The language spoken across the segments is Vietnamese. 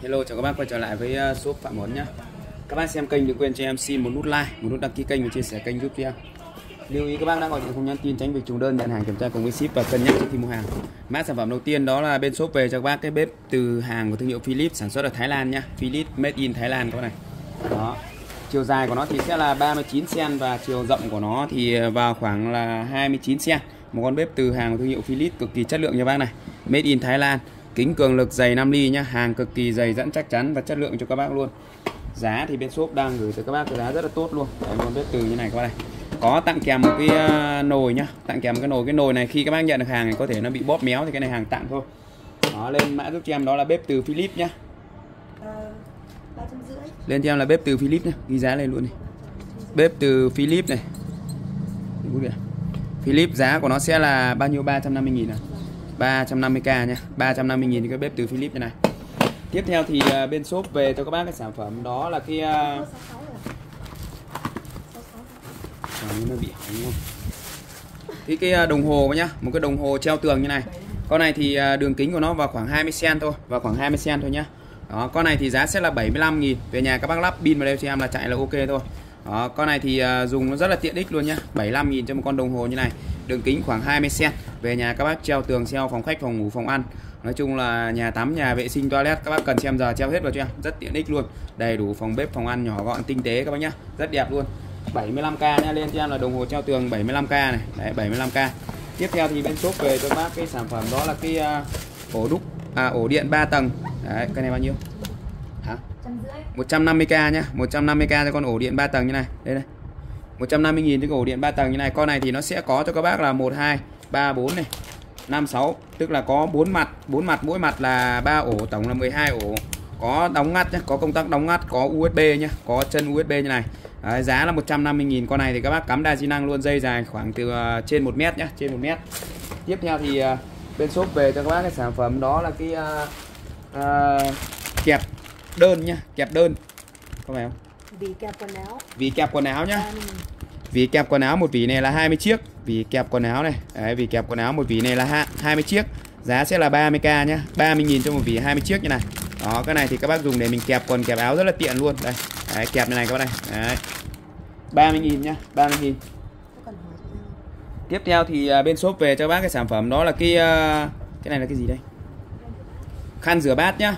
Hello, chào các bác quay trở lại với shop Phạm Huấn nhé. Các bác xem kênh đừng quên cho em xin một nút like, một nút đăng ký kênh và chia sẻ kênh giúp cho em. Lưu ý các bác đang gọi điện không nhắn tin tránh việc trùng đơn, nhận hàng kiểm tra cùng với ship và cân nhắc trước khi mua hàng. Mã sản phẩm đầu tiên đó là bên shop về cho các bác cái bếp từ hàng của thương hiệu Philips, sản xuất ở Thái Lan nhá. Philips made in Thái Lan các bác này. Đó. Chiều dài của nó thì sẽ là 39 cm và chiều rộng của nó thì vào khoảng là 29 cm. Một con bếp từ hàng của thương hiệu Philips cực kỳ chất lượng nha bác này. Made in Thái Lan. Kính cường lực dày 5 ly nhá, hàng cực kỳ dày dẫn chắc chắn và chất lượng cho các bác luôn. Giá thì bên shop đang gửi tới các bác cái giá rất là tốt luôn. Đấy, con bếp từ như này các bác này. Có tặng kèm một cái nồi nhá, tặng kèm cái nồi này khi các bác nhận được hàng thì có thể nó bị bóp méo thì cái này hàng tặng thôi. Đó, lên mã giúp cho em đó là bếp từ Philips nhá. 350. Lên cho em là bếp từ Philips nhá, ghi giá lên luôn đi. Bếp từ Philips này. Philips giá của nó sẽ là bao nhiêu? 350.000 à? 350k nha, 350.000 cái bếp từ Philips này. Tiếp theo thì bên shop về cho các bác cái sản phẩm đó là cái nó bị hỏng luôn. Cái đồng hồ nhá, một cái đồng hồ treo tường như này. Con này thì đường kính của nó vào khoảng 20 cm thôi, vào khoảng 20 cm thôi nhá. Đó, con này thì giá sẽ là 75.000. Về nhà các bác lắp pin vào đây cho em là chạy là ok thôi. Đó, con này thì dùng nó rất là tiện ích luôn nhá. 75.000 cho một con đồng hồ như này. Đường kính khoảng 20 cm. Về nhà các bác treo tường, treo phòng khách, phòng ngủ, phòng ăn. Nói chung là nhà tắm, nhà vệ sinh, toilet các bác cần xem giờ treo hết vào cho em, rất tiện ích luôn. Đầy đủ phòng bếp, phòng ăn nhỏ gọn tinh tế các bác nhá. Rất đẹp luôn. 75k nha, lên cho em là đồng hồ treo tường 75k này. Đấy, 75k. Tiếp theo thì bên shop về cho bác cái sản phẩm đó là cái ổ điện 3 tầng. Đấy, cái này bao nhiêu? Hả? 150k nhá, 150k cho con ổ điện 3 tầng như này. Đây này. 150.000 cho cái ổ điện 3 tầng như này. Con này thì nó sẽ có cho các bác là 1 2 3 4 này, 5 6, tức là có 4 mặt, mỗi mặt là 3 ổ, tổng là 12 ổ. Có đóng ngắt nhá, có công tắc đóng ngắt, có USB nhá, có chân USB như này. Đấy, giá là 150.000. Con này thì các bác cắm đa di năng luôn, dây dài khoảng từ trên 1 mét nhá, trên 1 mét. Tiếp theo thì bên shop về cho các bác cái sản phẩm đó là cái kẹp đơn nhá, kẹp đơn. Có phải không? Vì kẹp quần áo. Vì kẹp quần áo nhá. Vì kẹp quần áo một vỉ này là 20 chiếc. Vì kẹp quần áo này. Đấy, vì kẹp quần áo một vỉ này là 20 chiếc. Giá sẽ là 30k nhá, 30.000 cho một vỉ 20 chiếc như này. Đó, cái này thì các bác dùng để mình kẹp quần kẹp áo rất là tiện luôn. Đây. Đấy, kẹp như này các bác này. Đấy. 30.000 nhá, 30.000. Tiếp theo thì bên shop về cho bác cái sản phẩm đó là cái này là cái gì đây? Khăn rửa bát nhá.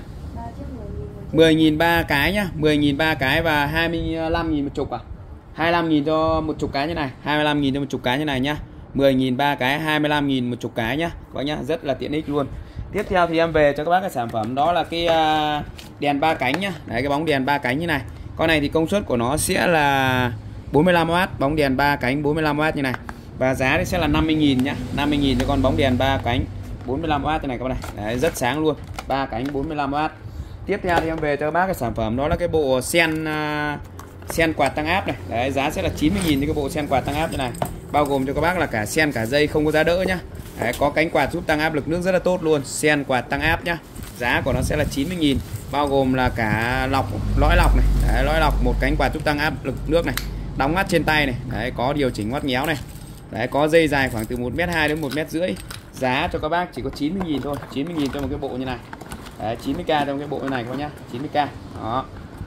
10.000 3 cái nhá, 10.000 3 cái và 25.000 một chục à? 25.000 cho một chục cái như này, 25.000 cho một chục cái như này nhá. 10.000 3 cái, 25.000 một chục cái nhá. Các bác nhá, rất là tiện ích luôn. Tiếp theo thì em về cho các bác cái sản phẩm đó là cái đèn 3 cánh nhá. Đấy, cái bóng đèn 3 cánh như này. Con này thì công suất của nó sẽ là 45W, bóng đèn 3 cánh 45W như này. Và giá thì sẽ là 50.000 nhá, 50.000 cho con bóng đèn 3 cánh 45W như này các bác này. Đấy, rất sáng luôn, 3 cánh 45W. Tiếp theo thì em về cho các bác cái sản phẩm đó là cái bộ sen quạt tăng áp này. Đấy, giá sẽ là 90.000 cho cái bộ sen quạt tăng áp như này. Bao gồm cho các bác là cả sen cả dây, không có giá đỡ nhá. Đấy, có cánh quạt giúp tăng áp lực nước rất là tốt luôn. Sen quạt tăng áp nhá. Giá của nó sẽ là 90.000. Bao gồm là cả lõi lọc này. Đấy, lõi lọc, một cánh quạt giúp tăng áp lực nước này. Đóng ngắt trên tay này. Đấy, có điều chỉnh ngoắt nghéo này. Đấy, có dây dài khoảng từ 1m2 đến 1m5. Giá cho các bác chỉ có 90.000 thôi. 90.000 cho một cái bộ như này. Đấy, 90k trong cái bộ như này các bác nhá, 90k. Đó.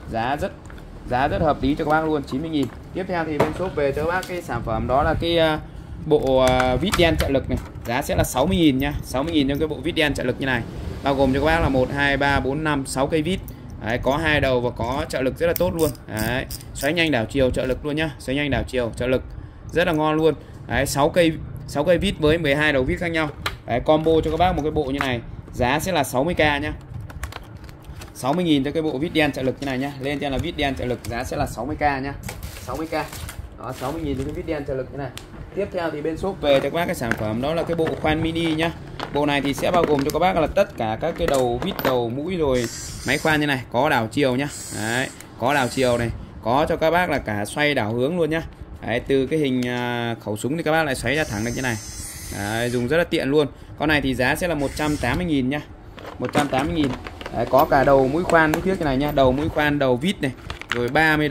Giá rất hợp lý cho các bác luôn, 90.000. Tiếp theo thì bên shop về cho các bác cái sản phẩm đó là cái bộ vít đen trợ lực này. Giá sẽ là 60.000 nhá, 60.000 trong cái bộ vít đen trợ lực như này. Bao gồm cho các bác là 1 2 3 4 5 6 cây vít. Đấy, có 2 đầu và có trợ lực rất là tốt luôn. Đấy, xoáy nhanh đảo chiều trợ lực luôn nhá, xoáy nhanh đảo chiều trợ lực rất là ngon luôn. Đấy, 6 cây vít với 12 đầu vít khác nhau. Đấy, combo cho các bác một cái bộ như này. Giá sẽ là 60k nhá. 60.000 cho cái bộ vít đen trợ lực như này nhá. Lên trên là vít đen trợ lực, giá sẽ là 60k nhá. 60k. Đó, 60.000 cho cái vít đen trợ lực như này. Tiếp theo thì bên shop về cho các bác cái sản phẩm đó là cái bộ khoan mini nhá. Bộ này thì sẽ bao gồm cho các bác là tất cả các cái đầu vít, đầu mũi rồi máy khoan như này, có đảo chiều nhá. Đấy, có đảo chiều này, có cho các bác là cả xoay đảo hướng luôn nhá. Đấy, từ cái hình khẩu súng thì các bác lại xoáy ra thẳng được như này. Đấy, dùng rất là tiện luôn. Con này thì giá sẽ là 180.000 nhá. 180.000. Đấy, có cả đầu mũi khoan mũi thiết như này nhá, đầu mũi khoan, đầu vít này, rồi 30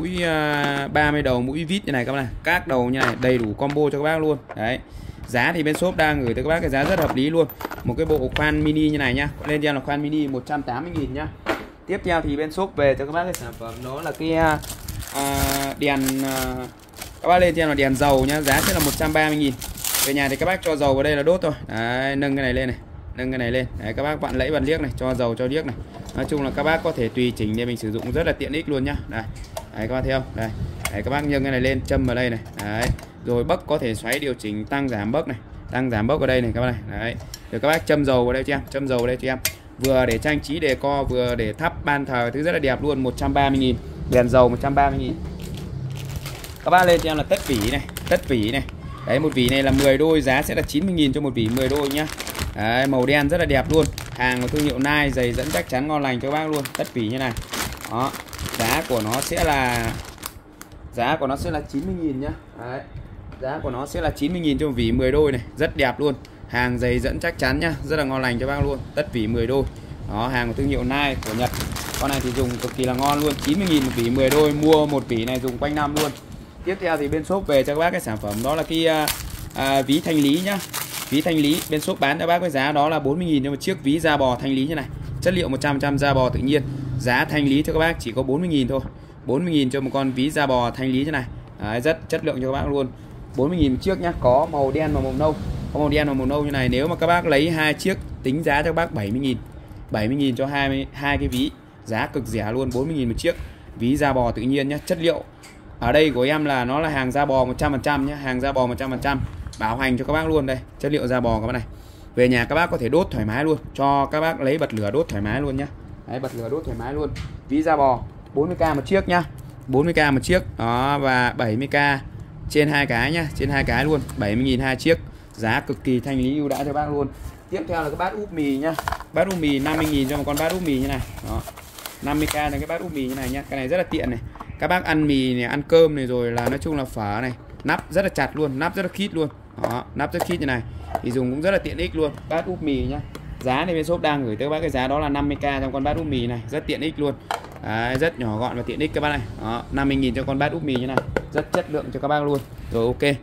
đầu mũi vít như này các bạn này, các đầu như này, đầy đủ combo cho các bác luôn. Đấy. Giá thì bên shop đang gửi tới các bác cái giá rất hợp lý luôn. Một cái bộ khoan mini như này nhá. Lên cho là khoan mini 180.000 nhá. Tiếp theo thì bên shop về cho các bác cái sản phẩm đó là cái đèn, các bác lên trên là đèn dầu nhá, giá sẽ là 130.000. Về nhà thì các bác cho dầu vào đây là đốt thôi. Đấy, nâng cái này lên này, nâng cái này lên. Đấy, các bác vặn lẫy vặn liếc này, cho dầu cho điếc này. Nói chung là các bác có thể tùy chỉnh để mình sử dụng rất là tiện ích luôn nhá. Đây. Đấy, các bác thấy không? Đây. Đấy, các bác nâng cái này lên, châm vào đây này. Đấy. Rồi bấc có thể xoáy điều chỉnh tăng giảm bấc này, tăng giảm bấc ở đây này các bác này. Đấy. Rồi các bác châm dầu vào đây cho em, châm dầu vào đây cho em. Vừa để trang trí decor, vừa để thắp ban thờ, thứ rất là đẹp luôn. 130.000. Đèn dầu 130.000. Các bác lên cho em là tất vỉ này, tất vỉ này. Đấy, một vỉ này là 10 đôi, giá sẽ là 90.000 cho một vỉ 10 đôi nhá. Đấy, màu đen rất là đẹp luôn. Hàng của thương hiệu Nike, giày dẫn chắc chắn ngon lành cho các bác luôn. Tất vỉ như này. Đó. Giá của nó sẽ là 90.000 nhá. Đấy. Giá của nó sẽ là 90.000 cho một vỉ 10 đôi này, rất đẹp luôn. Hàng giày dẫn chắc chắn nhá, rất là ngon lành cho bác luôn. Tất vỉ 10 đôi. Đó, hàng của thương hiệu Nike của Nhật. Con này thì dùng cực kỳ là ngon luôn, 90.000 một vỉ 10 đôi, mua một vỉ này dùng quanh năm luôn. Tiếp theo thì bên shop về cho các bác cái sản phẩm đó là cái ví thanh lý nhá. Ví thanh lý bên shop bán cho bác với giá đó là 40.000 cho một chiếc ví da bò thanh lý như này. Chất liệu 100% da bò tự nhiên. Giá thanh lý cho các bác chỉ có 40.000 thôi. 40.000 cho một con ví da bò thanh lý như này. Đấy, rất chất lượng cho các bác luôn. 40.000 một chiếc nhá, có màu đen và màu nâu. Có màu đen và màu nâu như này, nếu mà các bác lấy 2 chiếc tính giá cho các bác 70.000. 70.000 cho hai cái ví. Giá cực rẻ luôn, 40.000 một chiếc. Ví da bò tự nhiên nhá, chất liệu ở đây của em là nó là hàng da bò 100% nhé, hàng da bò 100%, bảo hành cho các bác luôn đây, chất liệu da bò các bác này. Về nhà các bác có thể đốt thoải mái luôn, cho các bác lấy bật lửa đốt thoải mái luôn nhá. Đấy, bật lửa đốt thoải mái luôn. Ví da bò 40k một chiếc nhá, 40k một chiếc đó, và 70k trên hai cái nhá, trên hai cái luôn, 70.000 hai chiếc, giá cực kỳ thanh lý ưu đãi cho bác luôn. Tiếp theo là cái bát úp mì nhá, bát úp mì 50.000 cho một con bát úp mì như này đó. 50k là cái bát úp mì như này nhá, cái này rất là tiện này. Các bác ăn mì này, ăn cơm này, rồi là nói chung là phở này, nắp rất là chặt luôn, nắp rất là khít luôn. Đó, nắp rất khít như này thì dùng cũng rất là tiện ích luôn. Bát úp mì nhá. Giá này bên shop đang gửi tới các bác cái giá đó là 50k trong con bát úp mì này, rất tiện ích luôn. Đấy, rất nhỏ gọn và tiện ích các bác này. Đó, 50.000 cho con bát úp mì như này, rất chất lượng cho các bác luôn. Rồi, ok.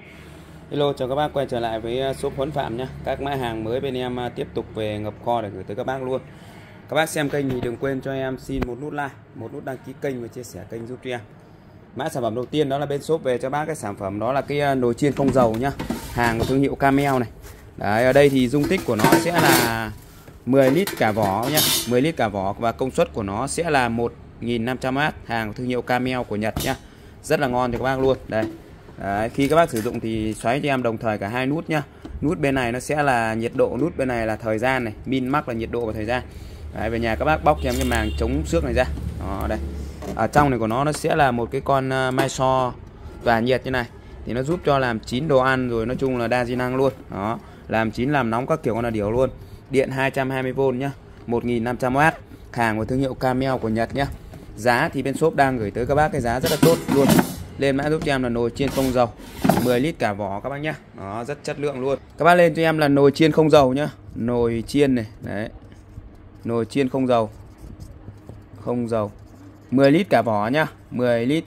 Hello, chào các bác quay trở lại với shop Huấn Phạm nhá. Các mã hàng mới bên em tiếp tục về ngập kho để gửi tới các bác luôn. Các bác xem kênh thì đừng quên cho em xin một nút like, một nút đăng ký kênh và chia sẻ kênh giúp cho em. Mã sản phẩm đầu tiên đó là bên shop về cho bác cái sản phẩm đó là cái nồi chiên không dầu nhá. Hàng của thương hiệu Camel này. Đấy, ở đây thì dung tích của nó sẽ là 10 lít cả vỏ nhá, 10 lít cả vỏ, và công suất của nó sẽ là 1.500W, hàng của thương hiệu Camel của Nhật nhá. Rất là ngon cho các bác luôn. Đây. Đấy, khi các bác sử dụng thì xoáy cho em đồng thời cả hai nút nhá. Nút bên này nó sẽ là nhiệt độ, nút bên này là thời gian này, min max là nhiệt độ và thời gian. Đấy, về nhà các bác bóc cho em cái màng chống xước này ra. Đó, đây. Ở trong này của nó sẽ là một cái con mai so tỏa nhiệt như này, thì nó giúp cho làm chín đồ ăn, rồi nói chung là đa di năng luôn. Đó, làm chín làm nóng các kiểu con là điều luôn. Điện 220V nhá, 1.500W, hàng của thương hiệu Camel của Nhật nhá. Giá thì bên shop đang gửi tới các bác cái giá rất là tốt luôn. Lên mã giúp cho em là nồi chiên không dầu, 10 lít cả vỏ các bác nhá. Đó, rất chất lượng luôn. Các bác lên cho em là nồi chiên không dầu nhá, nồi chiên này, đấy. Nồi chiên không dầu. Không dầu. 10 lít cả vỏ nhá, 10 lít.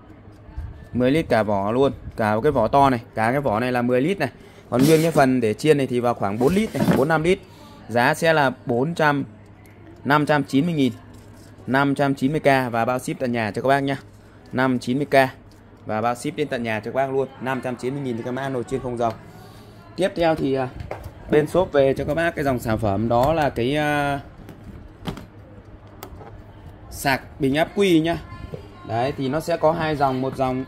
10 lít cả vỏ luôn, cả cái vỏ to này, cả cái vỏ này là 10 lít này. Còn nguyên cái phần để chiên này thì vào khoảng 4 lít này, 4-5 lít. Giá sẽ là 590.000. 590k và bao ship tận nhà cho các bác nhá. 590k và bao ship đến tận nhà cho các bác luôn. 590.000 thì các bác nồi chiên không dầu. Tiếp theo thì bên shop về cho các bác cái dòng sản phẩm đó là cái sạc bình ắc quy nhá. Đấy thì nó sẽ có hai dòng, một dòng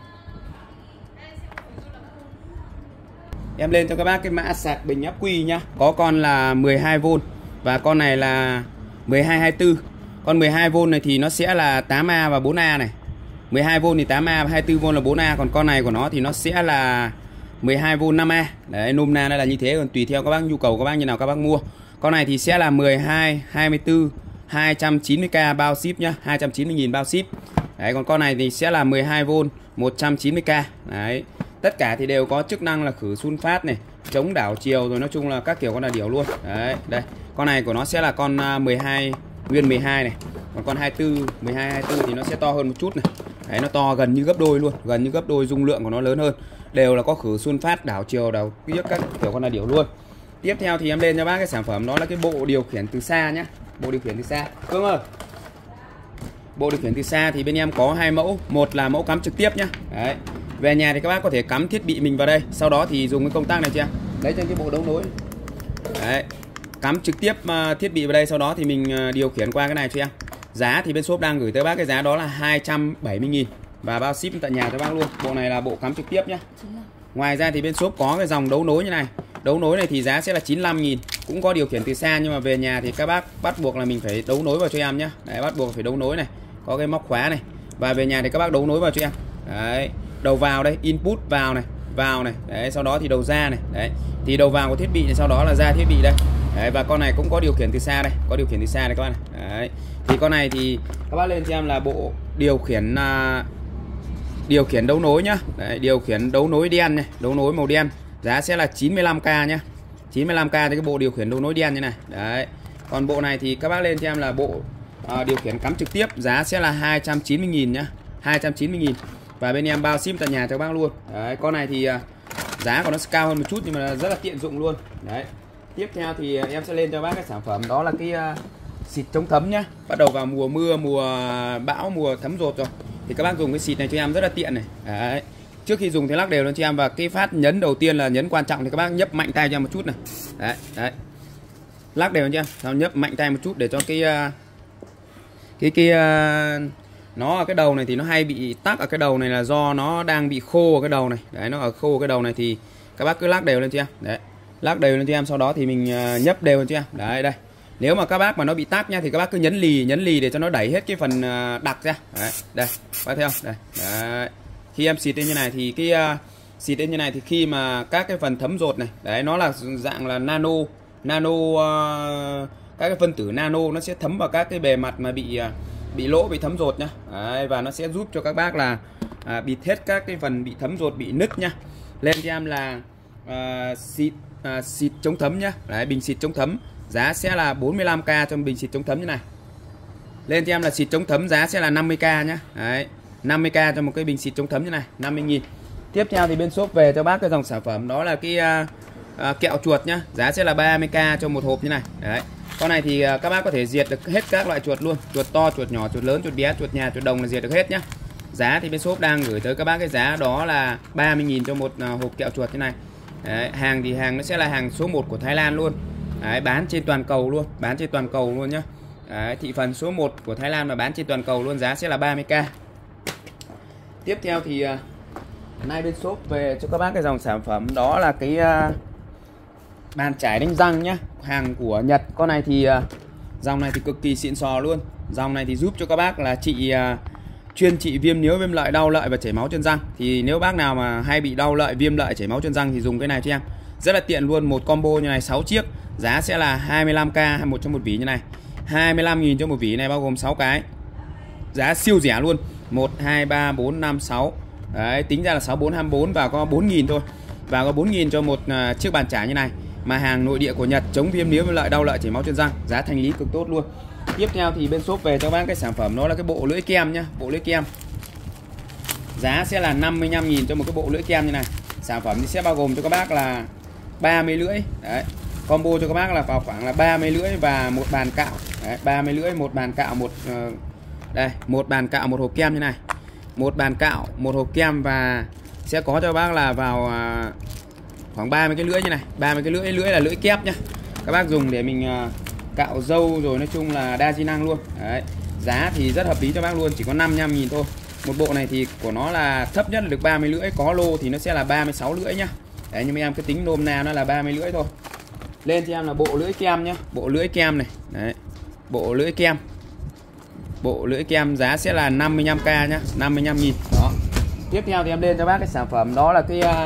em lên cho các bác cái mã sạc bình ắc quy nhá. Có con là 12V và con này là 1224. Con 12V này thì nó sẽ là 8A và 4A này. 12V thì 8A và 24V là 4A, còn con này của nó thì nó sẽ là 12V 5A. Đấy, nôm na nó là như thế, còn tùy theo các bác nhu cầu các bác như nào các bác mua. Con này thì sẽ là 12, 24, 290k bao ship nhá, 290.000 bao ship. Đấy, còn con này thì sẽ là 12V 190k. Đấy. Tất cả thì đều có chức năng là khử sun phát này, chống đảo chiều, rồi nói chung là các kiểu con là điều luôn. Đấy, đây. Con này của nó sẽ là con 12 nguyên 12 này. Còn con 24, 12 24 thì nó sẽ to hơn một chút này. Đấy, nó to gần như gấp đôi luôn, gần như gấp đôi, dung lượng của nó lớn hơn. Đều là có khử sun phát, đảo chiều, đảo kiếc các kiểu con là điều luôn. Tiếp theo thì em lên cho bác cái sản phẩm đó là cái bộ điều khiển từ xa nhá. Bộ điều khiển từ xa. Cương ơi. Bộ điều khiển từ xa thì bên em có hai mẫu, một là mẫu cắm trực tiếp nhá. Đấy. Về nhà thì các bác có thể cắm thiết bị mình vào đây, sau đó thì dùng cái công tắc này cho em. Đấy, trên cái bộ đấu nối. Đấy. Cắm trực tiếp thiết bị vào đây, sau đó thì mình điều khiển qua cái này cho em. Giá thì bên shop đang gửi tới bác cái giá đó là 270.000 và bao ship tận nhà cho bác luôn. Bộ này là bộ cắm trực tiếp nhá. Ngoài ra thì bên shop có cái dòng đấu nối như này. Đấu nối này thì giá sẽ là 95.000, cũng có điều khiển từ xa, nhưng mà về nhà thì các bác bắt buộc là mình phải đấu nối vào cho em nhá. Đấy, bắt buộc phải đấu nối này, có cái móc khóa này. Và về nhà thì các bác đấu nối vào cho em. Đấy, đầu vào đây, input vào này. Đấy, sau đó thì đầu ra này. Đấy. Thì đầu vào của thiết bị này, sau đó là ra thiết bị đây. Đấy, và con này cũng có điều khiển từ xa đây, có điều khiển từ xa đây các bạn này. Đấy. Thì con này thì các bác lên cho em là bộ điều khiển đấu nối nhá. Đấy, điều khiển đấu nối đen này, đấu nối màu đen. Giá sẽ là 95k nhá. 95k thì cái bộ điều khiển đấu nối đen như này. Đấy. Còn bộ này thì các bác lên cho em là bộ điều khiển cắm trực tiếp, giá sẽ là 290.000 nhá. 290.000 và bên em bao ship tận nhà cho các bác luôn. Đấy, con này thì giá của nó sẽ cao hơn một chút nhưng mà rất là tiện dụng luôn. Đấy. Tiếp theo thì em sẽ lên cho bác cái sản phẩm đó là cái xịt chống thấm nhá. Bắt đầu vào mùa mưa, mùa bão, mùa thấm dột rồi thì các bác dùng cái xịt này cho em rất là tiện này. Đấy. Trước khi dùng thì lắc đều lên cho em, và cái phát nhấn đầu tiên là nhấn quan trọng thì các bác nhấp mạnh tay cho em một chút này. Đấy. Lắc đều lên cho em, sau nhấp mạnh tay một chút để cho nó ở cái đầu này thì nó hay bị tắc ở cái đầu này là do nó đang bị khô ở cái đầu này. Đấy, nó ở khô ở cái đầu này thì các bác cứ lắc đều lên cho em. Đấy. Lắc đều lên cho em, sau đó thì mình nhấp đều lên cho em. Đấy, đây. Nếu mà các bác mà nó bị tắc nha thì các bác cứ nhấn lì để cho nó đẩy hết cái phần đặc ra. Đấy, đây. Bác thấy không? Đây. Đấy. Khi em xịt lên như này thì xịt lên như này thì khi mà các cái phần thấm dột này, đấy, nó là dạng là nano các cái phân tử nano, nó sẽ thấm vào các cái bề mặt mà bị lỗ, bị thấm dột nhá. Đấy, và nó sẽ giúp cho các bác là bịt hết các cái phần bị thấm dột, bị nứt nhá. Lên cho em là xịt chống thấm nhá. Đấy, bình xịt chống thấm giá sẽ là 45k trong bình xịt chống thấm như này. Lên cho em là xịt chống thấm giá sẽ là 50k nhá. Đấy, 50k cho một cái bình xịt chống thấm như này, 50.000. Tiếp theo thì bên shop về cho bác cái dòng sản phẩm đó là cái kẹo chuột nhá, giá sẽ là 30k cho một hộp như này. Đấy. Con này thì các bác có thể diệt được hết các loại chuột luôn, chuột to, chuột nhỏ, chuột lớn, chuột bé, chuột nhà, chuột đồng là diệt được hết nhá. Giá thì bên shop đang gửi tới các bác cái giá đó là 30.000 cho một hộp kẹo chuột như này. Đấy, hàng thì hàng nó sẽ là hàng số 1 của Thái Lan luôn. Đấy, bán trên toàn cầu luôn, nhá. Đấy, thị phần số 1 của Thái Lan mà bán trên toàn cầu luôn, giá sẽ là 30k. Tiếp theo thì nay bên shop về cho các bác cái dòng sản phẩm đó là cái bàn chải đánh răng nhá, hàng của Nhật. Con này thì dòng này thì cực kỳ xịn sò luôn. Dòng này thì giúp cho các bác là chuyên trị viêm nhiễu, viêm lợi, đau lợi và chảy máu chân răng. Thì nếu bác nào mà hay bị đau lợi, viêm lợi, chảy máu chân răng thì dùng cái này cho em. Rất là tiện luôn, một combo như này 6 chiếc, giá sẽ là 25k một trong một vỉ như này. 25.000 cho một vỉ này bao gồm 6 cái. Giá siêu rẻ luôn. 1 2 3 4 5 6. Đấy, tính ra là 6 4 24 và có 4.000 thôi. Và có 4.000 cho một chiếc bàn chải như này. Mà hàng nội địa của Nhật, chống viêm nhiễu, viêm lợi, đau lợi, chảy máu chân răng, giá thành lý cực tốt luôn. Tiếp theo thì bên shop về cho bác cái sản phẩm đó là cái bộ lưỡi kem nhá, bộ lưỡi kem. Giá sẽ là 55.000 cho một cái bộ lưỡi kem như này. Sản phẩm thì sẽ bao gồm cho các bác là 30 lưỡi. Đấy. Combo cho các bác là vào khoảng là 30 lưỡi và một bàn cạo. Đấy, 30 lưỡi, một bàn cạo, đây, một bàn cạo, một hộp kem như này. Một bàn cạo, một hộp kem và sẽ có cho bác là vào khoảng 30 cái lưỡi như này. 30 cái lưỡi là lưỡi kép nhá. Các bác dùng để mình cạo râu rồi, nói chung là đa di năng luôn. Đấy. Giá thì rất hợp lý cho bác luôn, chỉ có 55.000 thôi. Một bộ này thì của nó là thấp nhất là được 30 lưỡi, có lô thì nó sẽ là 36 lưỡi nhá. Đấy, nhưng mà em cứ tính nôm na nó là 30 lưỡi thôi. Lên cho em là bộ lưỡi kem nhá, bộ lưỡi kem này. Đấy. Bộ lưỡi kem. Bộ lưỡi kem giá sẽ là 55k nhá, 55.000. Đó. Tiếp theo thì em lên cho bác cái sản phẩm đó là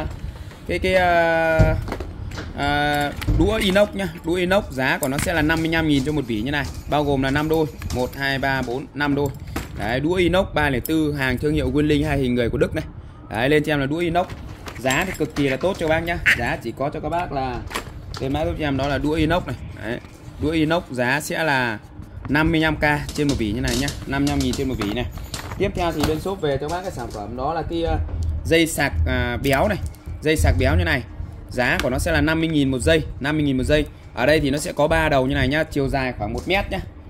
đũa inox nhá, đũa inox giá của nó sẽ là 55.000 cho một vỉ như này, bao gồm là 5 đôi, 1 2 3 4 5 đôi. Đấy, đũa inox 304 hàng thương hiệu Winling hai hình người của Đức này. Đấy, lên cho em là đũa inox. Giá thì cực kỳ là tốt cho các bác nhá. Giá chỉ có cho các bác là lên mã giúp cho em đó là đũa inox này. Đấy, đũa inox giá sẽ là 55k trên một vỉ như này nhá, 55.000 trên một vỉ này. Tiếp theo thì bên shop về cho bác cái sản phẩm đó là cái dây sạc béo này, dây sạc béo như này. Giá của nó sẽ là 50.000 một giây, 50.000 một giây. Ở đây thì nó sẽ có 3 đầu như này nhá, chiều dài khoảng 1 mét nhá.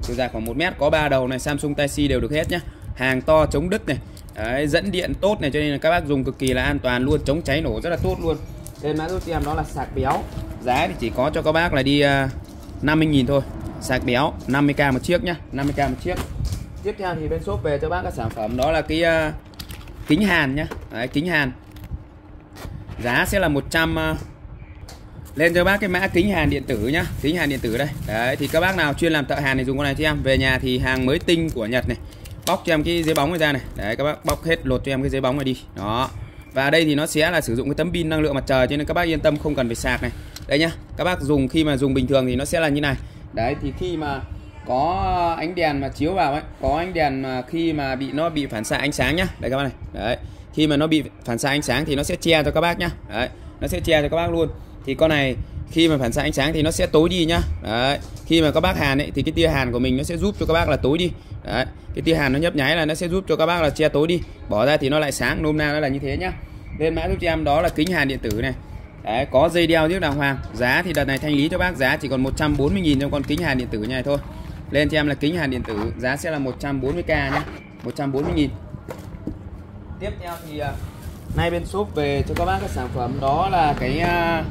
chiều dài khoảng 1 mét, có 3 đầu này, Samsung Type-C đều được hết nhá. Hàng to chống đứt này. Đấy, dẫn điện tốt này, cho nên là các bác dùng cực kỳ là an toàn luôn, chống cháy nổ rất là tốt luôn. Lên mã giúp cho em đó là sạc béo. Giá thì chỉ có cho các bác là đi 50.000 thôi. Sạc béo 50k một chiếc nhá, 50k một chiếc. Tiếp theo thì bên shop về cho bác các sản phẩm đó là cái kính hàn nhá. Đấy, kính hàn. Giá sẽ là 100 lên cho bác cái mã kính hàn điện tử nhá, kính hàn điện tử đây. Đấy thì các bác nào chuyên làm thợ hàn thì dùng con này cho em. Về nhà thì hàng mới tinh của Nhật này. Bóc cho em cái giấy bóng này ra này. Đấy các bác bóc hết lột cho em cái giấy bóng này đi. Đó. Và đây thì nó sẽ là sử dụng cái tấm pin năng lượng mặt trời, cho nên các bác yên tâm không cần phải sạc này. Đây nhá. Các bác dùng khi mà dùng bình thường thì nó sẽ là như này. Đấy thì khi mà có ánh đèn mà chiếu vào ấy, có ánh đèn mà khi mà nó bị phản xạ ánh sáng nhá. Đây các bác này. Đấy. Khi mà nó bị phản xạ ánh sáng thì nó sẽ che cho các bác nhá. Đấy. Nó sẽ che cho các bác luôn. Thì con này khi mà phản xạ ánh sáng thì nó sẽ tối đi nhá. Đấy. Khi mà các bác hàn ấy thì cái tia hàn của mình nó sẽ giúp cho các bác là tối đi. Đấy. Cái tia hàn nó nhấp nháy là nó sẽ giúp cho các bác là che tối đi. Bỏ ra thì nó lại sáng, nôm na nó là như thế nhá. Lên mã giúp cho em đó là kính hàn điện tử này. Đấy, có dây đeo trước đàng hoàng. Giá thì đợt này thanh lý cho bác giá chỉ còn 140.000 trong con kính hàn điện tử như này thôi. Lên cho em là kính hàn điện tử, giá sẽ là 140k nhá. 140.000. Tiếp theo thì nay bên shop về cho các bác các sản phẩm đó là cái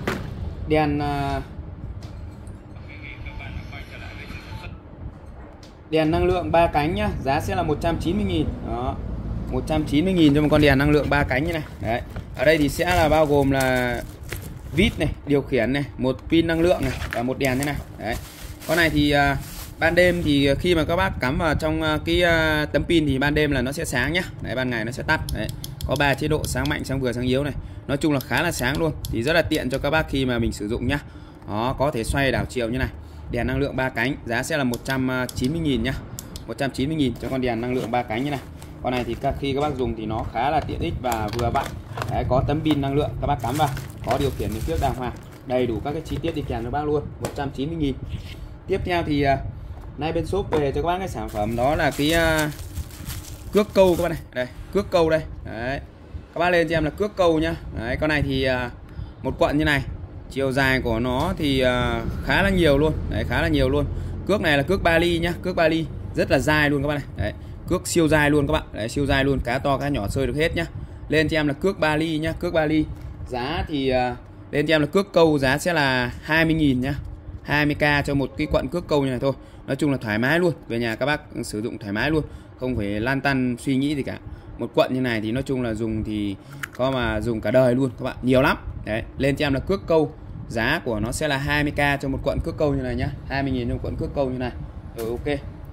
đèn năng lượng 3 cánh nhá, giá sẽ là 190.000. Đó. 190.000 cho một con đèn năng lượng 3 cánh như này. Đấy. Ở đây thì sẽ là bao gồm là vít này, điều khiển này, một pin năng lượng này và một đèn thế này. Đấy. Con này thì ban đêm thì khi mà các bác cắm vào trong cái tấm pin thì ban đêm là nó sẽ sáng nhá. Đấy, ban ngày nó sẽ tắt. Đấy. Có 3 chế độ, sáng mạnh, sáng vừa, sáng yếu này. Nói chung là khá là sáng luôn. Thì rất là tiện cho các bác khi mà mình sử dụng nhá. Đó, có thể xoay đảo chiều như này. Đèn năng lượng 3 cánh, giá sẽ là 190.000 nhá. 190.000 cho con đèn năng lượng 3 cánh như này. Con này thì khi các bác dùng thì nó khá là tiện ích và vừa vặn. Đấy, có tấm pin năng lượng các bác cắm vào, có điều khiển phía trước đàng hoàng, đầy đủ các cái chi tiết đi kèm cho bác luôn. 190.000. Tiếp theo thì nay bên shop về cho các bác cái sản phẩm đó là cái cước câu các bác này. Đây, cước câu đây. Đấy. Các bác lên cho em là cước câu nhá. Đấy, con này thì một quận như này. Chiều dài của nó thì khá là nhiều luôn. Đấy, khá là nhiều luôn. Cước này là cước Bali nhá, cước Bali rất là dài luôn các bác này. Đấy, cước siêu dài luôn các bạn. Đấy, siêu dài luôn, cá to cá nhỏ sơi được hết nhá. Lên cho em là cước Bali nhá, cước Bali. Giá thì lên cho em là cước câu, giá sẽ là 20.000 nhá. 20k cho một cái quận cước câu như này thôi. Nói chung là thoải mái luôn. Về nhà các bác sử dụng thoải mái luôn, không phải lan tăn suy nghĩ gì cả. Một quận như này thì nói chung là dùng thì có mà dùng cả đời luôn các bạn, nhiều lắm. Đấy, lên cho em là cước câu, giá của nó sẽ là 20k cho một quận cước câu như này nhá. 20.000 trong quận cước câu như này. Rồi, ok.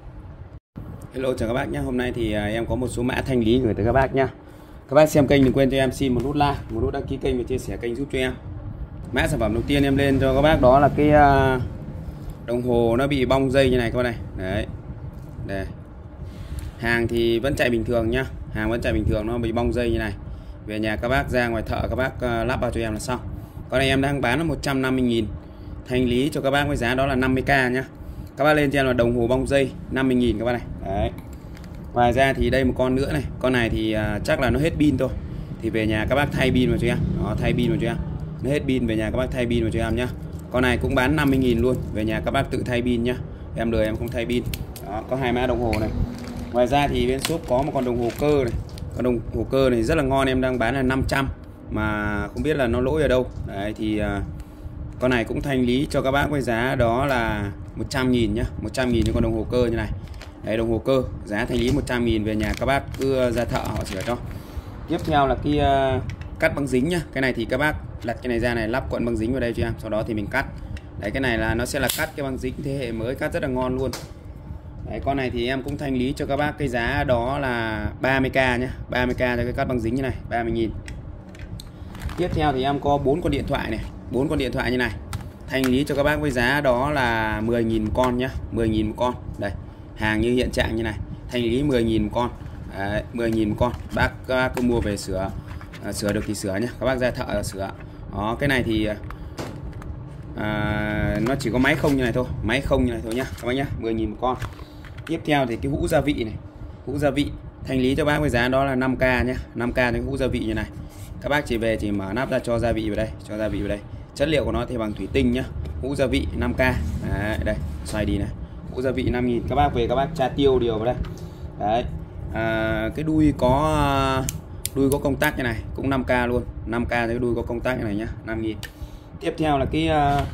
Hello chào các bác nhé. Hôm nay thì em có một số mã thanh lý gửi tới các bác nhá. Các bác xem kênh đừng quên cho em xin một nút like, một nút đăng ký kênh và chia sẻ kênh giúp cho em. Mã sản phẩm đầu tiên em lên cho các bác đó là cái đồng hồ nó bị bong dây như này các bác này. Đấy. Đây. Hàng thì vẫn chạy bình thường nhá. Hàng vẫn chạy bình thường, nó bị bong dây như này. Về nhà các bác ra ngoài thợ các bác lắp vào cho em là xong. Con này em đang bán là 150.000. Thanh lý cho các bác với giá đó là 50k nhá. Các bác lên cho em là đồng hồ bong dây 50.000 các bác này. Đấy. Ngoài ra thì đây một con nữa này. Con này thì chắc là nó hết pin thôi. Thì về nhà các bác thay pin vào cho em. Đó, thay pin vào cho em. Nó hết pin, về nhà các bác thay pin vào cho em nhá. Con này cũng bán 50.000 luôn. Về nhà các bác tự thay pin nhá. Em lười em không thay pin. Đó, có 2 mã đồng hồ này. Ngoài ra thì bên shop có một con đồng hồ cơ này. Con đồng hồ cơ này rất là ngon, em đang bán là 500 mà không biết là nó lỗi ở đâu. Đấy thì con này cũng thanh lý cho các bác với giá đó là 100.000 nhá. 100.000 cho con đồng hồ cơ như này. Đấy, đồng hồ cơ giá thanh lý 100.000, về nhà các bác cứ ra thợ họ sửa cho. Tiếp theo là cái cắt băng dính nhá. Cái này thì các bác đặt cái này ra này, lắp cuộn băng dính vào đây cho em, sau đó thì mình cắt. Đấy, cái này là nó sẽ là cắt cái băng dính thế hệ mới, cắt rất là ngon luôn. Đấy, con này thì em cũng thanh lý cho các bác cái giá đó là 30k nhá. 30k cho cái cắt băng dính như này, 30.000. Tiếp theo thì em có 4 con điện thoại này, 4 con điện thoại như này. Thanh lý cho các bác với giá đó là 10.000 một con nhá, 10.000 một con. Đây, hàng như hiện trạng như này. Thanh lý 10.000 một con. Đấy, 10.000 một con. Các bác cứ mua về sửa, sửa được thì sửa nhá. Các bác ra thợ sửa. Đó, cái này thì nó chỉ có máy không như này thôi, máy không như này thôi nhá các bác nhá, 10.000 một con. Tiếp theo thì cái hũ gia vị này, hũ gia vị thanh lý cho bác với giá đó là 5k nhá, 5k cho cái hũ gia vị như này. Các bác chỉ về chỉ mở nắp ra cho gia vị vào đây, cho gia vị vào đây. Chất liệu của nó thì bằng thủy tinh nhá. Hũ gia vị 5k. Đấy, đây xoay đi này, phụ gia vị 5.000. Các bác về các bác tra tiêu điều vào đây. Đấy. Cái đuôi có công tắc như này cũng 5k luôn, 5k cái đuôi có công tắc như này nhá, 5.000. Tiếp theo là cái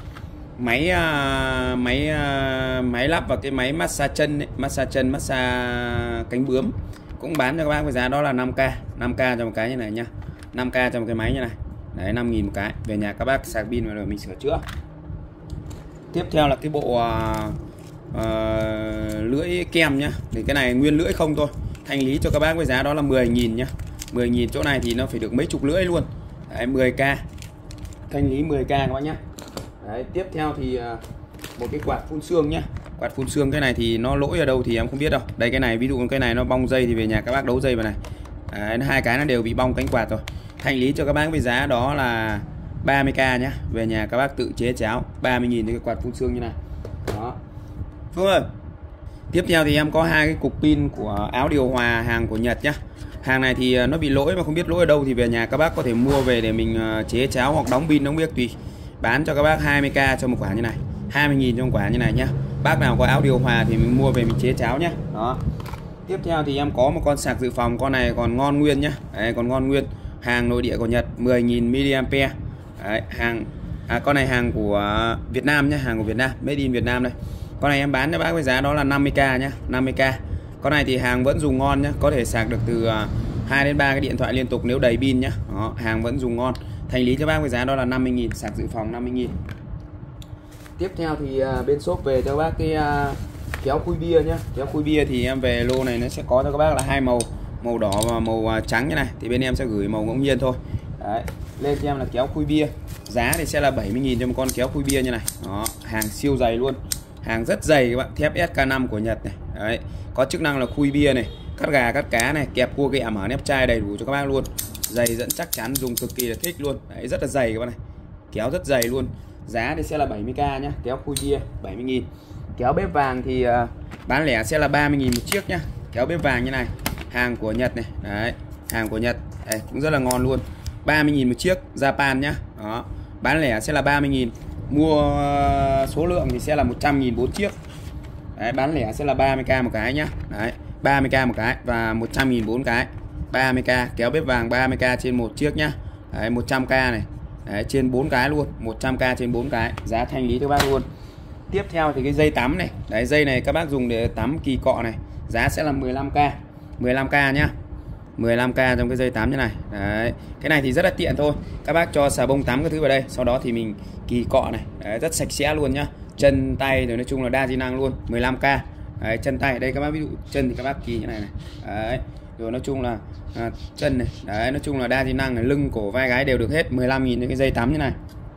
máy lắp vào cái máy massage chân, massage cánh bướm cũng bán cho các bác với giá đó là 5k, 5k cho một cái như này nhá, 5k cho một cái máy như này. Đấy, 5.000 một cái. Về nhà các bác sạc pin rồi mình sửa chữa. Tiếp theo là cái bộ lưỡi kem nhá. Thì cái này nguyên lưỡi không thôi, thanh lý cho các bác với giá đó là 10.000 nhá. 10.000 chỗ này thì nó phải được mấy chục lưỡi luôn. Đấy, 10k. Thanh lý 10k các bác nhá. Đấy, tiếp theo thì một cái quạt phun sương nhá. Quạt phun sương cái này thì nó lỗi ở đâu thì em không biết đâu. Đây cái này ví dụ cái này nó bong dây thì về nhà các bác đấu dây vào này. Đấy, hai cái nó đều bị bong cánh quạt rồi. Thanh lý cho các bác với giá đó là 30k nhá. Về nhà các bác tự chế cháo, 30.000 cho cái quạt phun sương như này. Đó. Phương ơi. Tiếp theo thì em có hai cái cục pin của áo điều hòa hàng của Nhật nhá. Hàng này thì nó bị lỗi mà không biết lỗi ở đâu thì về nhà các bác có thể mua về để mình chế cháo hoặc đóng pin đóng biết tùy. Bán cho các bác 20k cho một quả như này, 20.000 cho một quả như này nhá. Bác nào có áo điều hòa thì mình mua về mình chế cháo nhá. Đó. Tiếp theo thì em có một con sạc dự phòng, con này còn ngon nguyên nhá. Đấy, còn ngon nguyên. Hàng nội địa của Nhật 10.000 mAh. Đấy, con này hàng của Việt Nam nhá, hàng của Việt Nam, made in Việt Nam đây. Con này em bán cho bác với giá đó là 50k nhá, 50k. Con này thì hàng vẫn dùng ngon nhá, có thể sạc được từ 2 đến 3 cái điện thoại liên tục nếu đầy pin nhá. Đó, hàng vẫn dùng ngon. Thanh lý cho bác với giá đó là 50.000, sạc dự phòng 50.000. Tiếp theo thì bên shop về cho bác cái kéo khui bia nhá. Kéo khui bia thì em về lô này nó sẽ có cho các bác là hai màu, màu đỏ và màu trắng như này. Thì bên em sẽ gửi màu ngẫu nhiên thôi. Đấy, lên cho em là kéo khui bia. Giá thì sẽ là 70.000 cho một con kéo khui bia như này. Đó, hàng siêu dày luôn. Hàng rất dày các bạn, thép SK5 của Nhật này. Đấy, có chức năng là khui bia này, cắt gà, cắt cá này, kẹp cua gẹ, mở nếp chai đầy đủ cho các bác luôn. Dày dẫn chắc chắn, dùng cực kỳ là thích luôn. Đấy, rất là dày các bạn này. Kéo rất dày luôn. Giá thì sẽ là 70k nhá, kéo khui bia 70.000. Kéo bếp vàng thì bán lẻ sẽ là 30.000 một chiếc nhá. Kéo bếp vàng như này, hàng của Nhật này. Đấy, hàng của Nhật. Đấy, cũng rất là ngon luôn. 30.000 một chiếc, Japan nhá. Đó, bán lẻ sẽ là 30.000. Mua số lượng thì sẽ là 100.000 4 chiếc. Đấy, bán lẻ sẽ là 30k một cái nhá. Đấy, 30k một cái và 100.000 4 cái. 30k, kéo bếp vàng 30k trên một chiếc nhá. Đấy, 100k này. Đấy, trên 4 cái luôn, 100k trên 4 cái. Giá thanh lý cho các bác luôn. Tiếp theo thì cái dây tắm này. Đấy, dây này các bác dùng để tắm kỳ cọ này. Giá sẽ là 15k. 15k nhá. 15k trong cái dây tắm như này. Đấy, cái này thì rất là tiện thôi. Các bác cho xà bông tắm cái thứ vào đây, sau đó thì mình kỳ cọ này. Đấy, rất sạch sẽ luôn nhá. Chân tay rồi nói chung là đa di năng luôn. 15k. Đấy, chân tay đây các bác, ví dụ chân thì các bác kỳ như này này. Đấy, rồi nói chung là chân này. Đấy, nói chung là đa di năng này, lưng cổ vai gái đều được hết. 15.000 những cái dây tắm như này.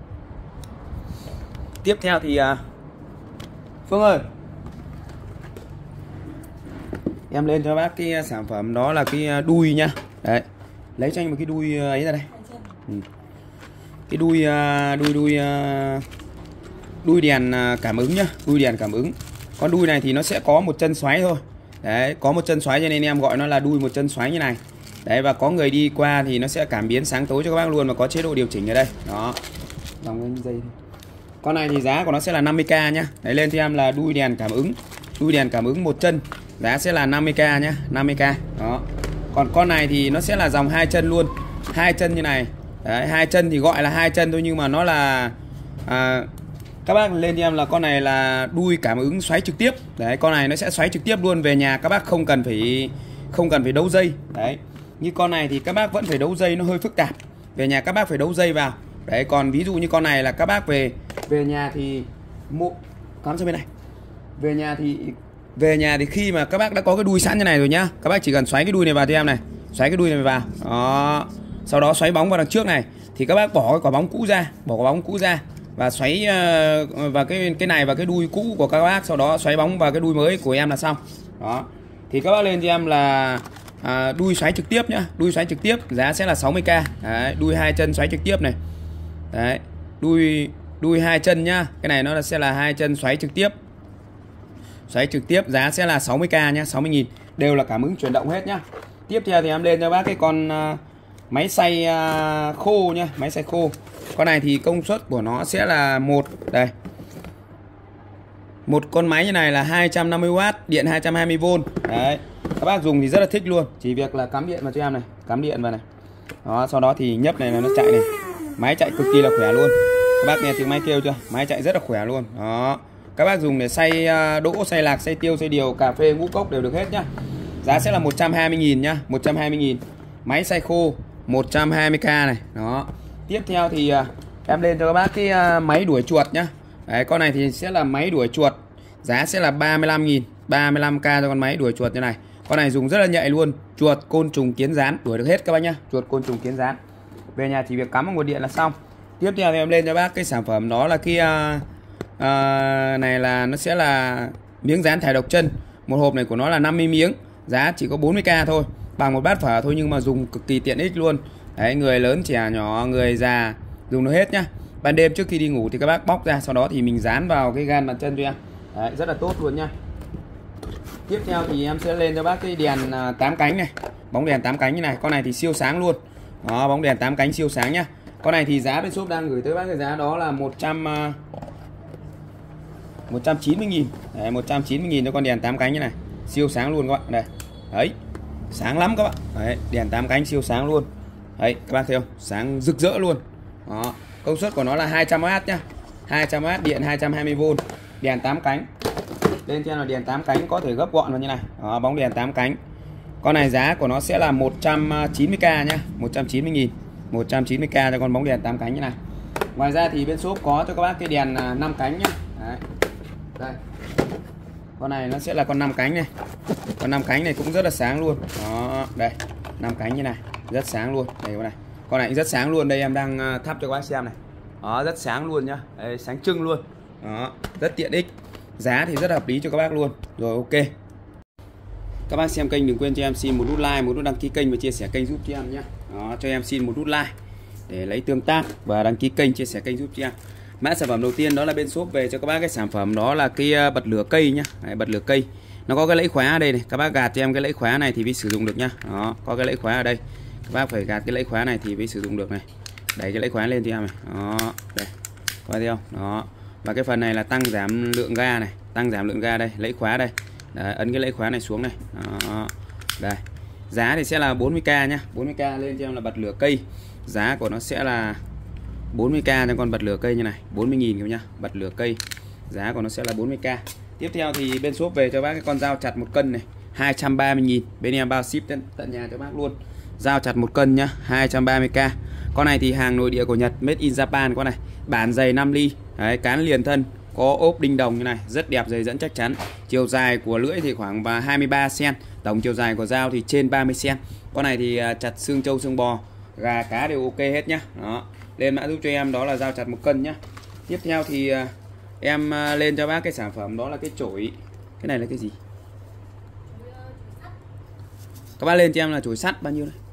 Tiếp theo thì Phương ơi, em lên cho bác cái sản phẩm đó là cái đuôi nhá. Đấy, lấy cho anh một cái đuôi ấy ra đây. Cái đuôi đèn cảm ứng nhá, đuôi đèn cảm ứng. Con đuôi này thì nó sẽ có một chân xoáy thôi. Đấy, có một chân xoáy cho nên em gọi nó là đuôi một chân xoáy như này. Đấy, và có người đi qua thì nó sẽ cảm biến sáng tối cho các bác luôn, và có chế độ điều chỉnh ở đây. Đó. Dòng dây. Con này thì giá của nó sẽ là 50k nhá. Đấy, lên cho em là đuôi đèn cảm ứng. Đuôi đèn cảm ứng một chân. Giá sẽ là 50k nhá, 50k. Đó. Còn con này thì nó sẽ là dòng hai chân luôn. Hai chân như này. Đấy, hai chân thì gọi là hai chân thôi nhưng mà nó là các bác lên cho em là con này là đuôi cảm ứng xoáy trực tiếp. Đấy, con này nó sẽ xoáy trực tiếp luôn. Về nhà các bác không cần phải đấu dây. Đấy. Như con này thì các bác vẫn phải đấu dây, nó hơi phức tạp. Về nhà các bác phải đấu dây vào. Đấy, còn ví dụ như con này là các bác về nhà thì cắm sang bên này. Về nhà thì khi mà các bác đã có cái đuôi sẵn như này rồi nhá, các bác chỉ cần xoáy cái đuôi này vào cho em này, xoáy cái đuôi này vào. Đó. Sau đó xoáy bóng vào đằng trước này thì các bác bỏ cái quả bóng cũ ra, và xoáy vào cái này vào cái đuôi cũ của các bác, sau đó xoáy bóng vào cái đuôi mới của em là xong. Đó. Thì các bác lên cho em là đuôi xoáy trực tiếp nhá, đuôi xoáy trực tiếp giá sẽ là 60k. Đấy, đuôi hai chân xoáy trực tiếp này. Đấy, đuôi hai chân nhá. Cái này nó sẽ là hai chân xoáy trực tiếp. Xoáy trực tiếp giá sẽ là 60k nhá, 60.000. Đều là cảm ứng chuyển động hết nhá. Tiếp theo thì em lên cho bác cái con máy xay khô nhá, máy xay khô. Con này thì công suất của nó sẽ là đây. Một con máy như này là 250W, điện 220V. Đấy. Các bác dùng thì rất là thích luôn. Chỉ việc là cắm điện vào cho em này, cắm điện vào này. Đó, sau đó thì nhấp này là nó chạy này. Máy chạy cực kỳ là khỏe luôn. Các bác nghe tiếng máy kêu chưa? Máy chạy rất là khỏe luôn. Đó. Các bác dùng để xay đỗ, xay lạc, xay tiêu, xay điều, cà phê, ngũ cốc đều được hết nhá. Giá sẽ là 120.000 nhá, 120.000. Máy xay khô 120k này. Đó. Tiếp theo thì em lên cho các bác cái máy đuổi chuột nhá. Đấy, con này thì sẽ là máy đuổi chuột. Giá sẽ là 35.000, 35k cho con máy đuổi chuột như này. Con này dùng rất là nhạy luôn. Chuột, côn trùng, kiến gián đuổi được hết các bác nhá. Chuột, côn trùng, kiến gián. Về nhà chỉ việc cắm vào nguồn điện là xong. Tiếp theo thì em lên cho bác cái sản phẩm đó là cái này là nó sẽ là miếng dán thải độc chân. Một hộp này của nó là 50 miếng. Giá chỉ có 40k thôi. Bằng một bát phở thôi nhưng mà dùng cực kỳ tiện ích luôn. Đấy, người lớn, trẻ nhỏ, người già dùng nó hết nhá. Ban đêm trước khi đi ngủ thì các bác bóc ra, sau đó thì mình dán vào cái gan bàn chân cho em. Đấy, rất là tốt luôn nhá. Tiếp theo thì em sẽ lên cho bác cái đèn 8 cánh này, bóng đèn 8 cánh như này. Con này thì siêu sáng luôn. Đó, bóng đèn 8 cánh siêu sáng nhá. Con này thì giá bên shop đang gửi tới bác cái giá đó là 190.000. Đấy, 190.000 cho con đèn 8 cánh như này. Siêu sáng luôn các bạn. Đây. Đấy. Sáng lắm các bạn. Đấy, đèn 8 cánh siêu sáng luôn. Đấy, các bác thấy không? Sáng rực rỡ luôn. Đó. Công suất của nó là 200W nhá. 200W, điện 220V, đèn 8 cánh. Lên trên là đèn 8 cánh có thể gấp gọn vào như này. Đó, bóng đèn 8 cánh. Con này giá của nó sẽ là 190k nhá, 190.000. 190k cho con bóng đèn 8 cánh như này. Ngoài ra thì bên shop có cho các bác cái đèn 5 cánh nhá. Đấy. Đây. Con này nó sẽ là con 5 cánh này. Con 5 cánh này cũng rất là sáng luôn. Đó, đây. 5 cánh như này, rất sáng luôn. Đây con này. Con này rất sáng luôn, đây em đang thắp cho các bác xem này. Đó, rất sáng luôn nhá. Đây, sáng trưng luôn. Đó, rất tiện ích. Giá thì rất hợp lý cho các bác luôn. Rồi, ok. Các bác xem kênh đừng quên cho em xin một nút like, một nút đăng ký kênh và chia sẻ kênh giúp cho em nhé. Đó, cho em xin một nút like để lấy tương tác và đăng ký kênh, chia sẻ kênh giúp cho em. Mã sản phẩm đầu tiên đó là bên shop về cho các bác cái sản phẩm đó là cái bật lửa cây nhá. Đấy, bật lửa cây. Nó có cái lẫy khóa ở đây này, các bác gạt cho em cái lẫy khóa này thì mới sử dụng được nhá. Đó, có cái lẫy khóa ở đây. Các bác phải gạt cái lẫy khóa này thì mới sử dụng được này. Đẩy cái lẫy khóa lên cho em này. Đó, đây. Coi thấy không? Đó. Và cái phần này là tăng giảm lượng ga này, tăng giảm lượng ga đây, lẫy khóa đây. Đấy, ấn cái lẫy khóa này xuống này. Đó. Đây. Giá thì sẽ là 40k nhá, 40k lên cho em là bật lửa cây. Giá của nó sẽ là 40k cho con bật lửa cây như này, 40.000 các nhá, bật lửa cây. Giá của nó sẽ là 40k. Tiếp theo thì bên shop về cho bác cái con dao chặt 1 cân này, 230.000. Bên em bao ship tận nhà cho bác luôn. Dao chặt 1 cân nhá, 230k. Con này thì hàng nội địa của Nhật, made in Japan con này. Bản dày 5 ly. Đấy, cán liền thân, có ốp đinh đồng như này, rất đẹp, dày dẫn chắc chắn. Chiều dài của lưỡi thì khoảng 23 cm, tổng chiều dài của dao thì trên 30 cm. Con này thì chặt xương trâu, xương bò, gà cá đều ok hết nhá. Đó. Lên mã giúp cho em đó là dao chặt 1 cân nhá. Tiếp theo thì em lên cho bác cái sản phẩm đó là cái chổi. Cái này là cái gì? Các bác lên cho em là chổi sắt bao nhiêu này?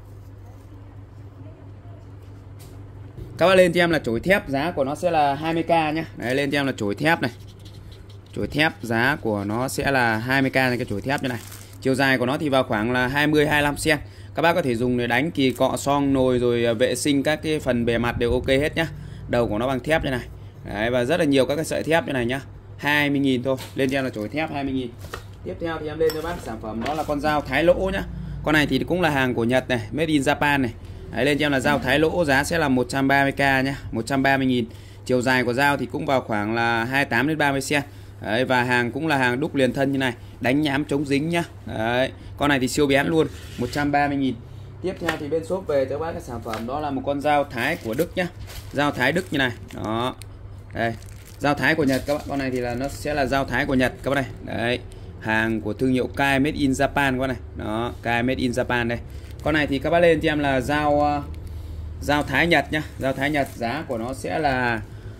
Các bác lên cho em là chổi thép, giá của nó sẽ là 20k nhá. Đấy, lên cho em là chổi thép này. Chổi thép giá của nó sẽ là 20k cái chổi thép như này. Chiều dài của nó thì vào khoảng là 20-25 cm. Các bác có thể dùng để đánh kỳ cọ, xong nồi rồi vệ sinh các cái phần bề mặt đều ok hết nhá. Đầu của nó bằng thép như này. Đấy, và rất là nhiều các cái sợi thép như này nhá. 20.000 thôi. Lên cho em là chổi thép 20.000. Tiếp theo thì em lên cho bác sản phẩm đó là con dao thái lỗ nhá. Con này thì cũng là hàng của Nhật này, made in Japan này. Đấy, lên cho em là dao thái lỗ, giá sẽ là 130k nhá, 130.000. Chiều dài của dao thì cũng vào khoảng là 28-30 cm. Đấy, và hàng cũng là hàng đúc liền thân như này, đánh nhám chống dính nhá. Đấy, con này thì siêu bén luôn, 130.000. Tiếp theo thì bên shop về cho bác cái sản phẩm đó là một con dao thái của Đức nhá. Dao thái Đức như này. Đó. Đây, dao thái của Nhật các bạn. Con này thì là nó sẽ là dao thái của Nhật các bạn này. Đấy, hàng của thương hiệu Kai made in Japan các bạn này. Đó, Kai made in Japan đây. Con này thì các bác lên cho em là dao thái Nhật nhá, dao thái Nhật, giá của nó sẽ là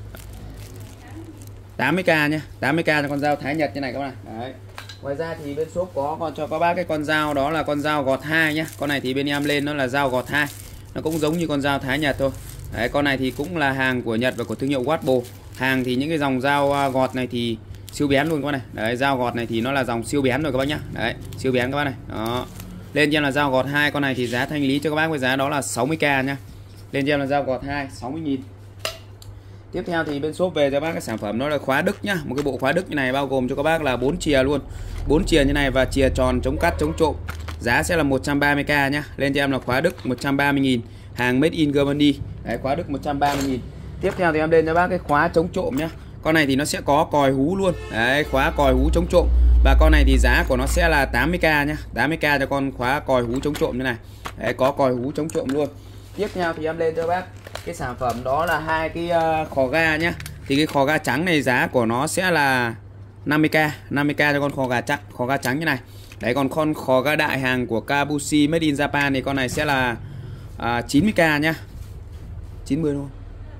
80k nhá, 80k cho con dao thái Nhật như này các bạn. Đấy. Ngoài ra thì bên shop có còn cho các bác cái con dao đó là con dao gọt 2 nhá. Con này thì bên em lên nó là dao gọt 2. Nó cũng giống như con dao thái Nhật thôi. Đấy, con này thì cũng là hàng của Nhật và của thương hiệu Watbo. Hàng thì những cái dòng dao gọt này thì siêu bén luôn các bác này. Đấy, dao gọt này thì nó là dòng siêu bén rồi các bác nhá. Đấy, siêu bén các bác này. Đó. Lên cho em là dao gọt 2, con này thì giá thanh lý cho các bác với giá đó là 60k nhá. Lên cho em là dao gọt 2, 60.000. Tiếp theo thì bên shop về cho bác cái sản phẩm đó là khóa Đức nhá. Một cái bộ khóa Đức như này bao gồm cho các bác là 4 chìa luôn. 4 chìa như này và chìa tròn chống cắt chống trộm. Giá sẽ là 130k nhá. Lên cho em là khóa Đức 130.000, hàng made in Germany. Đấy, khóa Đức 130.000. Tiếp theo thì em lên cho bác cái khóa chống trộm nhá. Con này thì nó sẽ có còi hú luôn. Đấy, khóa còi hú chống trộm. Và con này thì giá của nó sẽ là 80k nhá. 80k cho con khóa còi hú chống trộm như này. Đấy, có còi hú chống trộm luôn. Tiếp theo thì em lên cho bác cái sản phẩm đó là hai cái khò ga nhá. Thì cái khò ga trắng này giá của nó sẽ là 50k, 50k cho con khò ga trắng như này. Đấy, còn con khò ga đại hàng của Kabushi made in Japan thì con này sẽ là 90k nhá. 90 thôi.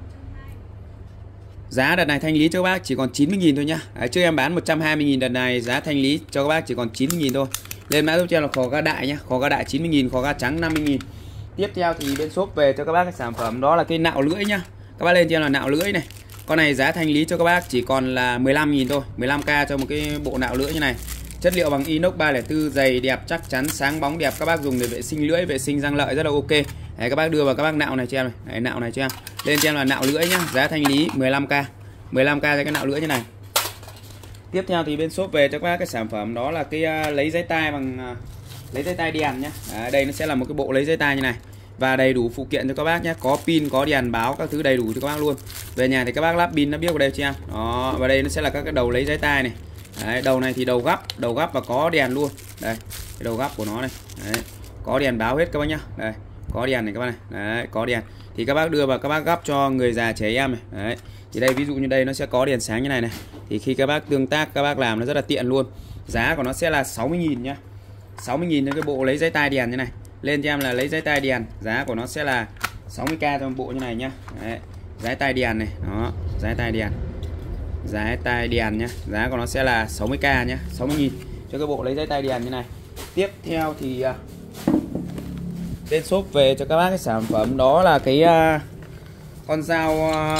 Giá đợt này thanh lý cho các bác chỉ còn 90.000 thôi nhá. Đấy, trước em bán 120.000, đợt này giá thanh lý cho các bác chỉ còn 90.000 thôi. Lên mã giúp cho em là khò ga đại nhá, khò ga đại 90.000, khò ga trắng 50.000. Tiếp theo thì bên shop về cho các bác cái sản phẩm đó là cái nạo lưỡi nhá. Các bác lên cho em là nạo lưỡi này. Con này giá thanh lý cho các bác chỉ còn là 15.000 thôi, 15k cho một cái bộ nạo lưỡi như này. Chất liệu bằng inox 304, dày đẹp, chắc chắn, sáng bóng đẹp, các bác dùng để vệ sinh lưỡi, vệ sinh răng lợi rất là ok. Đấy, các bác đưa vào các bác nạo này cho em này. Đấy, nạo này cho em. Lên cho em là nạo lưỡi nhá, giá thanh lý 15k. 15k cho cái nạo lưỡi như này. Tiếp theo thì bên shop về cho các bác cái sản phẩm đó là cái lấy giấy tai bằng lấy giấy tai đèn nhá. Đấy, đây nó sẽ là một cái bộ lấy giấy tai như này. Và đầy đủ phụ kiện cho các bác nhé, có pin, có đèn báo, các thứ đầy đủ cho các bác luôn. Về nhà thì các bác lắp pin nó biết vào đây cho em. Đó, và đây nó sẽ là các cái đầu lấy giấy tai này. Đấy, đầu này thì đầu gấp và có đèn luôn. Đây, cái đầu gấp của nó này. Đấy, có đèn báo hết các bác nhá. Đây, có đèn này các bác này. Đấy, có đèn. Thì các bác đưa vào các bác gấp cho người già trẻ em này. Đấy. Thì đây ví dụ như đây nó sẽ có đèn sáng như này này. Thì khi các bác tương tác, các bác làm nó rất là tiện luôn. Giá của nó sẽ là 60.000 nhá. 60.000 cho cái bộ lấy giấy tai đèn như này. Lên cho em là lấy giấy tai đèn, giá của nó sẽ là 60k cho một bộ như này nhá. Đấy, giấy tai đèn này, đó, giấy tai đèn. Giấy tai đèn nhá, giá của nó sẽ là 60k nhá, 60.000 cho cái bộ lấy giấy tai đèn như này. Tiếp theo thì bên shop về cho các bác cái sản phẩm đó là cái con dao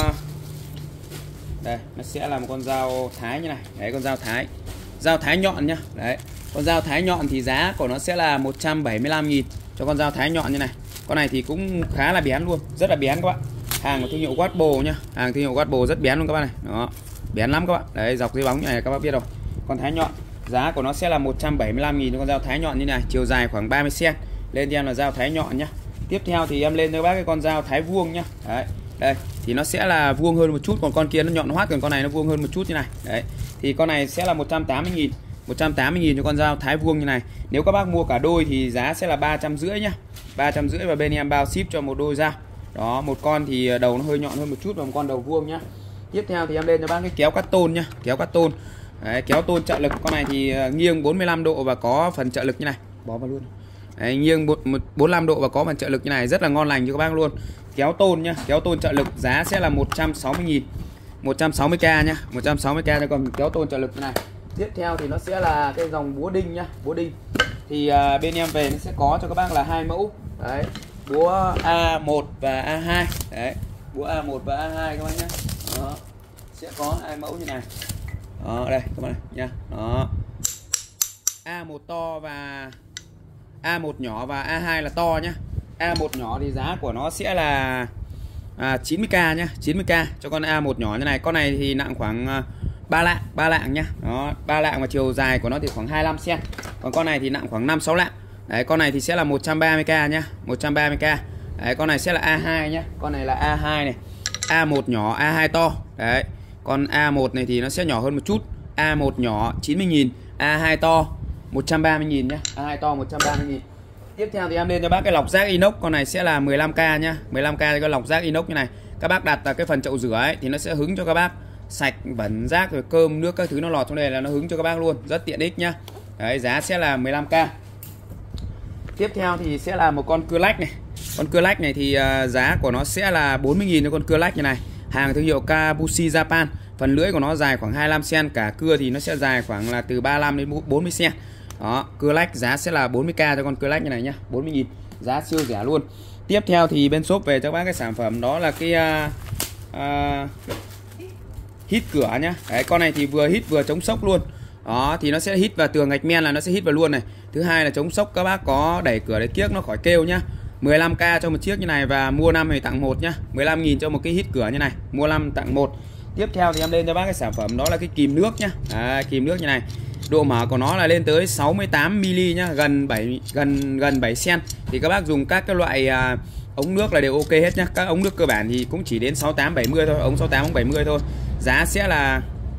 đây, nó sẽ là một con dao thái như này. Đấy, con dao thái. Dao thái nhọn nhá. Đấy. Con dao thái nhọn thì giá của nó sẽ là 175.000 cho con dao thái nhọn như này. Con này thì cũng khá là bén luôn, rất là bén các bạn. Hàng của thương hiệu Watbo nhá, hàng thương hiệu Watbo rất bén luôn các bạn này. Đó, bén lắm các bạn. Đấy, dọc dưới bóng như này các bác biết rồi. Con thái nhọn, giá của nó sẽ là 175.000 cho con dao thái nhọn như này, chiều dài khoảng 30 cm. Lên cho em là dao thái nhọn nhá. Tiếp theo thì em lên cho các bác cái con dao thái vuông nhá. Đấy. Đây, thì nó sẽ là vuông hơn một chút, còn con kia nó nhọn hoắt, còn con này nó vuông hơn một chút như này. Đấy. Thì con này sẽ là 180.000. 180.000 cho con dao thái vuông như này. Nếu các bác mua cả đôi thì giá sẽ là 350 nhá. 350 và bên em bao ship cho một đôi dao. Đó, một con thì đầu nó hơi nhọn hơn một chút và một con đầu vuông nhá. Tiếp theo thì em lên cho bác cái kéo cắt tôn nhá, kéo cắt tôn. Đấy, kéo tôn trợ lực, con này thì nghiêng 45 độ và có phần trợ lực như này. Bó vào luôn. Đấy, nghiêng 45 độ và có phần trợ lực như này, rất là ngon lành cho các bác luôn. Kéo tôn nhá, kéo tôn trợ lực giá sẽ là 160.000. 160k nhá, 160k cho con kéo tôn trợ lực như này. Tiếp theo thì nó sẽ là cái dòng búa đinh nhá, búa đinh. Thì bên em về nó sẽ có cho các bác là hai mẫu. Đấy, búa A1 và A2. Đấy, búa A1 và A2 các bác nhá. Đó. Sẽ có hai mẫu như này. Đó, đây các bạn này nha. Đó. A1 to và A1 nhỏ và A2 là to nhá. A1 nhỏ thì giá của nó sẽ là 90k nhá, 90k cho con A1 nhỏ như này. Con này thì nặng khoảng 3 lạng nhá. Đó, 3 lạng và chiều dài của nó thì khoảng 25 cm. Còn con này thì nặng khoảng 5-6 lạng. Đấy, con này thì sẽ là 130k nhá, 130k. Đấy, con này sẽ là A2 nhá. Con này là A2 này. A1 nhỏ, A2 to. Đấy. Con A1 này thì nó sẽ nhỏ hơn một chút. A1 nhỏ 90.000, A2 to 130.000 nhá. A2 to 130.000. Tiếp theo thì em lên cho bác cái lọc rác inox, con này sẽ là 15k nhá. 15k cho cái lọc rác inox như này. Các bác đặt cái phần chậu rửa ấy thì nó sẽ hứng cho các bác sạch bẩn rác rồi cơm nước các thứ nó lọt trong đây là nó hứng cho các bác luôn, rất tiện ích nhá. Đấy, giá sẽ là 15k. Tiếp theo thì sẽ là một con cưa lách này. Con cưa lách này thì giá của nó sẽ là 40.000 cho con cưa lách như này. Hàng thương hiệu Kabushi Japan. Phần lưỡi của nó dài khoảng 25 cm, cả cưa thì nó sẽ dài khoảng là từ 35 đến 40 cm. Đó, cưa lách giá sẽ là 40k cho con cưa lách như này nhá, 40.000, giá siêu rẻ luôn. Tiếp theo thì bên shop về cho bác cái sản phẩm đó là cái hít cửa nhá. Đấy, con này thì vừa hít vừa chống sốc luôn. Đó, thì nó sẽ hít vào tường gạch men là nó sẽ hít vào luôn này. Thứ hai là chống sốc, các bác có đẩy cửa đẩy kiếc nó khỏi kêu nhá. 15k cho một chiếc như này và mua 5 thì tặng 1 nhá. 15.000 cho một cái hít cửa như này, mua 5 tặng 1. Tiếp theo thì em lên cho bác cái sản phẩm đó là cái kìm nước nhá. Kìm nước như này. Độ mở của nó là lên tới 68 mm nhá, gần 7 cm. Thì các bác dùng các cái loại ống nước là đều ok hết nhá. Các ống nước cơ bản thì cũng chỉ đến 68 70 thôi, ống 68 ống 70 thôi. Giá sẽ là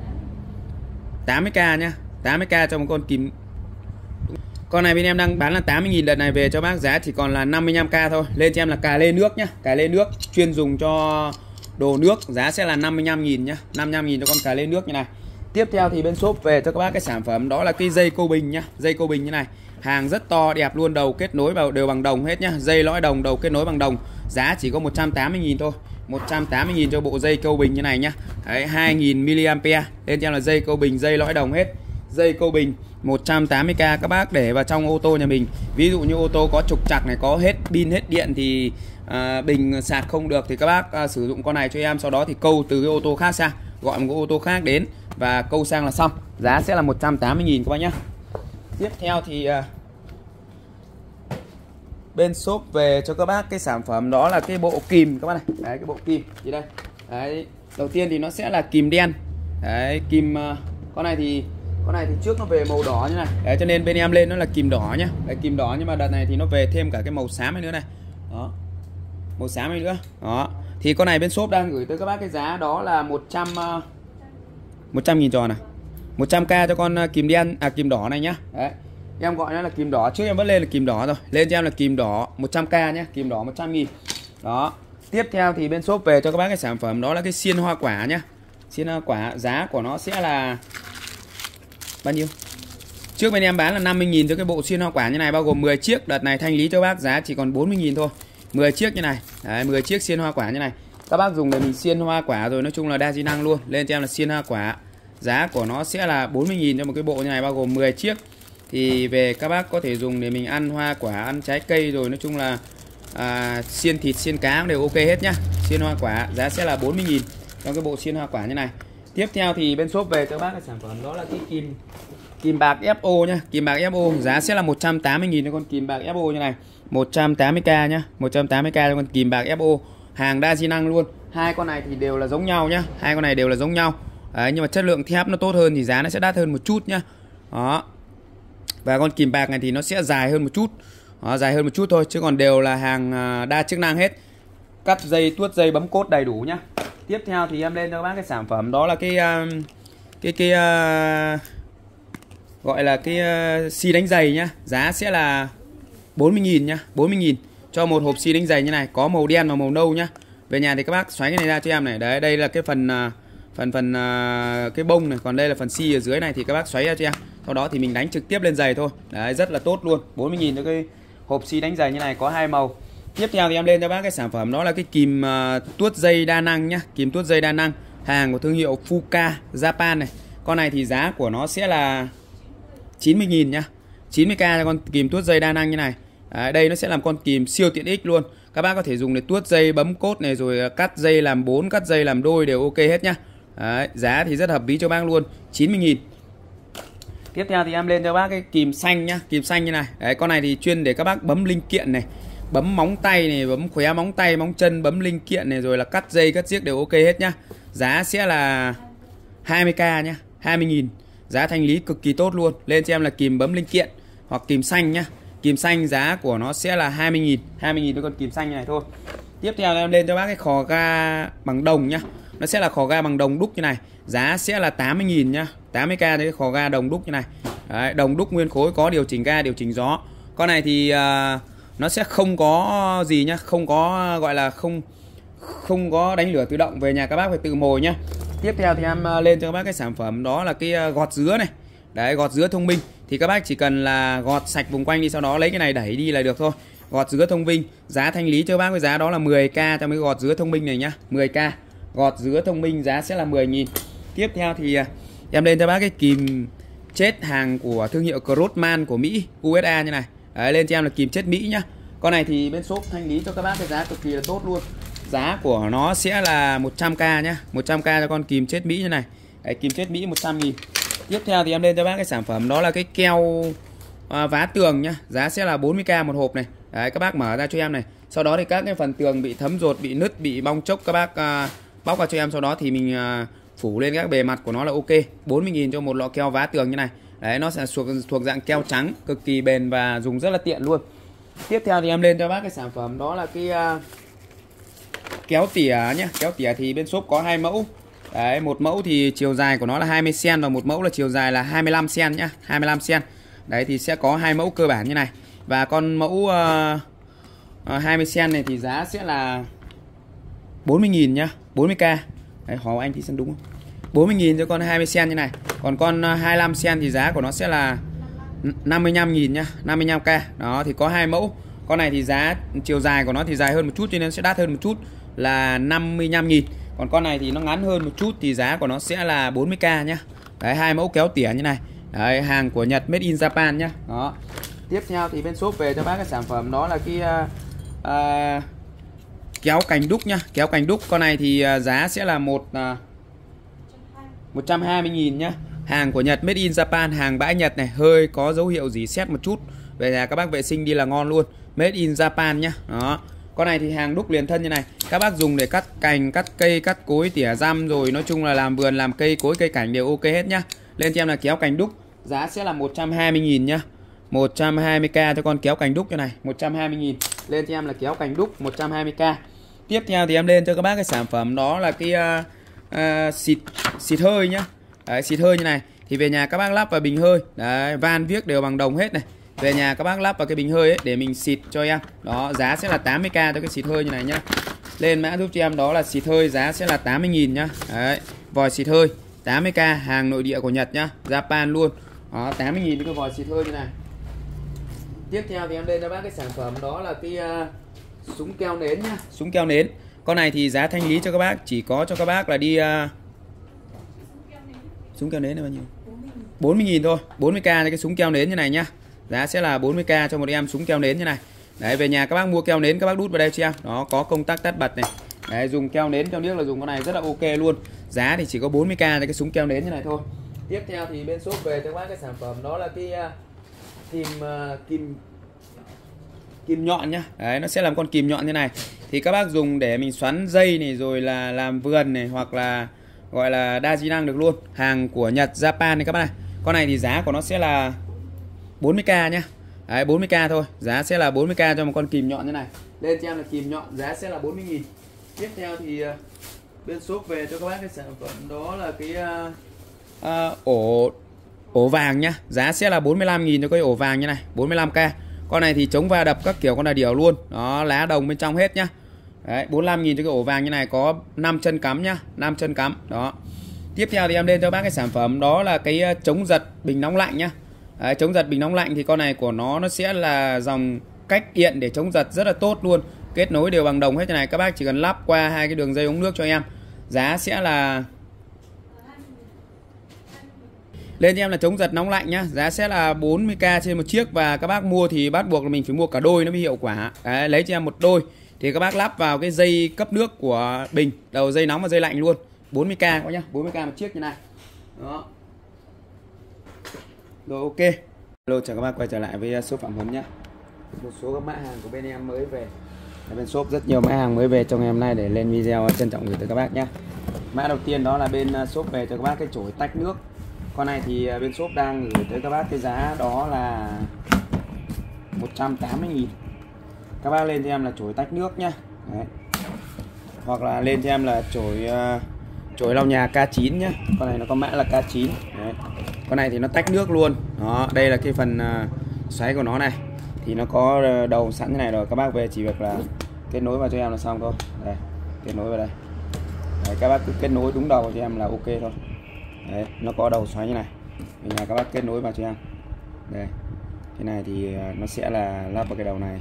80k nhá. 80k cho một con kìm. Con này bên em đang bán là 80.000, đợt này về cho bác giá chỉ còn là 55k thôi. Lên cho em là cà lê nước nhá, cà lê nước chuyên dùng cho đồ nước, giá sẽ là 55.000 nhá, 55.000 cho con cà lê nước như này. Tiếp theo thì bên shop về cho các bác cái sản phẩm đó là cái dây câu bình nhá, dây câu bình như này. Hàng rất to đẹp luôn, đầu kết nối vào đều bằng đồng hết nhá, dây lõi đồng, đầu kết nối bằng đồng. Giá chỉ có 180.000 thôi. 180.000 cho bộ dây câu bình như này nhá. Đấy, 2000 mAh. Lên cho em là dây câu bình, dây lõi đồng hết. Dây câu bình 180k các bác để vào trong ô tô nhà mình. Ví dụ như ô tô có trục trặc này, có hết pin hết điện thì bình sạc không được thì các bác sử dụng con này cho em, sau đó thì câu từ cái ô tô khác sang, gọi một cái ô tô khác đến và câu sang là xong. Giá sẽ là 180.000 các bác nhé. Tiếp theo thì bên shop về cho các bác cái sản phẩm đó là cái bộ kìm các bác này. Đấy, cái bộ kìm thì đây. Đấy, đầu tiên thì nó sẽ là kìm đen. Đấy, kìm con này thì trước nó về màu đỏ như này. Đấy, cho nên bên em lên nó là kìm đỏ nhá. Đấy, kìm đỏ nhưng mà đợt này thì nó về thêm cả cái màu xám này nữa này. Đó. Màu xám này nữa. Đó. Thì con này bên shop đang gửi tới các bác cái giá đó là 100.000 tròn này. 100k cho con kìm đen kìm đỏ này nhá. Đấy. Em gọi nó là kìm đỏ, trước em vẫn lên là kìm đỏ rồi. Lên cho em là kìm đỏ 100k nhá, kìm đỏ 100.000. Đó. Tiếp theo thì bên shop về cho các bác cái sản phẩm đó là cái xiên hoa quả nhá. Xiên hoa quả giá của nó sẽ là bao nhiêu? Trước bên em bán là 50.000 cho cái bộ xiên hoa quả như này, bao gồm 10 chiếc. Đợt này thanh lý cho bác giá chỉ còn 40.000 thôi. 10 chiếc như này. Đấy, 10 chiếc xiên hoa quả như này. Các bác dùng để mình xiên hoa quả rồi, nói chung là đa di năng luôn. Lên cho em là xiên hoa quả. Giá của nó sẽ là 40.000 cho một cái bộ như này, bao gồm 10 chiếc. Thì về các bác có thể dùng để mình ăn hoa quả, ăn trái cây rồi, nói chung là xiên thịt, xiên cá đều ok hết nhá. Xiên hoa quả giá sẽ là 40.000 trong cái bộ xiên hoa quả như này. Tiếp theo thì bên shop về cho bác cái sản phẩm đó là cái kìm bạc FO nhá. Kìm bạc FO giá sẽ là 180.000 cho con kìm bạc FO như này. 180k nhá, 180k cho con kìm bạc FO. Hàng đa di năng luôn. Hai con này thì đều là giống nhau nhá. Hai con này đều là giống nhau. Đấy, nhưng mà chất lượng thép nó tốt hơn thì giá nó sẽ đắt hơn một chút nhá. Đó. Và con kìm bạc này thì nó sẽ dài hơn một chút. Đó, dài hơn một chút thôi, chứ còn đều là hàng đa chức năng hết. Cắt dây, tuốt dây, bấm cốt đầy đủ nhá. Tiếp theo thì em lên cho các bác cái sản phẩm đó là cái gọi là cái xi đánh giày nhá. Giá sẽ là 40.000 nhá, 40.000 cho một hộp xi đánh giày như này, có màu đen và màu nâu nhá. Về nhà thì các bác xoáy cái này ra cho em này. Đấy, đây là cái phần cái bông này, còn đây là phần xi ở dưới này thì các bác xoáy ra cho em. Sau đó thì mình đánh trực tiếp lên giày thôi. Đấy, rất là tốt luôn. 40.000 cho cái hộp xi đánh giày như này, có hai màu. Tiếp theo thì em lên cho bác cái sản phẩm đó là cái kìm tuốt dây đa năng nhá. Kìm tuốt dây đa năng, hàng của thương hiệu Fuka Japan này. Con này thì giá của nó sẽ là 90.000 nhá. 90k cho con kìm tuốt dây đa năng như này. Đấy, đây nó sẽ làm con kìm siêu tiện ích luôn. Các bác có thể dùng để tuốt dây, bấm cốt này, rồi cắt dây làm 4, cắt dây làm đôi đều ok hết nhá. Đấy, giá thì rất hợp lý cho bác luôn, 90.000. Tiếp theo thì em lên cho bác cái kìm xanh nhá, kìm xanh như này. Đấy, con này thì chuyên để các bác bấm linh kiện này, bấm móng tay này, bấm khóe móng tay, móng chân, bấm linh kiện này, rồi là cắt dây, cắt giếc đều ok hết nhá. Giá sẽ là 20k nhá, 20.000. Giá thanh lý cực kỳ tốt luôn. Lên cho em là kìm bấm linh kiện hoặc kìm xanh nhá. Kìm xanh giá của nó sẽ là 20.000, 20.000 cho con kìm xanh này thôi. Tiếp theo em lên cho bác cái khò ga bằng đồng nhá. Nó sẽ là khò ga bằng đồng đúc như này. Giá sẽ là 80.000 nhá. 80k cái khò ga đồng đúc như này. Đấy, đồng đúc nguyên khối, có điều chỉnh ga, điều chỉnh gió. Con này thì nó sẽ không có gì nhá, không có gọi là không có đánh lửa tự động, về nhà các bác phải tự mồi nhá. Tiếp theo thì em lên cho các bác cái sản phẩm đó là cái gọt dứa này. Đấy, gọt dứa thông minh. Thì các bác chỉ cần là gọt sạch vùng quanh đi, sau đó lấy cái này đẩy đi là được thôi. Gọt dứa thông minh, giá thanh lý cho các bác với giá đó là 10k cho cái gọt dứa thông minh này nhá. 10k. Gọt dứa thông minh giá sẽ là 10.000. Tiếp theo thì em lên cho bác cái kìm chết hàng của thương hiệu Crossman của Mỹ, USA như này. Đấy, lên cho em là kìm chết Mỹ nhá. Con này thì bên shop thanh lý cho các bác cái giá cực kỳ là tốt luôn. Giá của nó sẽ là 100k nhá, 100k cho con kìm chết Mỹ như này. Đấy, kìm chết Mỹ 100.000. Tiếp theo thì em lên cho bác cái sản phẩm đó là cái vá tường nhá, giá sẽ là 40k một hộp này. Đấy, các bác mở ra cho em này. Sau đó thì các cái phần tường bị thấm dột, bị nứt, bị bong chốc các bác bóc ra cho em, sau đó thì mình phủ lên các bề mặt của nó là ok. 40.000 cho một lọ keo vá tường như này. Đấy, nó sẽ thuộc dạng keo trắng, cực kỳ bền và dùng rất là tiện luôn. Tiếp theo thì em lên cho bác cái sản phẩm đó là cái kéo tỉa nhé. Kéo tỉa thì bên shop có 2 mẫu. Đấy, một mẫu thì chiều dài của nó là 20 cm và một mẫu là chiều dài là 25 cm nhá, 25 cm. Đấy thì sẽ có 2 mẫu cơ bản như này. Và con mẫu 20 cm này thì giá sẽ là 40.000 nhá, 40k. Đấy, hỏi anh thì xem đúng không? 40.000 cho con 20 cm như này. Còn con 25 cm thì giá của nó sẽ là 55.000 nhá, 55k. Đó thì có 2 mẫu. Con này thì giá chiều dài của nó thì dài hơn một chút cho nên sẽ đắt hơn một chút là 55.000. Còn con này thì nó ngắn hơn một chút thì giá của nó sẽ là 40k nhá. Đấy, 2 mẫu kéo tỉa như này. Đấy, hàng của Nhật, made in Japan nhá. Đó. Tiếp theo thì bên shop về cho bác cái sản phẩm đó là cái kéo cành đúc nhá. Kéo cành đúc con này thì giá sẽ là 120.000 nhá. Hàng của Nhật, made in Japan, hàng bãi Nhật này, hơi có dấu hiệu gì sét một chút. Về nhà các bác vệ sinh đi là ngon luôn. Made in Japan nhá. Đó. Con này thì hàng đúc liền thân như này. Các bác dùng để cắt cành, cắt cây, cắt cối, tỉa răm rồi nói chung là làm vườn, làm cây, cối, cây cảnh đều ok hết nhá. Lên cho em là kéo cành đúc. Giá sẽ là 120.000 nhá. 120k cho con kéo cành đúc như này, 120.000. Lên cho em là kéo cành đúc 120k. Tiếp theo thì em lên cho các bác cái sản phẩm đó là cái xịt hơi nhá. Đấy, xịt hơi như này. Thì về nhà các bác lắp vào bình hơi. Đấy, van viếc đều bằng đồng hết này. Về nhà các bác lắp vào cái bình hơi ấy để mình xịt cho em. Đó, giá sẽ là 80k cho cái xịt hơi như này nhá. Lên mã giúp cho em đó là xịt hơi, giá sẽ là 80.000 nhá. Đấy, vòi xịt hơi 80k, hàng nội địa của Nhật nhá, Japan luôn. Đó, 80.000 cái vòi xịt hơi như này. Tiếp theo thì em lên cho bác cái sản phẩm đó là cái súng keo nến nhá. Súng keo nến. Con này thì giá thanh lý cho các bác chỉ có cho các bác là đi súng keo nến là bao nhiêu? 40.000 thôi, 40k cho cái súng keo nến như này nhá. Giá sẽ là 40k cho một em súng keo nến như này. Đấy, về nhà các bác mua keo nến các bác đút vào đây cho em. Đó, có công tắc tắt bật này. Đấy, dùng keo nến keo niếc là dùng con này rất là ok luôn. Giá thì chỉ có 40k cho cái súng keo nến như này thôi. Tiếp theo thì bên shop về cho các bác cái sản phẩm đó là cái kìm nhọn nhá. Đấy, nó sẽ làm con kìm nhọn như này. Thì các bác dùng để mình xoắn dây này rồi là làm vườn này hoặc là gọi là đa di năng được luôn. Hàng của Nhật, Japan này các bác này. Con này thì giá của nó sẽ là 40k nhá. Đấy, 40k thôi. Giá sẽ là 40k cho một con kìm nhọn như này. Lên cho em là kìm nhọn, giá sẽ là 40.000. Tiếp theo thì bên shop về cho các bác cái sản phẩm đó là cái ổ vàng nhá. Giá sẽ là 45.000 cho cái ổ vàng như này, 45k. Con này thì chống va đập các kiểu con là điều luôn. Đó, lá đồng bên trong hết nhá. Đấy, 45.000 cho cái ổ vàng như này, có 5 chân cắm nhá, 5 chân cắm. Đó. Tiếp theo thì em lên cho bác cái sản phẩm đó là cái chống giật bình nóng lạnh nhá. Đấy, chống giật bình nóng lạnh thì con này của nó sẽ là dòng cách điện để chống giật rất là tốt luôn. Kết nối đều bằng đồng hết như này, các bác chỉ cần lắp qua 2 cái đường dây ống nước cho em. Giá sẽ là lên cho em là chống giật nóng lạnh nhá, giá sẽ là 40k trên một chiếc. Và các bác mua thì bắt buộc là mình phải mua cả đôi nó mới hiệu quả. Đấy, lấy cho em một đôi thì các bác lắp vào cái dây cấp nước của bình, đầu dây nóng và dây lạnh luôn. 40k các nhá, 40k một chiếc như này. Đó. Rồi ok. Hello, chào các bác quay trở lại với shop Phạm Huấn nhé. Một số các mã hàng của bên em mới về. Bên shop rất nhiều mã hàng mới về trong ngày hôm nay để lên video trân trọng gửi tới các bác nhé. Mã đầu tiên đó là bên shop về cho các bác cái chổi tách nước. Con này thì bên shop đang gửi tới các bác cái giá đó là 180.000. Các bác lên cho em là chổi tách nước nhá. Đấy. Hoặc là lên cho em là chổi lau nhà K9 nhá. Con này nó có mã là K9. Đấy. Con này thì nó tách nước luôn. Đó, đây là cái phần xoáy của nó này. Thì nó có đầu sẵn thế này rồi, các bác về chỉ việc là kết nối vào cho em là xong thôi. Đây, kết nối vào đây. Đấy, các bác cứ kết nối đúng đầu cho em là ok thôi. Đấy, nó có đầu xoáy như này. Bây giờ các bác kết nối vào cho em. Đây. Cái này thì nó sẽ là lắp vào cái đầu này.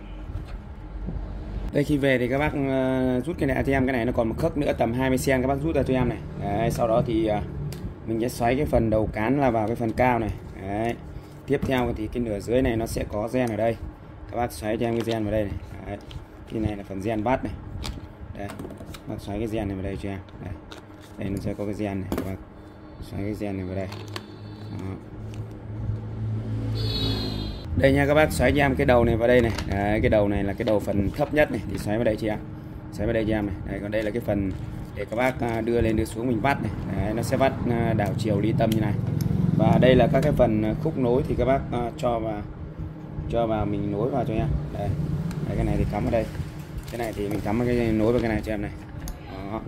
Đây, khi về thì các bác rút cái này cho em, cái này nó còn một khớp nữa tầm 20 cm, các bác rút ra cho em này. Đấy, sau đó thì mình sẽ xoáy cái phần đầu cán là vào cái phần cao này. Đấy. Tiếp theo thì cái nửa dưới này nó sẽ có gen ở đây. Các bác xoáy cho em cái gen vào đây này. Đấy. Cái này là phần gen bát này. Đây. Các bác xoáy cái gen này vào đây cho em. Đây. Đây nó sẽ có cái gen này. Các bác xoáy cái gen này vào đây. Đó. Đây nha các bác, xoáy cho em cái đầu này vào đây này. Đấy, cái đầu này là cái đầu phần thấp nhất này thì xoáy vào đây chị em. Xoáy vào đây cho em này. Đấy, còn đây là cái phần để các bác đưa lên đưa xuống mình vắt này. Đấy, nó sẽ vắt đảo chiều ly tâm như này. Và đây là các cái phần khúc nối thì các bác cho vào mình nối vào cho em. Đây. Đấy, cái này thì cắm ở đây. Cái này thì mình cắm cái nối vào cái này cho em này. Đó.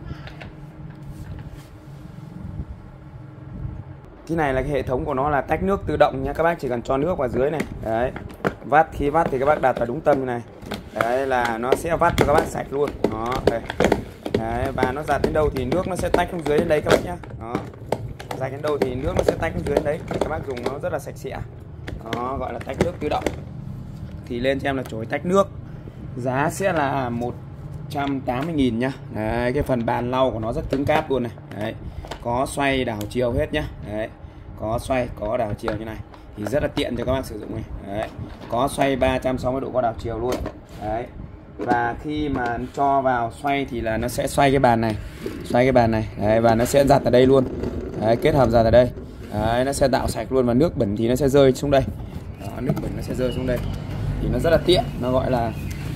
Cái này là cái hệ thống của nó là tách nước tự động nha, các bác chỉ cần cho nước vào dưới này. Đấy. Vắt, khi vắt thì các bác đặt vào đúng tâm như này. Đấy là nó sẽ vắt cho các bác sạch luôn. Đó, đây. Đấy, và nó giặt đến đâu thì nước nó sẽ tách xuống dưới đến đấy các bác nhá. Đó. Giặt đến đâu thì nước nó sẽ tách xuống dưới đến đấy. Các bác dùng nó rất là sạch sẽ. Đó, gọi là tách nước tự động. Thì lên cho em là chổi tách nước. Giá sẽ là 180.000 nhá. Đấy, cái phần bàn lau của nó rất cứng cáp luôn này. Đấy. Có xoay đảo chiều hết nhá. Đấy. Có xoay, có đảo chiều như này. Thì rất là tiện cho các bác sử dụng này. Đấy. Có xoay 360 độ có đảo chiều luôn. Đấy. Và khi mà cho vào xoay thì là nó sẽ xoay cái bàn này. Xoay cái bàn này. Đấy, và nó sẽ giặt ở đây luôn. Đấy, kết hợp giặt ở đây. Đấy, nó sẽ tạo sạch luôn và nước bẩn thì nó sẽ rơi xuống đây. Đó, nước bẩn nó sẽ rơi xuống đây. Thì nó rất là tiện, nó gọi là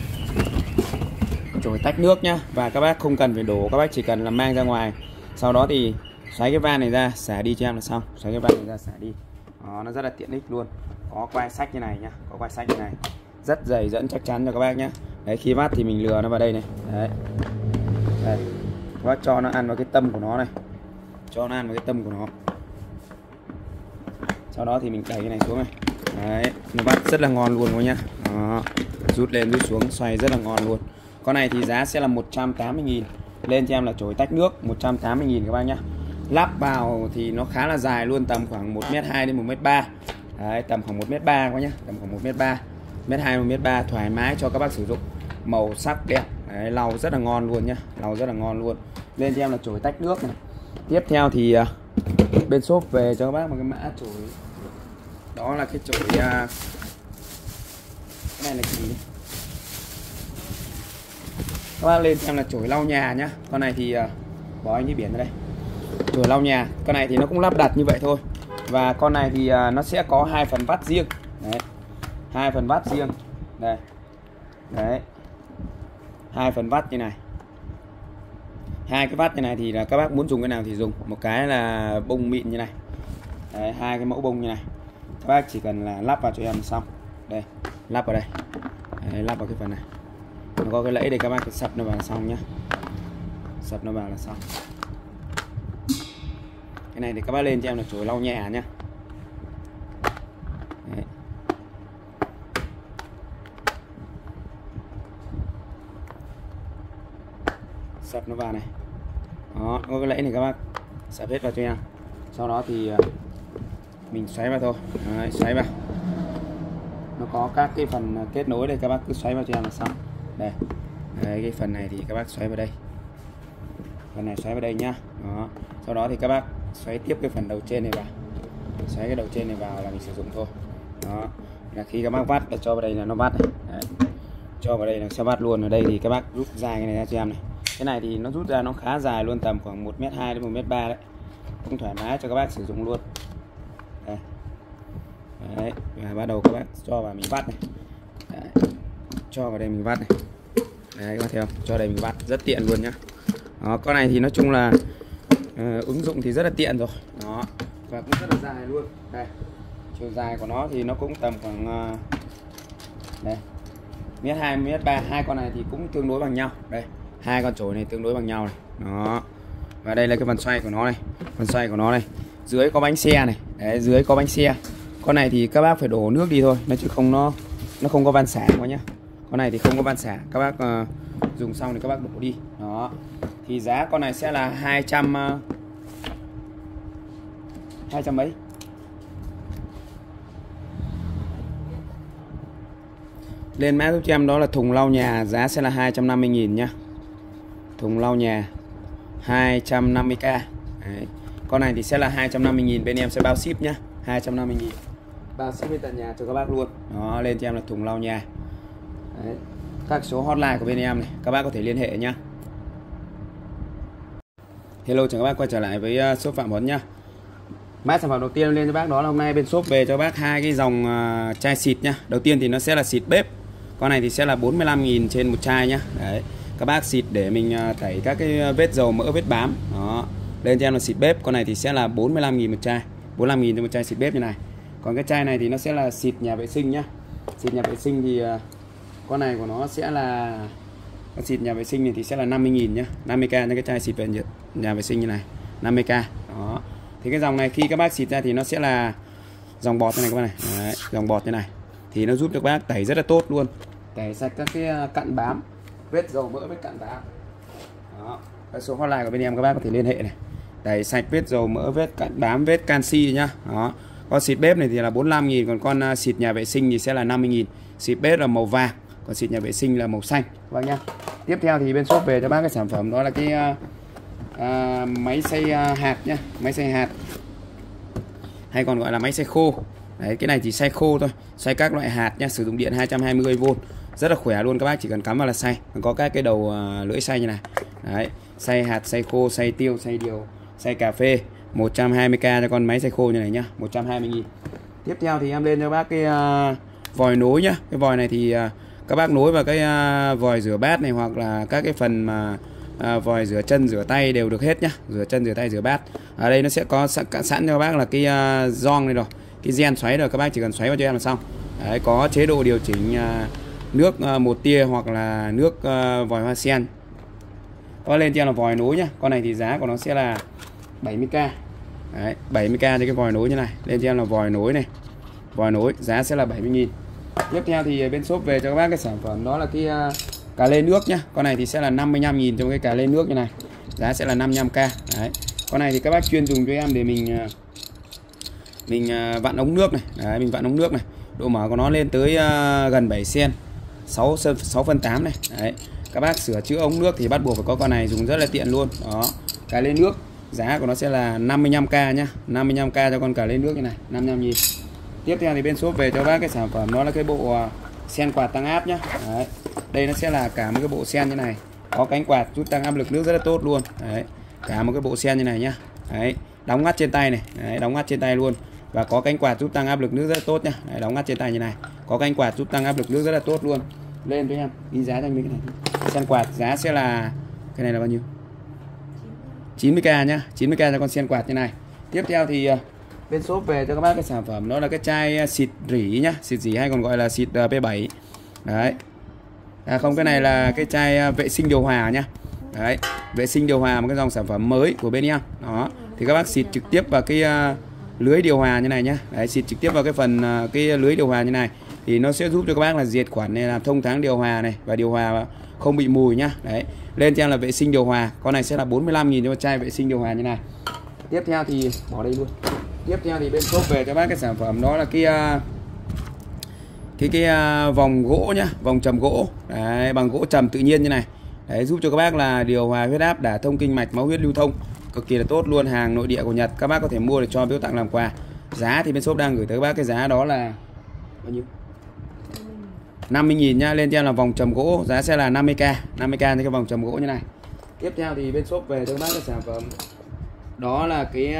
chổi tách nước nhá. Và các bác không cần phải đổ, các bác chỉ cần là mang ra ngoài. Sau đó thì xoáy cái van này ra, xả đi cho em là xong. Xoáy cái van này ra, xả đi. Đó, nó rất là tiện ích luôn. Có quai sách như này nhá, có quai sách như này. Rất dày dẫn chắc chắn cho các bác nhé. Đấy, khi vắt thì mình lừa nó vào đây này. Đấy. Đây. Các bác cho nó ăn vào cái tâm của nó này. Cho nó ăn vào cái tâm của nó. Sau đó thì mình đẩy cái này xuống này. Đấy, nó vắt rất là ngon luôn các nhá. Đó. Rút lên rút xuống xoay rất là ngon luôn. Con này thì giá sẽ là 180.000. Lên cho em là chổi tách nước 180.000 các bác nhá. Lắp vào thì nó khá là dài luôn, tầm khoảng 1m2 đến 1m3. Đấy, tầm khoảng 1m3 các bác nhá, tầm khoảng 1m3. 1m2 1m3 thoải mái cho các bác sử dụng. Màu sắc đẹp. Đấy, lau rất là ngon luôn nhá. Lau rất là ngon luôn. Lên cho em là chổi tách nước này. Tiếp theo thì bên shop về cho các bác một cái mã chổi. Đó là cái chổi cái này là gì đấy? Các bác lên xem là chổi lau nhà nhá. Con này thì bỏ anh cái biển ra đây. Chổi lau nhà. Con này thì nó cũng lắp đặt như vậy thôi. Và con này thì nó sẽ có 2 phần vắt riêng. Đấy. 2 phần vắt riêng. Đây. Đấy. 2 phần vắt như này. 2 cái vắt như này thì là các bác muốn dùng cái nào thì dùng. Một cái là bông mịn như này. Đấy, 2 cái mẫu bông như này. Các bác chỉ cần là lắp vào cho em xong. Đây, lắp vào đây. Đấy, lắp vào cái phần này. Nó có cái lẫy để các bác phải sập nó vào là xong nhá. Sập nó vào là xong. Cái này thì các bác lên cho em là chổi lau nhà nhá. Đấy. Sập nó vào này. Đó, có cái lẫy này các bác sập hết vào cho em. Sau đó thì mình xoáy vào thôi. Đấy, xoáy vào. Nó có các cái phần kết nối đây, các bác cứ xoáy vào cho em là xong. Đây. Đấy, cái phần này thì các bác xoáy vào đây. Phần này xoáy vào đây nhá. Đó. Sau đó thì các bác xoáy tiếp cái phần đầu trên này vào. Xoáy cái đầu trên này vào là mình sử dụng thôi. Đó. Là khi các bác vắt là cho vào đây là nó vắt này. Đấy. Cho vào đây là sẽ vắt luôn. Ở đây thì các bác rút dài cái này ra cho em này. Cái này thì nó rút ra nó khá dài luôn, tầm khoảng 1m2 đến 1m3 đấy. Cũng thoải mái cho các bác sử dụng luôn. Đây. Đấy, và bắt đầu các bác cho vào mình vắt này. Đấy. Cho vào đây mình vắt này. Đấy, có thấy không? Cho đây mình vắt rất tiện luôn nhá. Đó, con này thì nói chung là ứng dụng thì rất là tiện rồi. Đó. Và cũng rất là dài luôn. Đây. Chiều dài của nó thì nó cũng tầm khoảng đây. Mét 2, mét 3, hai con này thì cũng tương đối bằng nhau. Đây, hai con chổi này tương đối bằng nhau này. Đó. Và đây là cái phần xoay của nó này. Phần xoay của nó này. Dưới có bánh xe này. Đấy, dưới có bánh xe. Con này thì các bác phải đổ nước đi thôi, nó chứ không nó không có van xả quá nhá. Con này thì không có van xả, các bác dùng xong thì các bác đổ đi. Đó. Thì giá con này sẽ là 200 mấy. Lên mã giúp cho em đó là thùng lau nhà, giá sẽ là 250.000 nhá. Thùng lau nhà 250k. Đấy. Con này thì sẽ là 250.000, bên em sẽ bao ship nhá. 250.000. Bao ship đến tận nhà cho các bác luôn. Đó, lên cho em là thùng lau nhà. Đấy. Các số hotline của bên em này, các bác có thể liên hệ nhá. Hello chào các bác quay trở lại với shop Phạm Huấn nhá. Mã sản phẩm đầu tiên lên cho bác đó là hôm nay bên shop về cho bác hai cái dòng chai xịt nhá. Đầu tiên thì nó sẽ là xịt bếp. Con này thì sẽ là 45.000 trên một chai nhá. Đấy. Các bác xịt để mình tẩy các cái vết dầu mỡ, vết bám. Đó. Lên cho em là xịt bếp. Con này thì sẽ là 45.000 một chai. 45.000 cho một chai xịt bếp như này. Còn cái chai này thì nó sẽ là xịt nhà vệ sinh nhá. Xịt nhà vệ sinh thì con này của nó sẽ là xịt nhà vệ sinh này thì sẽ là 50.000 nhá. 50k cho cái chai xịt về nhà vệ sinh như này. 50k. Đó. Thì cái dòng này khi các bác xịt ra thì nó sẽ là dòng bọt như này các bác này. Đấy, dòng bọt như này. Thì nó giúp cho các bác tẩy rất là tốt luôn. Tẩy sạch các cái cặn bám, vết dầu mỡ, vết cặn bám. Đó. Cái số hotline của bên em các bác có thể liên hệ này. Tẩy sạch vết dầu mỡ, vết cặn bám, vết canxi nhá. Đó. Con xịt bếp này thì là 45.000, còn con xịt nhà vệ sinh thì sẽ là 50.000. Xịt bếp là màu vàng, còn xịt nhà vệ sinh là màu xanh. Vâng nhá. Tiếp theo thì bên shop về cho bác cái sản phẩm đó là cái máy xay hạt nhá, máy xay hạt hay còn gọi là máy xay khô. Đấy, cái này chỉ xay khô thôi, xay các loại hạt nhá, sử dụng điện 220V, rất là khỏe luôn, các bác chỉ cần cắm vào là xay. Có các cái đầu lưỡi xay như này. Đấy, xay hạt, xay khô, xay tiêu, xay điều, xay cà phê. 120k cho con máy xay khô như này nhá, 120.000. Tiếp theo thì em lên cho bác cái vòi nối nhá. Cái vòi này thì các bác nối vào cái vòi rửa bát này, hoặc là các cái phần mà vòi rửa chân rửa tay đều được hết nhá. Rửa chân rửa tay rửa bát. Ở đây nó sẽ có sẵn cho các bác là cái gioăng này rồi, cái gen xoáy rồi, các bác chỉ cần xoáy vào cho em là xong. Đấy, có chế độ điều chỉnh nước 1 tia hoặc là nước vòi hoa sen. Có lên cho em là vòi nối nhá. Con này thì giá của nó sẽ là 70k. Đấy, 70k cho cái vòi nối như này. Lên cho em là vòi nối này. Vòi nối giá sẽ là 70.000. Tiếp theo thì bên shop về cho các bác cái sản phẩm đó là cái cà lê nước nhá. Con này thì sẽ là 55.000 trong cái cà lê nước như này. Giá sẽ là 55k. Đấy. Con này thì các bác chuyên dùng cho em để mình vặn ống nước này. Đấy, mình vặn ống nước này. Độ mở của nó lên tới gần 7 cm, 6/8 này. Đấy. Các bác sửa chữa ống nước thì bắt buộc phải có con này, dùng rất là tiện luôn. Đó. Cà lê nước giá của nó sẽ là 55k nhá. 55k cho con cà lê nước như này, 55.000. Tiếp theo thì bên shop về cho bác cái sản phẩm đó là cái bộ sen quạt tăng áp nhá. Đấy. Đây nó sẽ là cả một cái bộ sen như này, có cánh quạt giúp tăng áp lực nước rất là tốt luôn. Đấy. Cả một cái bộ sen như này nhá. Đấy. Đóng ngắt trên tay này. Đấy. Đóng ngắt trên tay luôn. Và có cánh quạt giúp tăng áp lực nước rất là tốt nhá. Đấy. Đóng ngắt trên tay như này, có cánh quạt giúp tăng áp lực nước rất là tốt luôn. Lên với em ghi giá cho mình cái này. Sen quạt giá sẽ là cái này là bao nhiêu? 90k nhá. 90k cho con sen quạt như này. Tiếp theo thì bên shop về cho các bác cái sản phẩm đó là cái chai xịt rỉ nhá. Xịt rỉ hay còn gọi là xịt P7. Đấy. Không, cái này là cái chai vệ sinh điều hòa nhá. Đấy, vệ sinh điều hòa, một cái dòng sản phẩm mới của bên em. Đó. Thì các bác xịt trực tiếp vào cái lưới điều hòa như này nhá. Đấy, xịt trực tiếp vào cái phần cái lưới điều hòa như này thì nó sẽ giúp cho các bác là diệt khuẩn này, làm thông thoáng điều hòa này, và điều hòa không bị mùi nhá. Đấy. Lên cho em là vệ sinh điều hòa. Con này sẽ là 45.000 cho một chai vệ sinh điều hòa như này. Tiếp theo thì bỏ đây luôn. Tiếp theo thì bên shop về cho bác cái sản phẩm đó là cái vòng gỗ nhá, vòng trầm gỗ. Đấy, bằng gỗ trầm tự nhiên như này. Đấy, giúp cho các bác là điều hòa huyết áp, đả thông kinh mạch, máu huyết lưu thông, cực kỳ là tốt luôn. Hàng nội địa của Nhật, các bác có thể mua để cho biếu tặng làm quà. Giá thì bên shop đang gửi tới các bác cái giá đó là bao nhiêu? 50.000 nhá. Lên cho em là vòng trầm gỗ, giá sẽ là 50k. 50k cho cái vòng trầm gỗ như này. Tiếp theo thì bên shop về cho các bác cái sản phẩm đó là cái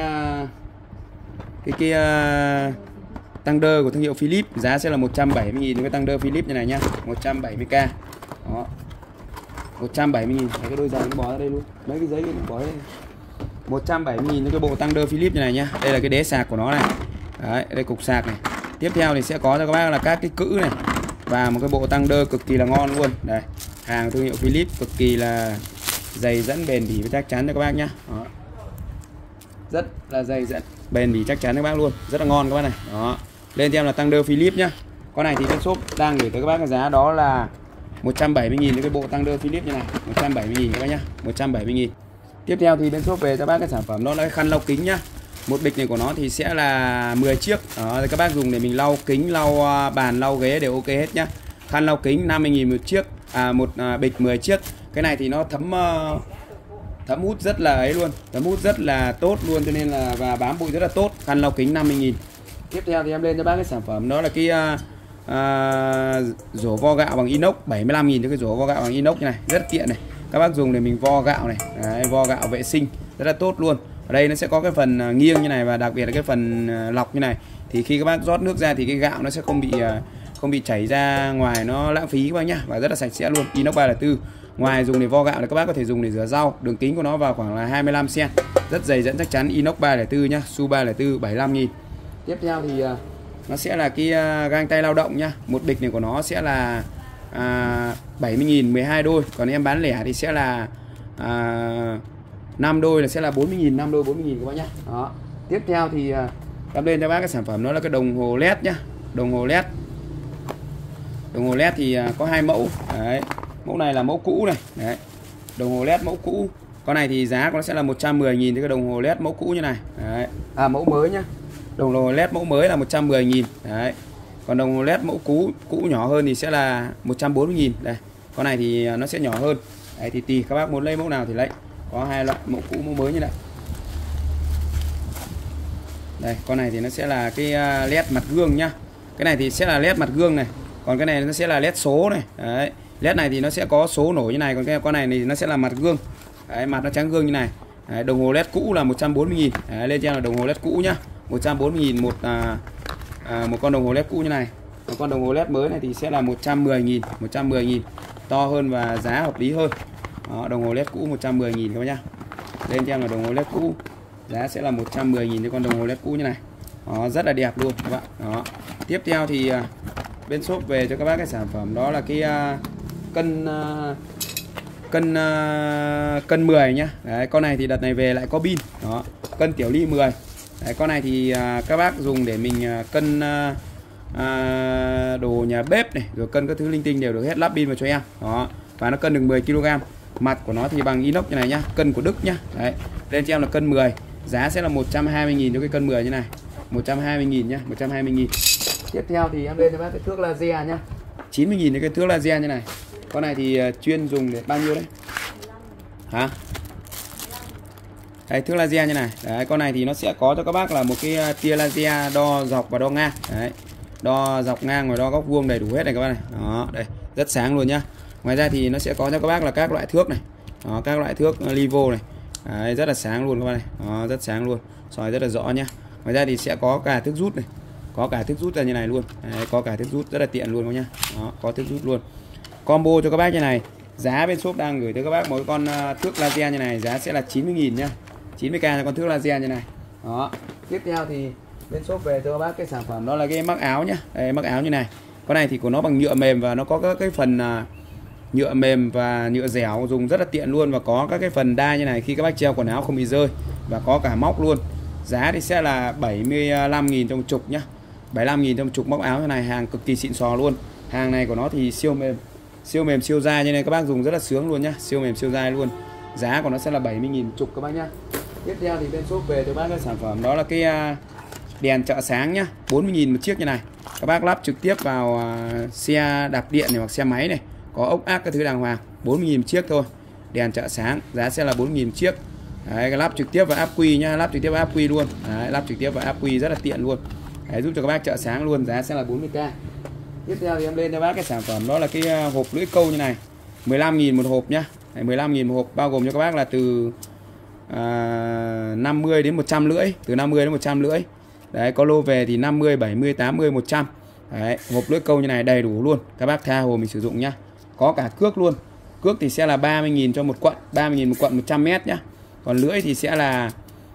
tăng đơ của thương hiệu Philips. Giá sẽ là 170.000 cái tăng đơ Philips như này nhá. 170k. Đó. 170.000. Cái đôi giày nó bỏ ra đây luôn. Mấy cái giấy nó bỏ ra đây. 170.000 cái bộ tăng đơ Philips như này nhá. Đây là cái đế sạc của nó này. Đấy, đây cục sạc này. Tiếp theo thì sẽ có cho các bác là các cái cữ này và một cái bộ tăng đơ cực kỳ là ngon luôn. Đây, hàng thương hiệu Philips cực kỳ là dày dẫn, bền bỉ và chắc chắn cho các bác nhá. Đó. Rất là dày dẫn, bền bỉ chắc chắn các bác luôn, rất là ngon các bác này. Đó. Lên cho em là tăng đơ Philips nhá. Con này thì bên shop đang gửi tới các bác cái giá đó là 170.000 cái bộ tăng đơ Philips như này. 170.000 các bác nhá. 170.000. Tiếp theo thì bên shop về cho bác cái sản phẩm đó là cái khăn lau kính nhá. Một bịch này của nó thì sẽ là 10 chiếc. Đó, các bác dùng để mình lau kính, lau bàn, lau ghế đều ok hết nhá. Khăn lau kính 50.000 một chiếc, một bịch 10 chiếc. Cái này thì nó thấm hút rất là ấy luôn, thấm hút rất là tốt luôn, cho nên là và bám bụi rất là tốt. Khăn lau kính 50.000. Tiếp theo thì em lên cho bác cái sản phẩm đó là cái rổ vo gạo bằng inox, 75.000 cho cái rổ vo gạo bằng inox như này, rất tiện này. Các bác dùng để mình vo gạo này. Đấy, vo gạo vệ sinh rất là tốt luôn. Ở đây nó sẽ có cái phần nghiêng như này và đặc biệt là cái phần lọc như này. Thì khi các bác rót nước ra thì cái gạo nó sẽ không bị chảy ra ngoài, nó lãng phí các bác nhá, và rất là sạch sẽ luôn. Inox 304 ngoài dùng để vo gạo thì các bác có thể dùng để rửa rau. Đường kính của nó vào khoảng là 25 cm, rất dày dẫn chắc chắn. Inox 304 nhá, Su 304 75.000. Tiếp theo thì nó sẽ là cái găng tay lao động nhá. Một bịch này của nó sẽ là 70.000 12 đôi, còn em bán lẻ thì sẽ là 5 đôi là sẽ là 40.000, 5 đôi 40.000 các bác nhá. Đó. Tiếp theo thì em lên cho bác cái sản phẩm đó là cái đồng hồ LED nhá. Đồng hồ LED thì có 2 mẫu. Đấy. Mẫu này là mẫu cũ này. Đấy. Đồng hồ LED mẫu cũ. Con này thì giá của nó sẽ là 110.000 cái đồng hồ LED mẫu cũ như này. Đấy. Mẫu mới nhá. Đồng hồ LED mẫu mới là 110.000. Đấy. Còn đồng hồ LED mẫu cũ nhỏ hơn thì sẽ là 140.000. Đây. Con này thì nó sẽ nhỏ hơn. Đấy, thì tùy các bác muốn lấy mẫu nào thì lấy. Có hai loại, mẫu cũ mẫu mới như này. Đây, con này thì nó sẽ là cái LED mặt gương nhá. Cái này thì sẽ là LED mặt gương này. Còn cái này nó sẽ là LED số này. Đấy. LED này thì nó sẽ có số nổi như này, còn cái con này thì nó sẽ là mặt gương. Đấy, mặt nó trắng gương như này. Đấy, đồng hồ LED cũ là 140.000. Đấy, lên trên là đồng hồ LED cũ nhá. 140.000 một con đồng hồ LED cũ như này. Còn con đồng hồ LED mới này thì sẽ là 110.000, 110.000, to hơn và giá hợp lý hơn. Đó, đồng hồ LED cũ 110.000 các bác nhá. Lên trên là đồng hồ LED cũ, giá sẽ là 110.000 cho con đồng hồ LED cũ như này. Đó, rất là đẹp luôn các bạn. Đó. Tiếp theo thì bên shop về cho các bác cái sản phẩm đó là cái cân 10 nhá. Đấy, con này thì đợt này về lại có pin. Đó, cân tiểu ly 10. Đấy, con này thì các bác dùng để mình cân đồ nhà bếp này, rồi cân các thứ linh tinh đều được hết, lắp pin vào cho em. Đó, và nó cân được 10 kg. Mặt của nó thì bằng inox như này nhá, cân của Đức nhá. Đấy, lên cho em là cân 10, giá sẽ là 120.000 cho cái cân 10 như này. 120.000 nhá, 120.000. Tiếp theo thì em lên cho bác cái thước laser nhá. 90.000 cho cái thước laser như này. Con này thì chuyên dùng để bao nhiêu đấy? Hả? Đấy, thước laser như này. Đấy, con này thì nó sẽ có cho các bác là một cái tia laser đo dọc và đo ngang. Đấy, đo dọc ngang và đo góc vuông đầy đủ hết này các bác này. Đó, đây, rất sáng luôn nhá. Ngoài ra thì nó sẽ có cho các bác là các loại thước này. Đó, các loại thước Livo này. Đấy, rất là sáng luôn các bác này. Đó, rất sáng luôn, soi rất là rõ nhá. Ngoài ra thì sẽ có cả thước rút này. Có cả thước rút ra như này luôn. Đấy, có cả thước rút rất là tiện luôn các nhá. Đó, có thước rút luôn. Combo cho các bác như này. Giá bên shop đang gửi tới các bác một con thước laser như này, giá sẽ là 90.000 nhá. 90k cho con thước laser như này. Đó. Tiếp theo thì bên shop về cho các bác cái sản phẩm đó là cái mắc áo nhá. Đây, mắc áo như này. Con này thì của nó bằng nhựa mềm và nó có các cái phần nhựa mềm và nhựa dẻo, dùng rất là tiện luôn, và có các cái phần đai như này khi các bác treo quần áo không bị rơi, và có cả móc luôn. Giá thì sẽ là 75.000 cho một chục nhá. 75.000 cho một chục móc áo như này, hàng cực kỳ xịn sò luôn. Hàng này của nó thì siêu mềm siêu dai, như này các bác dùng rất là sướng luôn nhá, siêu mềm siêu dai luôn. Giá của nó sẽ là 70.000 chục các bác nhá. Tiếp theo thì bên shop về cho bác cái sản phẩm đó là cái đèn trợ sáng nhá, 40.000 một chiếc như này. Các bác lắp trực tiếp vào xe đạp điện này hoặc xe máy này, có ốc ác các thứ đàng hoàng, 40.000 một chiếc thôi. Đèn trợ sáng, giá sẽ là 40.000 một chiếc. Đấy, cái lắp trực tiếp vào áp quy nhá, lắp trực tiếp vào áp quy luôn. Đấy, lắp trực tiếp vào áp quy rất là tiện luôn. Đấy, giúp cho các bác trợ sáng luôn, giá sẽ là 40k. Tiếp theo thì em lên cho bác cái sản phẩm đó là cái hộp lưỡi câu như này, 15.000 một hộp nhá. 15.000 một hộp, bao gồm cho các bác là từ 50 đến 100 lưỡi, từ 50 đến 100 lưỡi. Đấy, có lô về thì 50, 70, 80, 100. Đấy, hộp lưỡi câu như này đầy đủ luôn, các bác tha hồ mình sử dụng nhá. Có cả cước luôn. Cước thì sẽ là 30.000 cho một quận, 30.000 một quận 100m nhá. Còn lưỡi thì sẽ là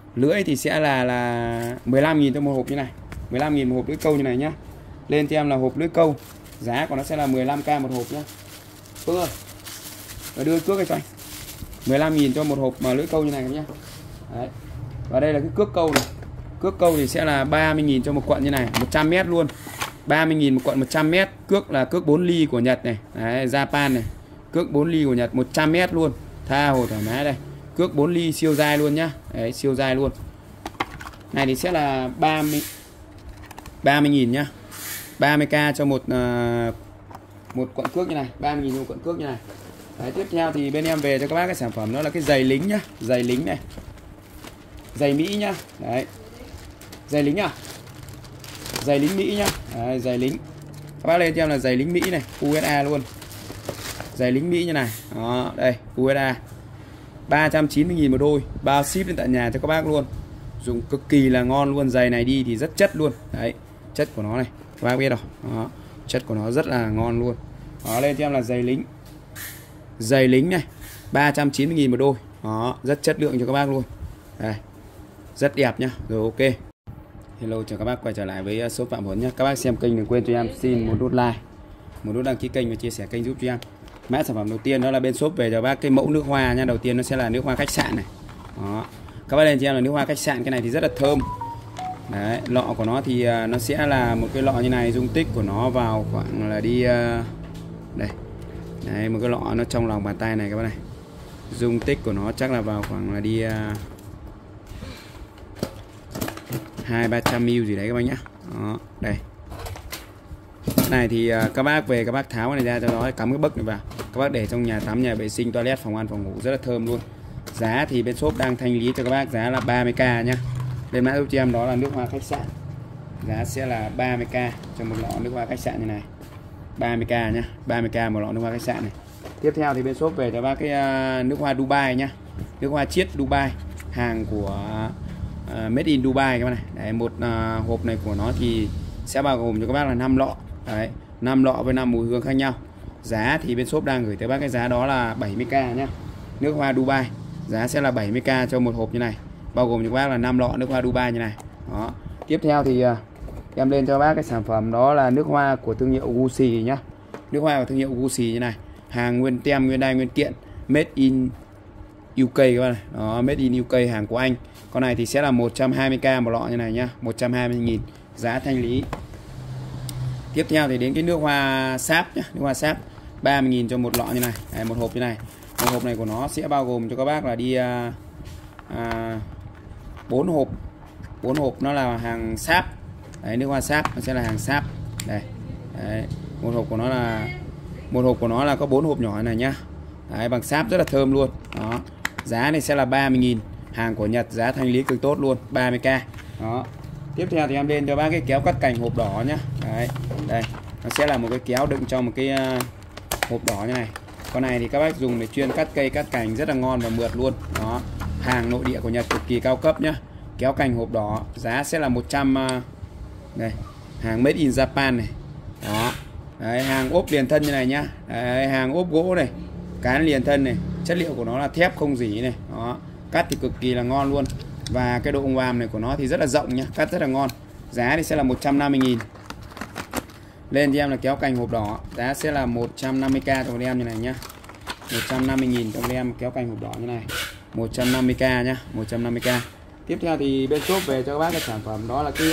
15.000 cho một hộp như này. 15.000 một hộp lưỡi câu như này nhá. Lên cho em là hộp lưỡi câu, giá của nó sẽ là 15k một hộp nhá. Phương ơi, và đưa cước cho anh. 15.000 cho một hộp mà lưỡi câu như này nhá. Đấy. Và đây là cái cước câu này. Cước câu thì sẽ là 30.000 cho một quận như này, 100m luôn. 30.000 một quận 100m. Cước là cước 4 ly của Nhật này. Đấy, Japan này. Cước 4 ly của Nhật 100m luôn. Tha hồ thoải mái đây. Cước 4 ly siêu dai luôn nhá. Đấy, siêu dai luôn. Này thì sẽ là 30.000 nhá. 30k cho một quận cước như này, 30.000 cho một quận cước như này. Đấy, tiếp theo thì bên em về cho các bác cái sản phẩm đó là cái giày lính nhá, giày lính này. Giày Mỹ nhá. Đấy. Giày lính à? Giày lính Mỹ nhá. Đấy, giày lính. Các bác lên cho em là giày lính Mỹ này, USA luôn. Giày lính Mỹ như này. Đó, đây, USA. 390.000 một đôi, bao ship đến tận nhà cho các bác luôn. Dùng cực kỳ là ngon luôn, giày này đi thì rất chất luôn. Đấy, chất của nó này, các bác biết đâu. Đó, chất của nó rất là ngon luôn. Đó, lên cho em là giày lính. Giày lính này, 390.000 một đôi. Đó, rất chất lượng cho các bác luôn. Đây, rất đẹp nhá. Rồi ok. Hello, chào các bác quay trở lại với shop Phạm Huấn nhé. Các bác xem kênh đừng quên cho em xin một nút like, một nút đăng ký kênh và chia sẻ kênh giúp cho em. Mã sản phẩm đầu tiên đó là bên shop về cho bác cái mẫu nước hoa nha. Đầu tiên nó sẽ là nước hoa khách sạn này. Đó, các bác lên cho em là nước hoa khách sạn, cái này thì rất là thơm. Đấy, lọ của nó thì nó sẽ là một cái lọ như này, dung tích của nó vào khoảng là đi đây. Đấy, một cái lọ nó trong lòng bàn tay này các bác này. Dung tích của nó chắc là vào khoảng là đi 200-300 ml gì đấy các bác nhá. Đó, đây. Cái này thì các bác về các bác tháo cái này ra, cho nó cắm cái bấc này vào. Các bác để trong nhà tắm, nhà vệ sinh, toilet, phòng ăn, phòng ngủ rất là thơm luôn. Giá thì bên shop đang thanh lý cho các bác giá là 30k nhá. Lên mã giúp cho em đó là nước hoa khách sạn. Giá sẽ là 30k cho một lọ nước hoa khách sạn như này. 30k nhá, 30k một lọ nước hoa khách sạn này. Tiếp theo thì bên shop về cho bác cái nước hoa Dubai nhá. Nước hoa chiết Dubai, hàng của Made in Dubai các bạn này. Đấy, một hộp này của nó thì sẽ bao gồm cho các bác là 5 lọ. Đấy, 5 lọ với 5 mùi hương khác nhau. Giá thì bên shop đang gửi tới bác cái giá đó là 70k nhá. Nước hoa Dubai giá sẽ là 70k cho một hộp như này, bao gồm cho các bác là 5 lọ nước hoa Dubai như này. Đó. Tiếp theo thì em lên cho bác cái sản phẩm đó là nước hoa của thương hiệu Gucci nhá. Nước hoa của thương hiệu Gucci như này, hàng nguyên tem, nguyên đai, nguyên kiện, made in UK các bạn này. Đó, made in UK, hàng của Anh. Con này thì sẽ là 120k một lọ như này nhá, 120.000 giá thanh lý. Tiếp theo thì đến cái nước hoa sáp nhá, nước hoa sáp 30.000 cho một lọ như này. Đấy, một hộp như này. Một hộp này của nó sẽ bao gồm cho các bác là đi 4 hộp. 4 hộp nó là hàng sáp. Đấy, nước hoa sáp nó sẽ là hàng sáp. Đây. Đấy, một hộp của nó là có 4 hộp nhỏ này nhá. Đấy, bằng sáp rất là thơm luôn. Đó. Giá này sẽ là 30.000, hàng của Nhật, giá thanh lý cực tốt luôn, 30k. Đó. Tiếp theo thì em lên cho bác cái kéo cắt cành hộp đỏ nhá. Đấy, đây, nó sẽ là một cái kéo đựng trong một cái hộp đỏ như này. Con này thì các bác dùng để chuyên cắt cây, cắt cành rất là ngon và mượt luôn. Đó, hàng nội địa của Nhật cực kỳ cao cấp nhá. Kéo cành hộp đỏ, giá sẽ là 100 đây, hàng made in Japan này. Đó. Đấy, hàng ốp liền thân như này nhá. Đấy, hàng ốp gỗ này, cán liền thân này, chất liệu của nó là thép không rỉ này. Đó, cắt thì cực kỳ là ngon luôn. Và cái độ ngoàm này của nó thì rất là rộng nhá, cắt rất là ngon. Giá thì sẽ là 150.000. Lên cho em là kéo cành hộp đỏ, giá sẽ là 150k cho một em như này nhá. 150.000 cho một em kéo cành hộp đỏ như này. 150k nhá, 150k. Tiếp theo thì bên shop về cho các bác cái sản phẩm đó là cái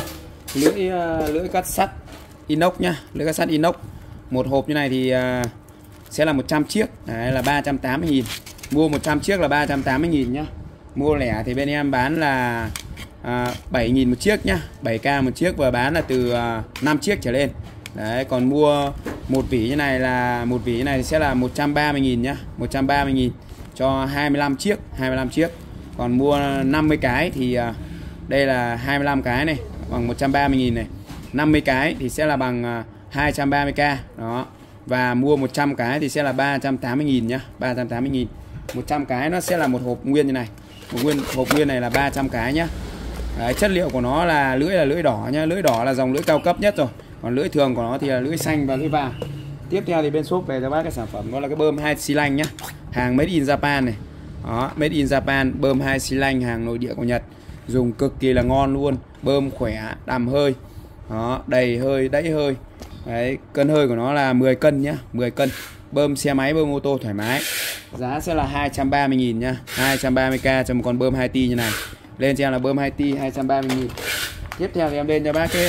lưỡi cắt sắt inox nhá, lưỡi cắt sắt inox. Một hộp như này thì sẽ là 100 chiếc, đấy là 380.000. Mua 100 chiếc là 380.000 nhá. Mua lẻ thì bên em bán là 7.000 một chiếc nhá, 7k một chiếc, và bán là từ 5 chiếc trở lên. Đấy, còn mua một vỉ như này thì sẽ là 130.000 nhá, 130.000 cho 25 chiếc. Còn mua 50 cái thì đây là 25 cái này bằng 130.000 này. 50 cái thì sẽ là bằng 230k. Đó. Và mua 100 cái thì sẽ là 380.000 nhá, 380.000. 100 cái nó sẽ là một hộp nguyên như này. Hộp nguyên này là 300 cái nhá. Đấy, chất liệu của nó là lưỡi đỏ nhá, lưỡi đỏ là dòng lưỡi cao cấp nhất rồi. Còn lưỡi thường của nó thì là lưỡi xanh và lưỡi vàng. Tiếp theo thì bên shop về cho bác cái sản phẩm đó là cái bơm 2 xi lanh nhá. Hàng made in Japan này. Đó, made in Japan, bơm 2 xi lanh, hàng nội địa của Nhật. Dùng cực kỳ là ngon luôn, bơm khỏe, đầm hơi. Đó, đầy hơi, đẩy hơi. Đấy, cân hơi của nó là 10 cân nhá, 10 cân. Bơm xe máy, bơm ô tô thoải mái. Giá sẽ là 230.000 nhá, 230k cho một con bơm 2T như này. Lên cho em là bơm 2T 230.000. Tiếp theo thì em lên cho bác cái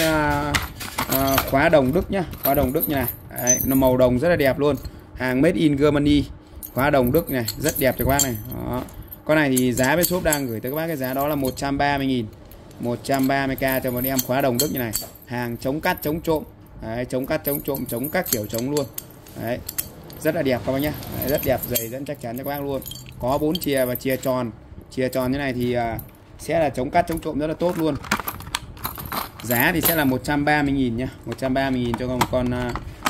khóa đồng Đức nhá, khóa đồng Đức như này. Đấy, nó màu đồng rất là đẹp luôn. Hàng made in Germany. Khóa đồng Đức này, rất đẹp cho các bác này. Đó. Con này thì giá bên shop đang gửi tới các bác cái giá đó là 130.000. 130k cho một em khóa đồng Đức như này. Hàng chống cắt, chống trộm. Đấy, chống cắt, chống trộm, chống các kiểu chống luôn. Đấy, rất là đẹp các bác nhá. Đấy, rất đẹp, dày dẫn chắc chắn cho các bác luôn. Có 4 chìa và chìa tròn. Chìa tròn như này thì sẽ là chống cắt, chống trộm rất là tốt luôn. Giá thì sẽ là 130.000 nhá, 130.000 cho một con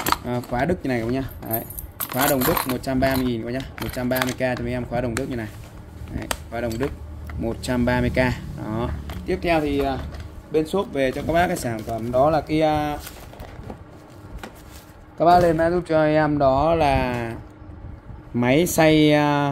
khóa Đức như này các bác nhá. Đấy. Khóa đồng Đức 130.000 các bác nhá, 130k cho mấy em khóa đồng Đức như này. Đấy, hoa đồng Đức 130k. Đó. Tiếp theo thì bên shop về cho các bác cái sản phẩm đó là cái các bác lên mã giúp cho em đó là máy xay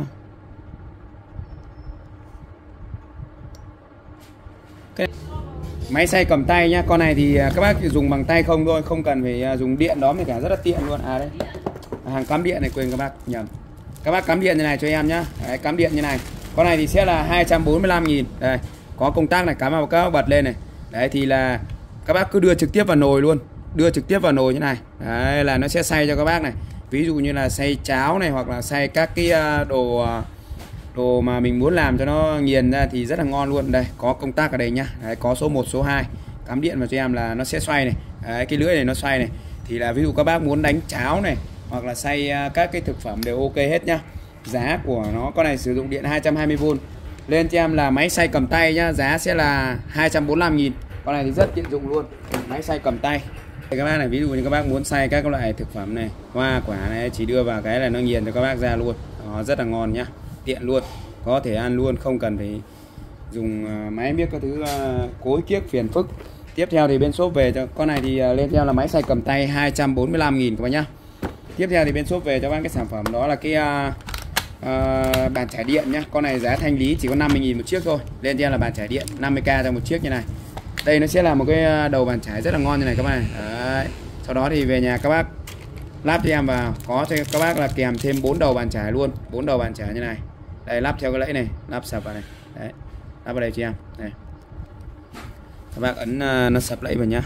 máy xay cầm tay nhá. Con này thì các bác chỉ dùng bằng tay không thôi, không cần phải dùng điện đó, mới cả rất là tiện luôn. À đây, hàng cắm điện này, quên các bác nhầm. Các bác cắm điện như này cho em nhá. Đấy, cắm điện như này. Con này thì sẽ là 245.000. Đây, có công tắc này, cắm vào các bác bật lên này. Đấy thì là các bác cứ đưa trực tiếp vào nồi luôn, đưa trực tiếp vào nồi như này. Đấy là nó sẽ xay cho các bác này. Ví dụ như là xay cháo này, hoặc là xay các cái đồ mà mình muốn làm cho nó nghiền ra thì rất là ngon luôn. Đây có công tắc ở đây nhá. Đấy, có số 1 số 2, cắm điện vào cho em là nó sẽ xoay này. Đấy, cái lưỡi này nó xoay này, thì là ví dụ các bác muốn đánh cháo này hoặc là xay các cái thực phẩm đều ok hết nhá. Giá của nó, con này sử dụng điện 220V. Lên cho em là máy xay cầm tay nhá, giá sẽ là 245.000. Con này thì rất tiện dụng luôn, máy xay cầm tay. Các bác này, ví dụ như các bác muốn xay các loại thực phẩm này, hoa quả này, chỉ đưa vào cái là nó nghiền cho các bác ra luôn. Đó, rất là ngon nhá, tiện luôn, có thể ăn luôn, không cần phải dùng máy biết các thứ cối kiếc phiền phức. Tiếp theo thì bên shop về cho con này thì lên theo là máy xay cầm tay 245.000 các bác nhá. Tiếp theo thì bên shop về cho bác cái sản phẩm đó là cái bàn chải điện nhá. Con này giá thanh lý chỉ có 50.000 một chiếc thôi. Lên theo là bàn chải điện 50k cho một chiếc như này. Đây nó sẽ là một cái đầu bàn chải rất là ngon như này các bạn này. Đấy. Sau đó thì về nhà các bác lắp cho em vào, có cho các bác là kèm thêm 4 đầu bàn chải luôn, 4 đầu bàn chải như này. Đây, lắp theo cái lẫy này, lắp sập vào này. Đấy, lắp vào đây cho em. Đây, các bác ấn nó sập lẫy vào nhá.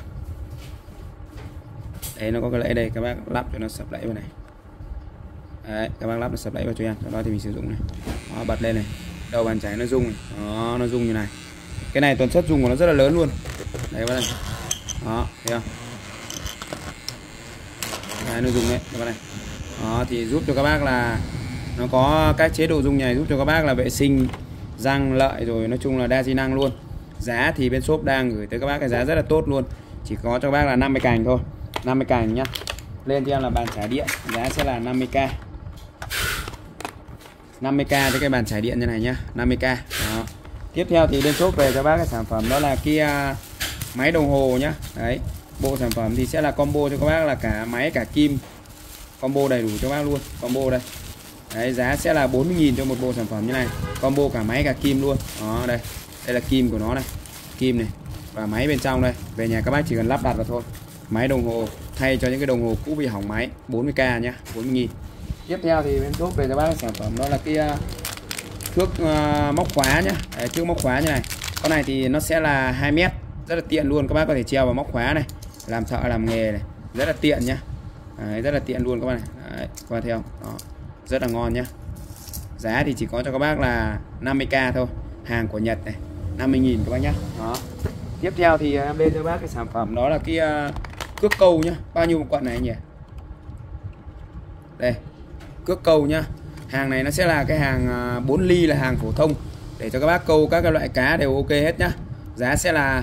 Đấy, nó có cái lẫy đây, các bác lắp cho nó sập lẫy vào này. Đấy, các bác lắp nó sập lẫy vào cho em. Sau đó thì mình sử dụng này. Đó, bật lên này, đầu bàn chải nó rung này. Đó, nó rung như này. Cái này tần suất rung của nó rất là lớn luôn. Đấy các bác này. Đó, thấy không? Đấy, nó rung đấy các bác này. Đó thì giúp cho các bác là nó có các chế độ rung này, giúp cho các bác là vệ sinh răng lợi, rồi nói chung là đa di năng luôn. Giá thì bên shop đang gửi tới các bác cái giá rất là tốt luôn, chỉ có cho các bác là 50 cành thôi, 50 cành nhá. Lên cho em là bàn chải điện, giá sẽ là 50k, 50k cho cái bàn chải điện như này nhá, 50k. Đó. Tiếp theo thì bên shop về cho bác cái sản phẩm đó là cái máy đồng hồ nhá. Đấy, bộ sản phẩm thì sẽ là combo cho các bác là cả máy cả kim, combo đầy đủ cho bác luôn, combo đây. Đấy, giá sẽ là 40.000 cho một bộ sản phẩm như này, combo cả máy cả kim luôn. Đó, đây là kim của nó này, kim này và máy bên trong đây. Về nhà các bác chỉ cần lắp đặt vào thôi. Máy đồng hồ thay cho những cái đồng hồ cũ bị hỏng máy, 40k nhá, 40.000. Tiếp theo thì bên shop về cho bác cái sản phẩm đó là cái thước móc khóa nhá. Đấy, thước móc khóa như này. Con này thì nó sẽ là 2 mét, rất là tiện luôn, các bác có thể treo vào móc khóa này, làm thợ làm nghề này, rất là tiện nhá. Đấy, rất là tiện luôn các bạn này. Đấy, qua theo đó, rất là ngon nhá. Giá thì chỉ có cho các bác là 50k thôi, hàng của Nhật này, 50.000 các bác nhá. Đó. Tiếp theo thì em lên cho bác cái sản phẩm đó là cái cước câu nhá. Bao nhiêu một quận này anh nhỉ? Đây, cước câu nhá. Hàng này nó sẽ là cái hàng 4 ly, là hàng phổ thông để cho các bác câu các cái loại cá đều ok hết nhá. Giá sẽ là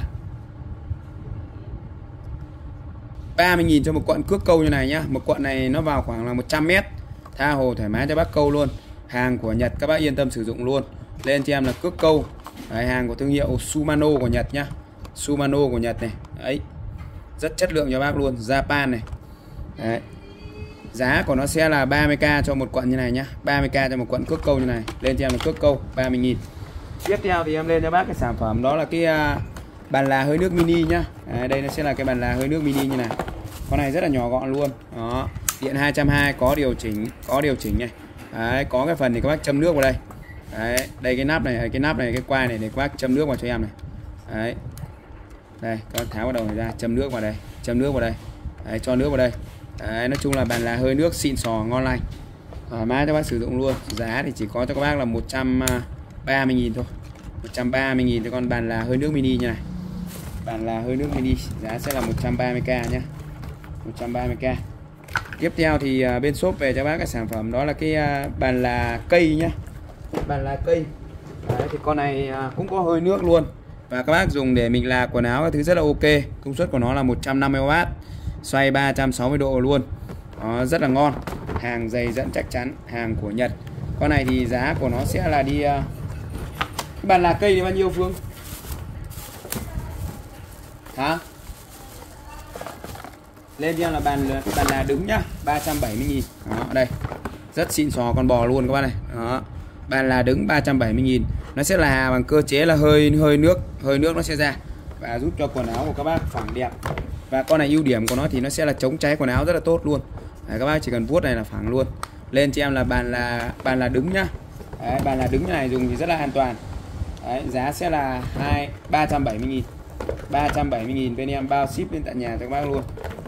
30.000 cho một quận cước câu như này nhá. Một quận này nó vào khoảng là 100m, tha hồ thoải mái cho bác câu luôn. Hàng của Nhật, các bác yên tâm sử dụng luôn. Lên cho em là cước câu. Đấy, hàng của thương hiệu Shimano của Nhật nhá. Shimano của Nhật này. Đấy, rất chất lượng cho bác luôn, Japan này. Đấy, giá của nó sẽ là 30k cho một quận như này nhá, 30k cho một quận cước câu như này. Lên cho em là cước câu 30.000. Tiếp theo thì em lên cho bác cái sản phẩm đó là cái bàn là hơi nước mini nhá. Đấy, đây nó sẽ là cái bàn là hơi nước mini như này. Con này rất là nhỏ gọn luôn. Đó, điện 220, có điều chỉnh này. Đấy, có cái phần thì các bác châm nước vào đây. Đấy, đây cái nắp này, cái quai này để các bác châm nước vào cho em này. Đấy, đây các bác tháo vào đầu này ra, châm nước vào đây, châm nước vào đây. Đấy, cho nước vào đây. Đấy, nói chung là bàn là hơi nước xịn sò ngon lành, thoải mái cho bác sử dụng luôn. Giá thì chỉ có cho các bác là 130.000 thôi, 130.000 cho con bàn là hơi nước mini như này. Bàn là hơi nước mini giá sẽ là 130k nhé, 130k. Tiếp theo thì bên shop về cho bác cái sản phẩm đó là cái bàn là cây nhá, bàn là cây. Đấy, thì con này cũng có hơi nước luôn, và các bác dùng để mình là quần áo các thứ rất là ok. Công suất của nó là 150W, xoay 360 độ luôn. Đó, rất là ngon, hàng dày dẫn chắc chắn, hàng của Nhật. Con này thì giá của nó sẽ là đi Bàn là cây thì bao nhiêu Phương? Hả? Lên cho em là bàn là đứng nhá, 370.000. Đó, đây. Rất xịn sò con bò luôn các bác này. Đó. Bàn là đứng 370.000. Nó sẽ là bằng cơ chế là hơi nước nó sẽ ra và giúp cho quần áo của các bác phẳng đẹp. Và con này ưu điểm của nó thì nó sẽ là chống cháy quần áo rất là tốt luôn. Đấy, các bác chỉ cần vuốt này là phẳng luôn. Lên cho em là bàn là đứng nhá. Đấy, bàn là đứng như này dùng thì rất là an toàn. Đấy, giá sẽ là 370.000. 370.000 bên em bao ship lên tận nhà cho các bác luôn.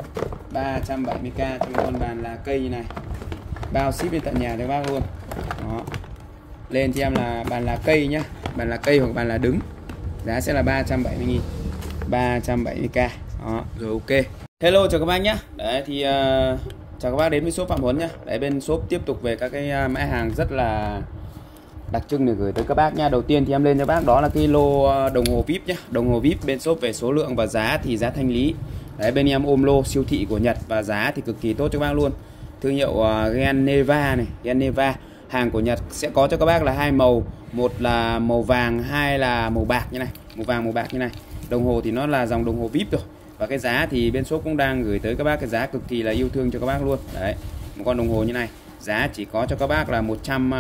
370k cho con bàn là cây như này. Bao ship lên tận nhà cho các bác luôn. Đó. Lên cho em là bàn là cây nhá. Bàn là cây hoặc bàn là đứng. Giá sẽ là 370.000. 370k. Đó, rồi ok. Hello chào các bác nhé. Đấy thì chào các bác đến với shop Phạm Huấn nhá. Đấy, bên shop tiếp tục về các cái mã hàng rất là đặc trưng để gửi tới các bác nha. Đầu tiên thì em lên cho bác đó là cái lô đồng hồ VIP nhé. Đồng hồ VIP bên shop về số lượng và giá thì giá thanh lý. Đấy, bên em ôm lô siêu thị của Nhật và giá thì cực kỳ tốt cho các bác luôn. Thương hiệu Geneva này, Geneva. Hàng của Nhật sẽ có cho các bác là hai màu, một là màu vàng, hai là màu bạc như này, màu vàng màu bạc như này. Đồng hồ thì nó là dòng đồng hồ VIP rồi. Và cái giá thì bên shop cũng đang gửi tới các bác cái giá cực kỳ là yêu thương cho các bác luôn. Đấy, một con đồng hồ như này, giá chỉ có cho các bác là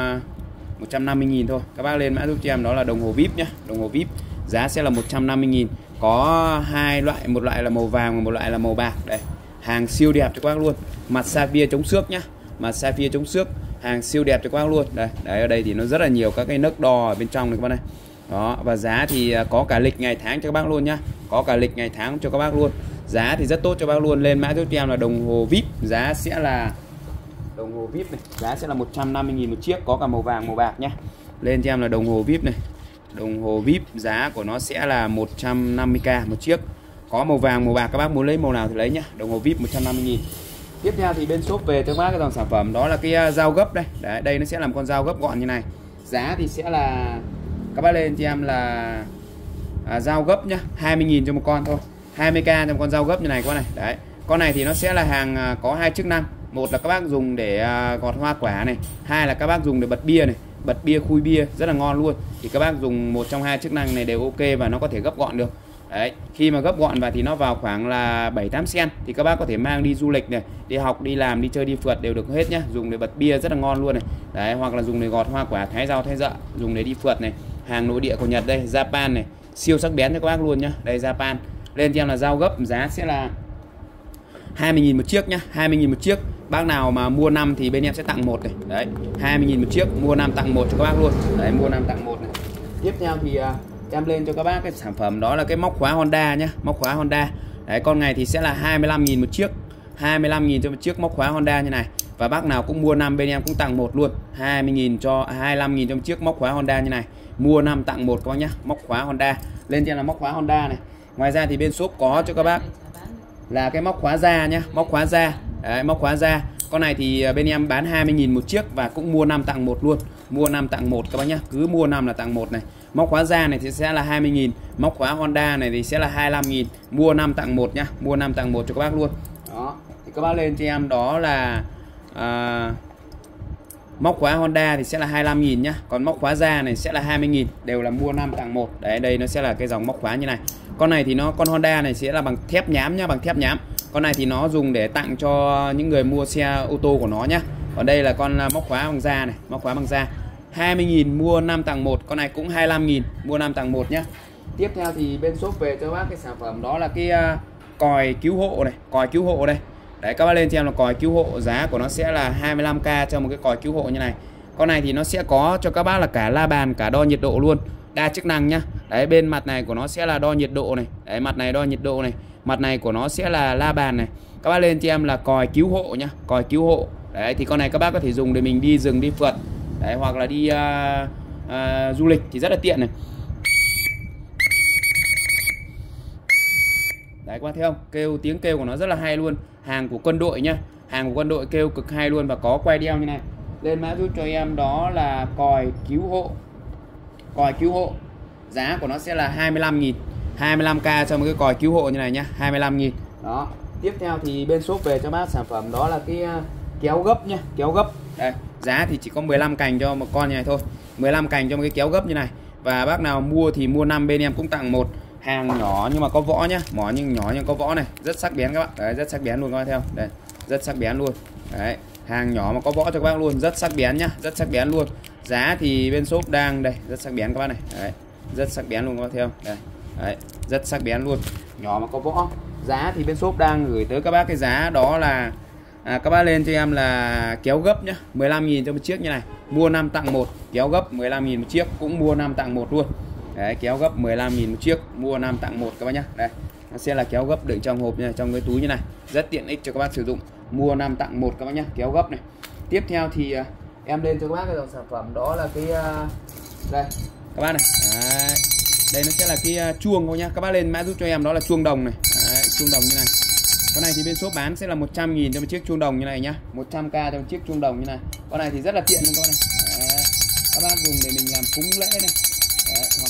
150.000 thôi. Các bác lên mã giúp cho em đó là đồng hồ VIP nhá. Đồng hồ VIP giá sẽ là 150.000. Có hai loại, một loại là màu vàng và một loại là màu bạc. Đây, hàng siêu đẹp cho các bác luôn. Mặt sapphire chống xước nhá. Mặt sapphire chống xước, hàng siêu đẹp cho các bác luôn. Đây, đấy, ở đây thì nó rất là nhiều các cái nấc đo ở bên trong này các bác này. Đó, và giá thì có cả lịch ngày tháng cho các bác luôn nhá. Có cả lịch ngày tháng cho các bác luôn. Giá thì rất tốt cho các bác luôn. Lên mã giúp cho em là đồng hồ VIP, giá sẽ là đồng hồ VIP này, giá sẽ là 150.000 một chiếc, có cả màu vàng màu bạc nhá. Lên cho em là đồng hồ VIP này. Đồng hồ VIP giá của nó sẽ là 150k một chiếc. Có màu vàng màu bạc, các bác muốn lấy màu nào thì lấy nhá. Đồng hồ VIP 150.000. Tiếp theo thì bên shop về cho các bác cái dòng sản phẩm đó là cái dao gấp đây. Đấy, đây nó sẽ làm con dao gấp gọn như này. Giá thì sẽ là các bác lên cho em là dao gấp nhá, 20.000 cho một con thôi. 20k cho một con dao gấp như này các bác này. Đấy. Con này thì nó sẽ là hàng có hai chức năng. Một là các bác dùng để gọt hoa quả này, hai là các bác dùng để bật bia này, bật bia khui bia rất là ngon luôn. Thì các bác dùng một trong hai chức năng này đều ok và nó có thể gấp gọn được. Đấy, khi mà gấp gọn và thì nó vào khoảng là 7-8 cm thì các bác có thể mang đi du lịch này, đi học, đi làm, đi chơi, đi phượt đều được hết nhá. Dùng để bật bia rất là ngon luôn này. Đấy, hoặc là dùng để gọt hoa quả, thái rau, thái dợ, dùng để đi phượt này. Hàng nội địa của Nhật đây, Japan này, siêu sắc bén cho các bác luôn nhá. Đây Japan. Lên cho em là dao gấp, giá sẽ là 20.000 một chiếc nhá, 20.000 một chiếc. Bác nào mà mua 5 thì bên em sẽ tặng một này. Đấy, 20.000 một chiếc, mua 5 tặng một cho các bác luôn. Đấy, mua 5 tặng một này. Tiếp theo thì em lên cho các bác cái sản phẩm đó là cái móc khóa Honda nhá, móc khóa Honda. Đấy, con này thì sẽ là 25.000 một chiếc. 25.000 cho một chiếc móc khóa Honda như này. Và bác nào cũng mua 5 bên em cũng tặng một luôn. 25.000 cho một chiếc móc khóa Honda như này. Mua 5 tặng một các bác nhá, móc khóa Honda. Lên trên là móc khóa Honda này. Ngoài ra thì bên shop có cho các bác là cái móc khóa da nhá, móc khóa da. Đấy, móc khóa da. Con này thì bên em bán 20.000 một chiếc và cũng mua 5 tặng một luôn. Mua 5 tặng một các bác nhá, cứ mua 5 là tặng một này. Móc khóa da này thì sẽ là 20.000, móc khóa Honda này thì sẽ là 25.000, mua 5 tặng một nhá, mua 5 tặng một cho các bác luôn. Đó, thì các bác lên cho em đó là móc khóa Honda thì sẽ là 25.000 nhá, còn móc khóa da này sẽ là 20.000, đều là mua 5 tặng một. Đấy, đây nó sẽ là cái dòng móc khóa như này. Con này thì con Honda này sẽ là bằng thép nhám nhá, bằng thép nhám. Con này thì nó dùng để tặng cho những người mua xe ô tô của nó nhá. Còn đây là con móc khóa bằng da này, móc khóa bằng da. 20.000 mua 5 tặng 1, con này cũng 25.000 mua 5 tặng 1 nhá. Tiếp theo thì bên shop về cho bác cái sản phẩm đó là cái còi cứu hộ này, còi cứu hộ đây. Đấy, các bác lên cho em là còi cứu hộ, giá của nó sẽ là 25k cho một cái còi cứu hộ như này. Con này thì nó sẽ có cho các bác là cả la bàn, cả đo nhiệt độ luôn, đa chức năng nhá. Đấy, bên mặt này của nó sẽ là đo nhiệt độ này. Đấy, mặt này đo nhiệt độ này, mặt này của nó sẽ là la bàn này. Các bác lên cho em là còi cứu hộ nhá, còi cứu hộ. Đấy, thì con này các bác có thể dùng để mình đi rừng, đi phượt. Đấy, hoặc là đi du lịch thì rất là tiện này. Đấy, các bác thấy không? Tiếng kêu của nó rất là hay luôn. Hàng của quân đội nhá, hàng của quân đội kêu cực hay luôn và có quay đeo như này. Lên mã giúp cho em đó là còi cứu hộ. Còi cứu hộ. Giá của nó sẽ là 25.000, 25k cho một cái còi cứu hộ như này nhá, 25.000. Đó. Tiếp theo thì bên shop về cho bác sản phẩm đó là cái kéo gấp nhá, kéo gấp. Đây, giá thì chỉ có 15 cành cho một con như này thôi. 15 cành cho một cái kéo gấp như này. Và bác nào mua thì mua 5 bên em cũng tặng một. Hàng nhỏ nhưng mà có võ nhá, mỏ nhưng nhỏ nhưng có võ này, rất sắc bén các bạn. Đấy, rất sắc bén luôn các bạn theo. Đây, rất sắc bén luôn. Đấy, hàng nhỏ mà có võ cho các bác luôn, rất sắc bén nhá, rất sắc bén luôn. Giá thì bên shop đang đây, rất sắc bén các bác này. Đấy, rất sắc bén luôn các bác theo. Đây. Đấy, rất sắc bén luôn. Nhỏ mà có võ. Giá thì bên shop đang gửi tới các bác cái giá đó là các bác lên cho em là kéo gấp nhá, 15.000 cho một chiếc như này. Mua 5 tặng 1, kéo gấp 15.000 một chiếc, cũng mua 5 tặng 1 luôn. Đấy, kéo gấp 15.000 một chiếc, mua 5 tặng 1 các bác nhá. Đây, nó sẽ là kéo gấp đựng trong hộp nha, trong cái túi như này. Rất tiện ích cho các bác sử dụng. Mua 5 tặng 1 các bác nhá, kéo gấp này. Tiếp theo thì em lên cho các bác cái dòng sản phẩm đó là cái đây các bác này. Đấy. Đây nó sẽ là cái chuông thôi nhá. Các bác lên mã giúp cho em đó là chuông đồng này. Đấy, chuông đồng như này. Con này thì bên shop bán sẽ là 100.000 cho một chiếc chuông đồng như này nhá, 100k cho một chiếc chuông đồng như này. Con này thì rất là tiện luôn các bác này. Đấy. Các bác dùng để mình làm cúng lễ này. Đấy. Hoặc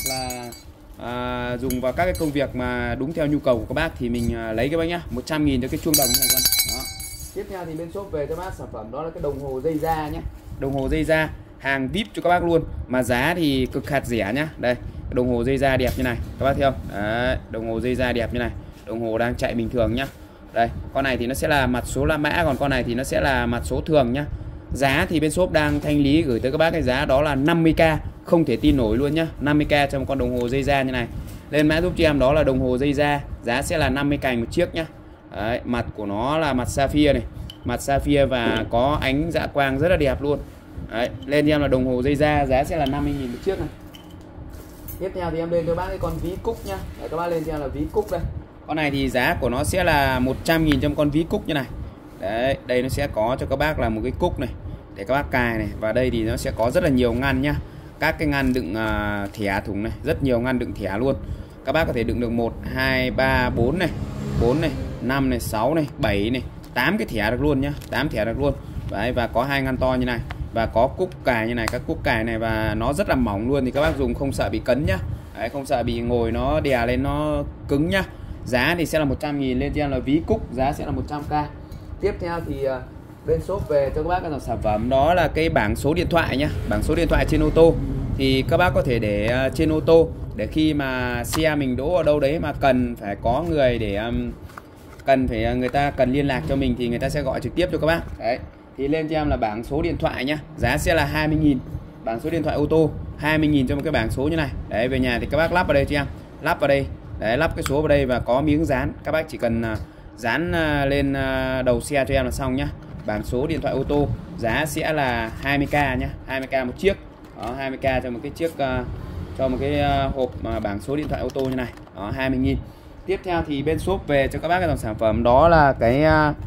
là dùng vào các cái công việc mà đúng theo nhu cầu của các bác thì mình lấy các bác nhá, 100.000 cho cái chuông đồng như này con. Đó. Tiếp theo thì bên shop về cho bác sản phẩm đó là cái đồng hồ dây da nhé. Đồng hồ dây da hàng VIP cho các bác luôn, mà giá thì cực hạt rẻ nhá. Đây, đồng hồ dây da đẹp như này các bác thấy không? Đấy, đồng hồ dây da đẹp như này. Đồng hồ đang chạy bình thường nhá. Đây, con này thì nó sẽ là mặt số la mã, còn con này thì nó sẽ là mặt số thường nhá. Giá thì bên shop đang thanh lý gửi tới các bác cái giá đó là 50k, không thể tin nổi luôn nhá. 50k cho một con đồng hồ dây da như này. Lên mã giúp cho em đó là đồng hồ dây da, giá sẽ là 50 cành một chiếc nhá. Đấy, mặt của nó là mặt sapphire này, mặt sapphire và có ánh dạ quang rất là đẹp luôn. Đấy, lên cho em là đồng hồ dây da, giá sẽ là 50.000 một chiếc này. Tiếp theo thì em lên cho bác cái con ví cúc nhá. Đấy, các bác lên cho em là ví cúc đây. Con này thì giá của nó sẽ là 100.000 cho một con ví cúc như này. Đấy, đây nó sẽ có cho các bác là một cái cúc này để các bác cài này, và đây thì nó sẽ có rất là nhiều ngăn nhá. Các cái ngăn đựng thẻ thùng này, rất nhiều ngăn đựng thẻ luôn. Các bác có thể đựng được 1 2 3 4 này, 4 này, 5 này, 6 này, 7 này, 8 cái thẻ được luôn nhá, 8 thẻ được luôn. Đấy, và có 2 ngăn to như này và có cúc cài như này, các cúc cài này và nó rất là mỏng luôn, thì các bác dùng không sợ bị cấn nhá. Đấy, không sợ bị ngồi nó đè lên nó cứng nhá. Giá thì sẽ là 100.000, lên cho em là ví cúc, giá sẽ là 100k. Tiếp theo thì bên shop về cho các bác cái dòng sản phẩm đó là cái bảng số điện thoại nhá. Bảng số điện thoại trên ô tô thì các bác có thể để trên ô tô, để khi mà xe mình đỗ ở đâu đấy mà cần phải có người để người ta cần liên lạc cho mình thì người ta sẽ gọi trực tiếp cho các bác. Đấy, thì lên cho em là bảng số điện thoại nhá, giá sẽ là 20.000. Bảng số điện thoại ô tô 20.000 cho một cái bảng số như này. Đấy, về nhà thì các bác lắp vào đây cho em, lắp vào đây. Đấy, lắp cái số vào đây và có miếng dán, các bác chỉ cần dán lên đầu xe cho em là xong nhá. Bảng số điện thoại ô tô giá sẽ là 20k nhá, 20k một chiếc. Đó, 20k cho một cái chiếc cho một cái hộp bảng số điện thoại ô tô như này. Đó, 20.000. Tiếp theo thì bên shop về cho các bác cái dòng sản phẩm đó là cái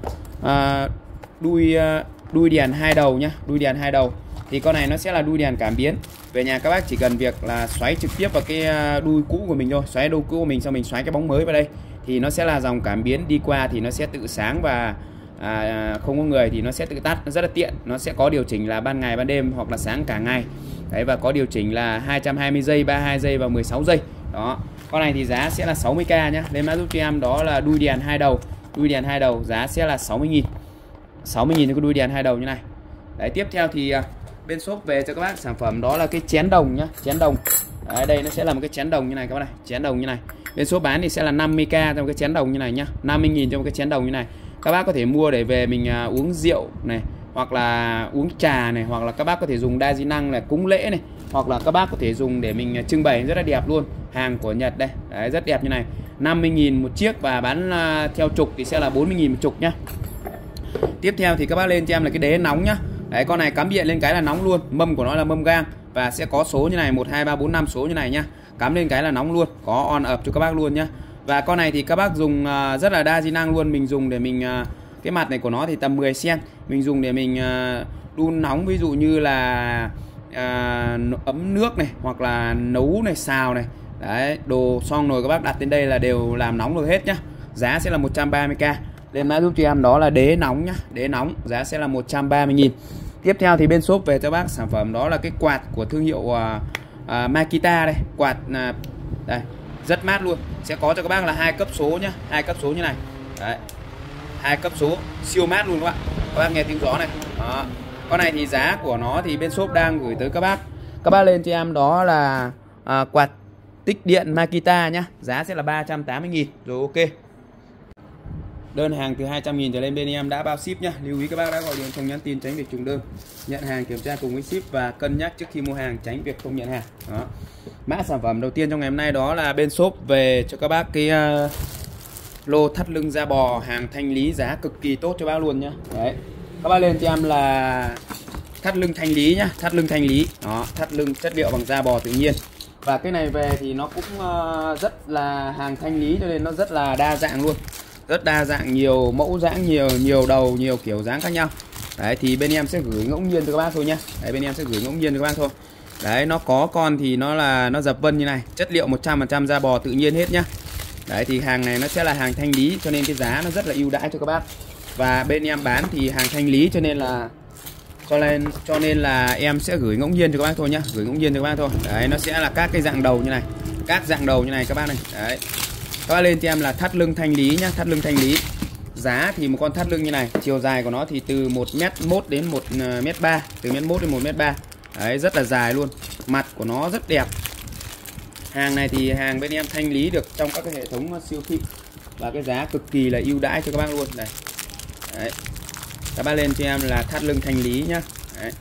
đuôi đèn 2 đầu nhá, đuôi đèn 2 đầu. Thì con này nó sẽ là đuôi đèn cảm biến. Về nhà các bác chỉ cần việc là xoáy trực tiếp vào cái đuôi cũ của mình thôi, xoáy đuôi cũ của mình xong mình xoáy cái bóng mới vào đây thì nó sẽ là dòng cảm biến, đi qua thì nó sẽ tự sáng và không có người thì nó sẽ tự tắt, nó rất là tiện. Nó sẽ có điều chỉnh là ban ngày ban đêm hoặc là sáng cả ngày. Đấy, và có điều chỉnh là 220 giây, 32 giây và 16 giây. Đó. Con này thì giá sẽ là 60k nhá. Lên mã giúp cho em đó là đuôi đèn 2 đầu. Đuôi đèn 2 đầu giá sẽ là 60.000. 60.000 cho cái đuôi đèn 2 đầu như này. Đấy, tiếp theo thì bên shop về cho các bác sản phẩm đó là cái chén đồng nhá, chén đồng. Đấy, đây nó sẽ là một cái chén đồng như này các bác này, chén đồng như này. Bên shop bán thì sẽ là 50k trong cái chén đồng như này nhá, 50.000 trong cái chén đồng như này. Các bác có thể mua để về mình uống rượu này, hoặc là uống trà này, hoặc là các bác có thể dùng đa di năng là cúng lễ này, hoặc là các bác có thể dùng để mình trưng bày, rất là đẹp luôn. Hàng của Nhật đây. Đấy, rất đẹp như này. 50.000 một chiếc và bán theo chục thì sẽ là 40.000 một chục nhá. Tiếp theo thì các bác lên cho em là cái đế nóng nhá. Đấy, con này cắm điện lên cái là nóng luôn. Mâm của nó là mâm gang và sẽ có số như này, 1 2 3 4 5 số như này nhá. Cắm lên cái là nóng luôn, có on up cho các bác luôn nhá. Và con này thì các bác dùng rất là đa di năng luôn. Mình dùng để mình cái mặt này của nó thì tầm 10 cm. Mình dùng để mình đun nóng, ví dụ như là ấm nước này, hoặc là nấu này, xào này. Đấy, đồ xong rồi các bác đặt lên đây là đều làm nóng được hết nhá. Giá sẽ là 130k. Lên mã giúp cho em đó là đế nóng nhá, đế nóng, giá sẽ là 130.000. Tiếp theo thì bên shop về cho bác sản phẩm đó là cái quạt của thương hiệu Makita đây, quạt đây, rất mát luôn. Sẽ có cho các bác là 2 cấp số nhá, 2 cấp số như này. Đấy. 2 cấp số siêu mát luôn các bạn. Các bác nghe tiếng gió này. Đó. Con này thì giá của nó thì bên shop đang gửi tới các bác. Các bác lên cho em đó là quạt tích điện Makita nhá, giá sẽ là 380.000 rồi. Ok, đơn hàng từ 200.000 trở lên bên em đã bao ship nhá. Lưu ý các bác đã gọi điện không nhắn tin tránh việc trùng đơn. Nhận hàng kiểm tra cùng với ship và cân nhắc trước khi mua hàng tránh việc không nhận hàng. Đó. Mã sản phẩm đầu tiên trong ngày hôm nay đó là bên shop về cho các bác cái lô thắt lưng da bò hàng thanh lý, giá cực kỳ tốt cho bác luôn nhá. Đấy, các bác lên cho em là thắt lưng thanh lý nhá, thắt lưng thanh lý. Đó, thắt lưng chất liệu bằng da bò tự nhiên. Và cái này về thì nó cũng rất là hàng thanh lý cho nên nó rất là đa dạng luôn. Rất đa dạng, nhiều mẫu dáng, nhiều đầu, nhiều kiểu dáng khác nhau. Đấy thì bên em sẽ gửi ngẫu nhiên cho các bác thôi nhá. Đấy, bên em sẽ gửi ngẫu nhiên cho các bác thôi. Đấy, nó có con thì nó dập vân như này, chất liệu 100% da bò tự nhiên hết nhá. Đấy thì hàng này nó sẽ là hàng thanh lý cho nên cái giá nó rất là ưu đãi cho các bác. Và bên em bán thì hàng thanh lý cho nên là em sẽ gửi ngẫu nhiên cho các bác thôi nhá, gửi ngẫu nhiên cho các bác thôi. Đấy, nó sẽ là các cái dạng đầu như này, các dạng đầu như này các bác này. Đấy, các bác lên cho em là thắt lưng thanh lý nhá, thắt lưng thanh lý. Giá thì một con thắt lưng như này, chiều dài của nó thì từ 1m1 đến 1m3, từ 1m1 đến 1m3. Đấy, rất là dài luôn, mặt của nó rất đẹp. Hàng này thì hàng bên em thanh lý được trong các cái hệ thống siêu thị và cái giá cực kỳ là ưu đãi cho các bác luôn. Đây. Đấy, các bác lên cho em là thắt lưng thanh lý nhá. Đấy.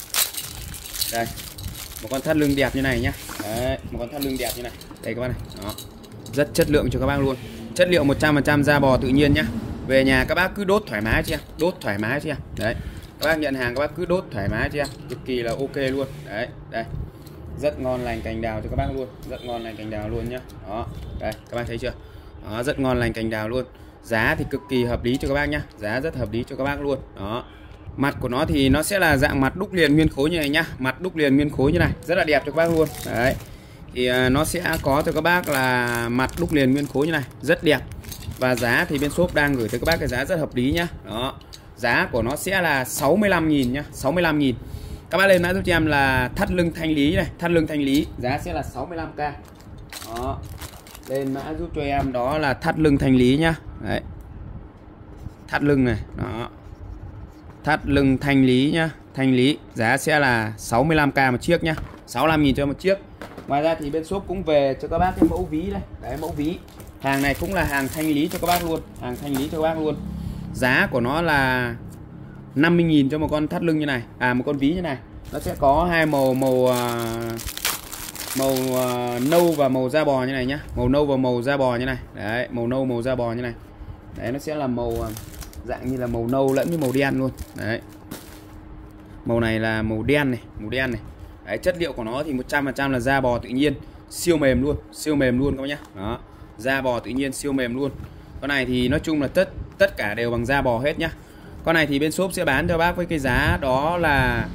Đây, một con thắt lưng đẹp như này nhá. Đấy, một con thắt lưng đẹp như này. Đây các bác này. Đó, rất chất lượng cho các bác luôn. Chất liệu 100% da bò tự nhiên nhá. Về nhà các bác cứ đốt thoải mái cho em, đốt thoải mái cho em. Đấy, các bác nhận hàng các bác cứ đốt thoải mái cho em, cực kỳ là ok luôn. Đấy, đây, rất ngon lành cành đào cho các bác luôn, rất ngon lành cành đào luôn nhá. Đó, đây các bác thấy chưa? Đó, rất ngon lành cành đào luôn. Giá thì cực kỳ hợp lý cho các bác nhá, giá rất hợp lý cho các bác luôn. Đó, mặt của nó thì nó sẽ là dạng mặt đúc liền nguyên khối như này nhá, mặt đúc liền nguyên khối như này, rất là đẹp cho các bác luôn. Đấy, thì nó sẽ có cho các bác là mặt đúc liền nguyên khối như này, rất đẹp. Và giá thì bên shop đang gửi tới các bác cái giá rất hợp lý nhá. Đó, giá của nó sẽ là 65.000 nhá, 65.000. Các bác lên mã giúp cho em là thắt lưng thanh lý này, thắt lưng thanh lý, giá sẽ là 65k. Đó, lên mã giúp cho em đó là thắt lưng thanh lý nhá. Đấy, thắt lưng này, đó, thắt lưng thanh lý nhá, thanh lý, giá sẽ là 65k một chiếc nhá, 65.000 cho một chiếc. Ngoài ra thì bên shop cũng về cho các bác cái mẫu ví đây, đấy, mẫu ví. Hàng này cũng là hàng thanh lý cho các bác luôn, hàng thanh lý cho các bác luôn. Giá của nó là 50.000 cho một con thắt lưng như này, một con ví như này. Nó sẽ có hai màu nâu và màu da bò như này nhá, màu nâu và màu da bò như này. Đấy, màu nâu màu da bò như này. Đấy, nó sẽ là màu dạng như là màu nâu lẫn với màu đen luôn. Đấy, màu này là màu đen này, màu đen này. Đấy, chất liệu của nó thì 100% là da bò tự nhiên, siêu mềm luôn các bác nhá. Đó, da bò tự nhiên siêu mềm luôn. Con này thì nói chung là tất cả đều bằng da bò hết nhá. Con này thì bên shop sẽ bán cho bác với cái giá đó là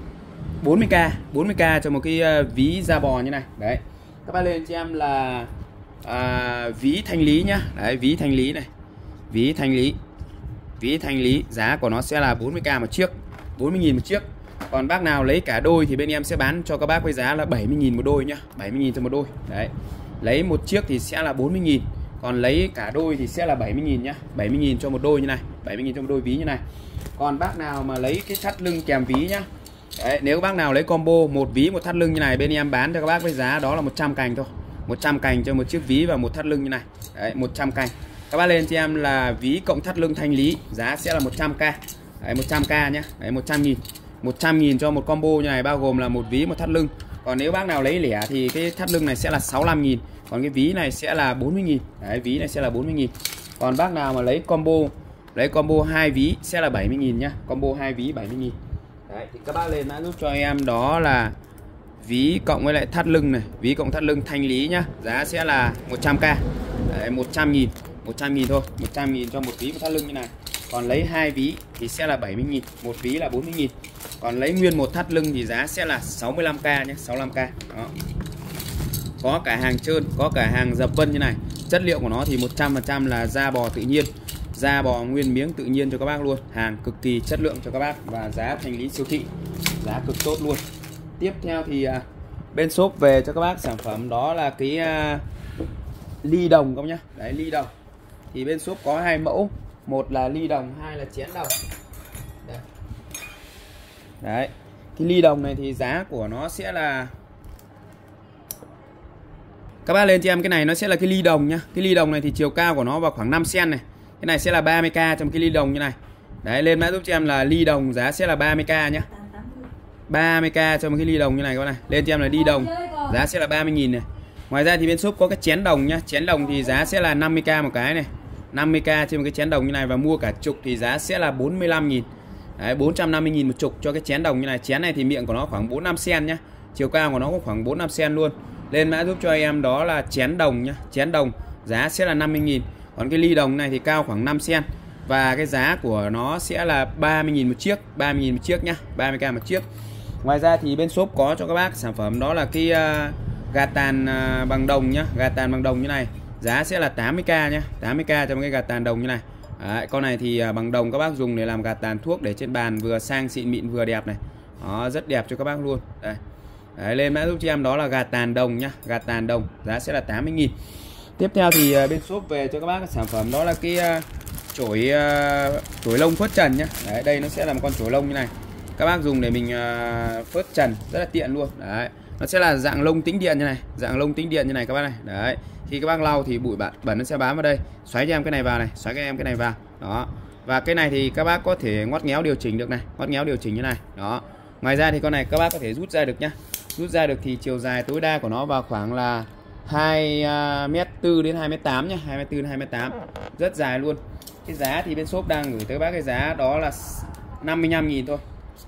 40k cho một cái ví da bò như này. Đấy, các bác lên cho em là ví thanh lý nhá. Đấy, ví thanh lý này, ví thanh lý, giá của nó sẽ là 40k một chiếc, 40.000 một chiếc. Còn bác nào lấy cả đôi thì bên em sẽ bán cho các bác với giá là 70.000 một đôi nhá, 70.000 cho một đôi. Đấy, lấy một chiếc thì sẽ là 40.000, còn lấy cả đôi thì sẽ là 70.000 nhá, 70.000 cho một đôi như này, 70.000 cho một đôi ví như này. Còn bác nào mà lấy cái thắt lưng kèm ví nhá. Đấy, nếu bác nào lấy combo một ví một thắt lưng như này, bên em bán cho các bác với giá đó là 100 cành thôi, 100 cành cho một chiếc ví và một thắt lưng như này. Đấy, 100 cành. Các bác lên cho em là ví cộng thắt lưng thanh lý, giá sẽ là 100k. Đấy, 100k nhá. Đấy, 100.000, 100.000 cho một combo như này, bao gồm là một ví một thắt lưng. Còn nếu bác nào lấy lẻ thì cái thắt lưng này sẽ là 65.000, còn cái ví này sẽ là 40.000. Đấy, ví này sẽ là 40.000. Còn bác nào mà lấy combo hai ví sẽ là 70.000 nhá, combo hai ví 70.000. Đấy, thì các bác lên mã giúp cho em đó là ví cộng với lại thắt lưng này, ví cộng thắt lưng thanh lý nhá, giá sẽ là 100k. Đấy, 100.000, 100.000 thôi, 100.000 cho một ví một thắt lưng như này. Còn lấy hai ví thì sẽ là 70.000, một ví là 40.000. Còn lấy nguyên một thắt lưng thì giá sẽ là 65k nhé, 65k. Đó, có cả hàng trơn, có cả hàng dập vân như này. Chất liệu của nó thì 100% là da bò tự nhiên, da bò nguyên miếng tự nhiên cho các bác luôn. Hàng cực kỳ chất lượng cho các bác và giá thanh lý siêu thị, giá cực tốt luôn. Tiếp theo thì bên shop về cho các bác sản phẩm đó là cái ly đồng các bác nhá. Đấy, ly đồng thì bên shop có hai mẫu, một là ly đồng, hai là chén đồng. Đấy, cái ly đồng này thì giá của nó sẽ là Các bác lên cho em cái này nó sẽ là cái ly đồng nhá. Cái ly đồng này thì chiều cao của nó vào khoảng 5 cm này. Cái này sẽ là 30k trong cái ly đồng như này. Đấy, lên mã giúp cho em là ly đồng giá sẽ là 30k nhá. 30k cho một cái ly đồng như này các bạn này. Lên cho em là ly đồng giá sẽ là 30.000 này. Ngoài ra thì bên shop có cái chén đồng nhá. Chén đồng thì giá sẽ là 50k một cái này. 50k trên một cái chén đồng như này, và mua cả chục thì giá sẽ là 45.000. Đấy, 450.000 một chục cho cái chén đồng như này. Chén này thì miệng của nó khoảng 4-5 cm nhá. Chiều cao của nó cũng khoảng 4-5 cm luôn. Lên mã giúp cho em đó là chén đồng nhá. Chén đồng giá sẽ là 50.000. Còn cái ly đồng này thì cao khoảng 5 cm. Và cái giá của nó sẽ là 30.000 một chiếc. 30.000 một chiếc nhá. 30k một chiếc. Ngoài ra thì bên shop có cho các bác sản phẩm đó là cái gà tàn bằng đồng nhá. Gà tàn bằng đồng như này giá sẽ là 80k nhá. 80k cho một cái gà tàn đồng như này. Đấy, con này thì bằng đồng các bác dùng để làm gà tàn thuốc để trên bàn, vừa sang xịn mịn vừa đẹp này. Đó, rất đẹp cho các bác luôn. Đây. Đấy, lên mã giúp cho em đó là gà tàn đồng nhá. Gà tàn đồng giá sẽ là 80.000. Tiếp theo thì bên shop về cho các bác sản phẩm đó là cái chổi lông phớt trần nhá. Đấy, đây nó sẽ là một con chổi lông như này. Các bác dùng để mình phớt trần rất là tiện luôn. Đấy, nó sẽ là dạng lông tĩnh điện như này, dạng lông tĩnh điện như này các bác này. Đấy, khi các bác lau thì bụi bẩn nó sẽ bám vào đây. Xoáy cho em cái này vào này, xoáy cho em cái này vào. Đó. Và cái này thì các bác có thể ngoắt ngéo điều chỉnh được này, ngoắt ngéo điều chỉnh như này. Đó. Ngoài ra thì con này các bác có thể rút ra được nhá. Rút ra được thì chiều dài tối đa của nó vào khoảng là 2m4 đến 2m8 nhá, 2m4 đến 2m8. Rất dài luôn. Cái giá thì bên shop đang gửi tới các bác cái giá đó là 55.000 thôi.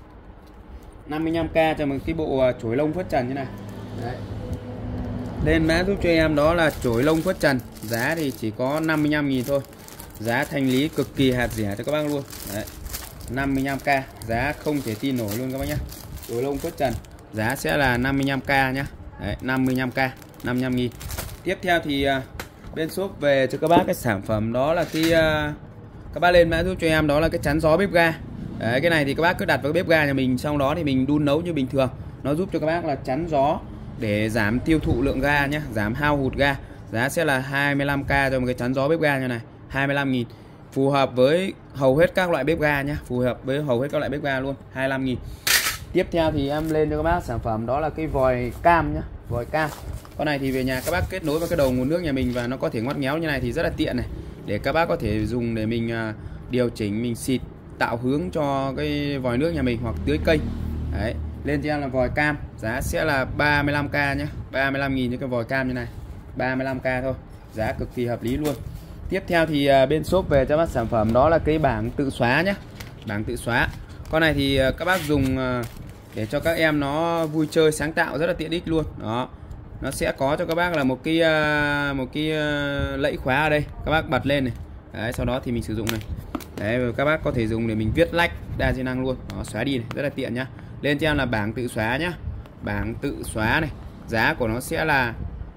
55k cho một cái bộ chổi lông phớt trần như này. Đấy. Lên mã giúp cho em đó là chổi lông phớt trần, giá thì chỉ có 55.000 thôi. Giá thanh lý cực kỳ hạt rẻ cho các bác luôn. Đấy. 55k, giá không thể tin nổi luôn các bác nhé. Chổi lông phớt trần, giá sẽ là 55k nhá. Đấy, 55k, 55.000. Tiếp theo thì bên shop về cho các bác cái sản phẩm đó là cái các bác lên mã giúp cho em đó là cái chắn gió bếp ga. Đấy, cái này thì các bác cứ đặt vào cái bếp ga nhà mình, sau đó thì mình đun nấu như bình thường. Nó giúp cho các bác là chắn gió để giảm tiêu thụ lượng ga nhé, giảm hao hụt ga. Giá sẽ là 25k cho một cái chắn gió bếp ga như này, 25.000. Phù hợp với hầu hết các loại bếp ga nhé, phù hợp với hầu hết các loại bếp ga luôn, 25.000. Tiếp theo thì em lên cho các bác sản phẩm đó là cái vòi cam nhé, vòi cam. Con này thì về nhà các bác kết nối vào cái đầu nguồn nước nhà mình và nó có thể ngoắt ngéo như này thì rất là tiện này. Để các bác có thể dùng để mình điều chỉnh, mình xịt tạo hướng cho cái vòi nước nhà mình hoặc tưới cây. Đấy, lên cho em là vòi cam, giá sẽ là 35k nhé, 35.000 cho cái vòi cam như này, 35k thôi, giá cực kỳ hợp lý luôn. Tiếp theo thì bên shop về cho bác sản phẩm đó là cái bảng tự xóa nhé, bảng tự xóa. Con này thì các bác dùng để cho các em nó vui chơi sáng tạo, rất là tiện ích luôn. Đó, nó sẽ có cho các bác là một cái lẫy khóa ở đây, các bác bật lên này. Đấy, sau đó thì mình sử dụng này. Đấy, các bác có thể dùng để mình viết lách đa di năng luôn. Đó, xóa đi này, rất là tiện nhá. Lên cho em là bảng tự xóa nhá, bảng tự xóa này, giá của nó sẽ là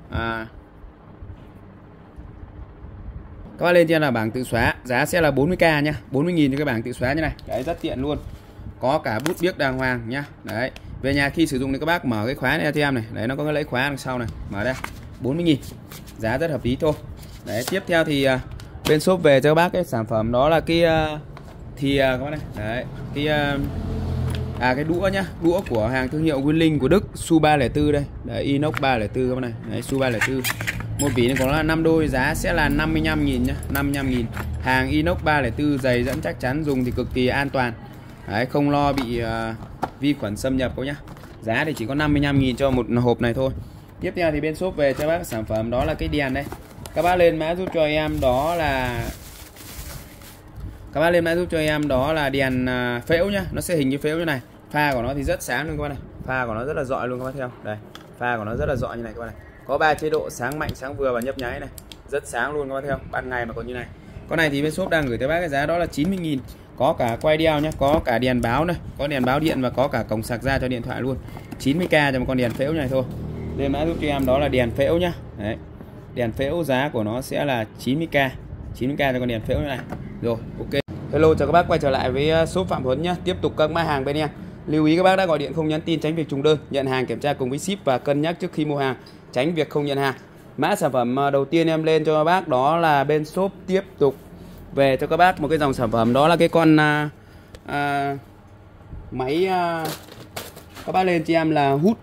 các bác lên cho em là bảng tự xóa, giá sẽ là 40k nhá, 40.000 cho cái bảng tự xóa như này. Đấy, rất tiện luôn, có cả bút biếc đàng hoàng nhá. Đấy, về nhà khi sử dụng thì các bác mở cái khóa này cho em này, đấy, nó có cái lẫy khóa đằng sau này, mở ra 40.000, giá rất hợp lý thôi. Đấy, tiếp theo thì bên shop về cho các bác cái sản phẩm đó là cái thìa các bác này. Đấy, cái đũa nhá, đũa của hàng thương hiệu Winling của Đức, Su 304 đây. Đấy, inox 304 các bác này. Đấy, Su 304. Một vỉ này có là 5 đôi, giá sẽ là 55.000 nhá, 55.000. Hàng inox 304 dày dẫn chắc chắn, dùng thì cực kỳ an toàn. Đấy, không lo bị vi khuẩn xâm nhập các nhá. Giá thì chỉ có 55.000 cho một hộp này thôi. Tiếp theo thì bên shop về cho bác sản phẩm đó là cái đèn đây. Các bác lên mã giúp cho em đó là đèn phễu nhá, nó sẽ hình như phễu như này. Pha của nó thì rất sáng luôn các bác này. Pha của nó rất là rọi luôn các bác thấy không? Đây, pha của nó rất là rọi như này các bác này. Có 3 chế độ, sáng mạnh, sáng vừa và nhấp nháy này. Rất sáng luôn các bác thấy không? Ban ngày mà còn như này. Con này thì bên shop đang gửi tới bác cái giá đó là 90.000. Có cả quay đeo nhá, có cả đèn báo này, có đèn báo điện và có cả cổng sạc ra cho điện thoại luôn. 90k cho một con đèn phễu này thôi. Lên mã giúp cho em đó là đèn phễu nhá. Đấy. Đèn phễu giá của nó sẽ là 90k. 90k cho con đèn phễu như này. Rồi, ok. Hello, chào các bác quay trở lại với shop Phạm Huấn nhé. Tiếp tục các mã hàng bên em. Lưu ý các bác đã gọi điện không nhắn tin tránh việc trùng đơn, nhận hàng kiểm tra cùng với ship và cân nhắc trước khi mua hàng, tránh việc không nhận hàng. Mã sản phẩm đầu tiên em lên cho các bác đó là bên shop tiếp tục về cho các bác một cái dòng sản phẩm đó là cái con máy các bác lên cho em là hút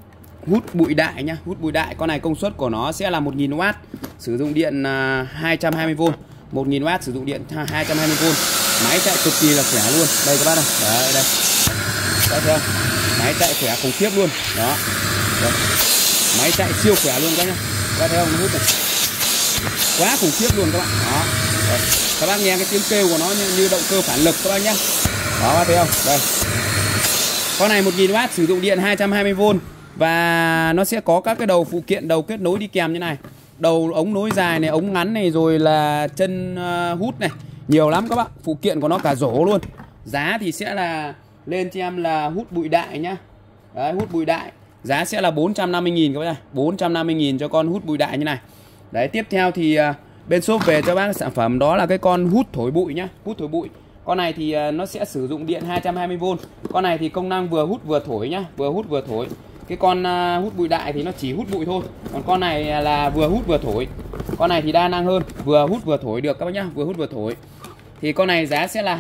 hút bụi đại nhá, hút bụi đại. Con này công suất của nó sẽ là 1000W, sử dụng điện 220V. 1000W sử dụng điện 220V. Máy chạy cực kỳ là khỏe luôn. Đây các bác này. Đấy đây. Đấy thấy không? Máy chạy khỏe khủng khiếp luôn. Đó. Đấy. Máy chạy siêu khỏe luôn các nhá. Các bác thấy không? Nó hút này. Quá khủng khiếp luôn các bạn. Đó. Đấy. Các bác nghe cái tiếng kêu của nó như động cơ phản lực các bác nhá. Đó các bác thấy không? Đây. Con này 1000W sử dụng điện 220V và nó sẽ có các cái đầu phụ kiện, đầu kết nối đi kèm như này. Đầu ống nối dài này, ống ngắn này, rồi là chân hút này. Nhiều lắm các bạn. Phụ kiện của nó cả rổ luôn. Giá thì sẽ là lên cho em là hút bụi đại nhá. Đấy, hút bụi đại. Giá sẽ là 450.000 các bác. 450.000 cho con hút bụi đại như này. Đấy, tiếp theo thì bên shop về cho bác sản phẩm đó là cái con hút thổi bụi nhá. Hút thổi bụi. Con này thì nó sẽ sử dụng điện 220V. Con này thì công năng vừa hút vừa thổi nhá. Vừa hút vừa thổi. Cái con hút bụi đại thì nó chỉ hút bụi thôi. Còn con này là vừa hút vừa thổi. Con này thì đa năng hơn. Vừa hút vừa thổi được các bác nhá. Vừa hút vừa thổi. Thì con này giá sẽ là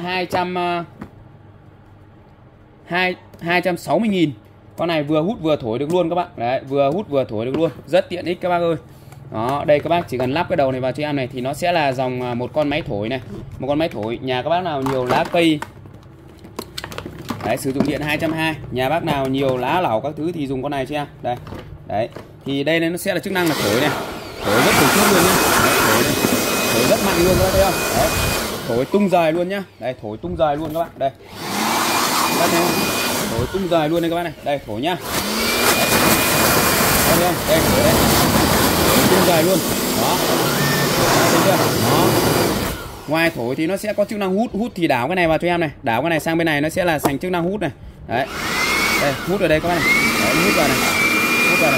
260.000. Con này vừa hút vừa thổi được luôn các bạn. Đấy, vừa hút vừa thổi được luôn. Rất tiện ích các bác ơi. Đó, đây các bác chỉ cần lắp cái đầu này vào cho em này thì nó sẽ là dòng một con máy thổi này. Một con máy thổi. Nhà các bác nào nhiều lá cây, đấy, sử dụng điện 220. Nhà bác nào nhiều lá lẩu các thứ thì dùng con này cho em. Đây. Đấy. Thì đây nó sẽ là chức năng là thổi này. Thổi rất khủng khiếp luôn nhá. Đấy, thổi này. Thổi rất mạnh luôn các bác thấy không? Đấy. Thổi tung rời luôn nhá. Đây, thổi tung rời luôn các bạn. Đây. Các bác thấy không? Thổi tung rời luôn đây các bác này. Đây, thổi nhá. Đấy. Thấy không? Đây, thổi đây. Thổi tung rời luôn. Đó. Thấy chưa? Đó. Ngoài thổi thì nó sẽ có chức năng hút. Hút thì đảo cái này vào cho em này. Đảo cái này sang bên này nó sẽ là thành chức năng hút này. Đấy. Đây, hút ở đây các bác này. Đấy, hút vào này. Hút vào này.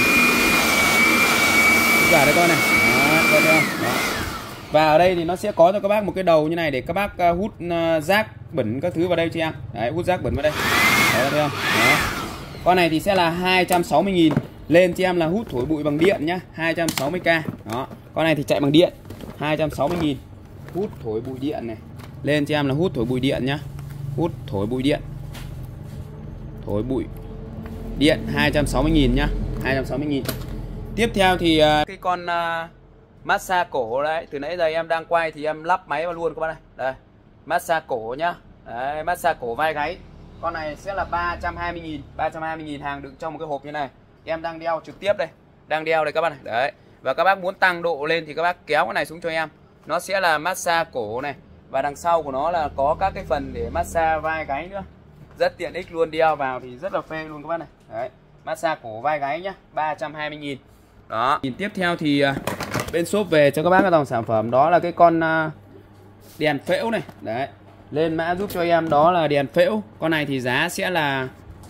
Hút vào đây các bác này. Đó, thấy không? Đó. Và ở đây thì nó sẽ có cho các bác một cái đầu như này để các bác hút rác bẩn các thứ vào đây cho em. Đấy, hút rác bẩn vào đây. Đấy, thấy không? Đó. Con này thì sẽ là 260.000. Lên cho em là hút thổi bụi bằng điện nhá, 260k. Đó. Con này thì chạy bằng điện, 260.000. Hút thổi bụi điện này. Lên cho em là hút thổi bụi điện nhá. Hút thổi bụi điện. Thổi bụi điện 260.000 nhá, 260.000. Tiếp theo thì cái con massage cổ đấy, từ nãy giờ em đang quay thì em lắp máy vào luôn các bạn này. Đây, massage cổ nhá. Đấy, massage cổ vai gáy. Con này sẽ là 320.000, 320.000 hàng đựng trong một cái hộp như này. Em đang đeo trực tiếp đây. Đang đeo đây các bạn này. Đấy. Và các bác muốn tăng độ lên thì các bác kéo cái này xuống cho em. Nó sẽ là massage cổ này. Và đằng sau của nó là có các cái phần để massage vai gáy nữa. Rất tiện ích luôn, đeo vào thì rất là phê luôn các bác này. Đấy. Massage cổ vai gáy nhá, 320.000. Đó. Tiếp theo thì bên shop về cho các bác cái dòng sản phẩm đó là cái con đèn phễu này. Đấy. Lên mã giúp cho em đó là đèn phễu. Con này thì giá sẽ là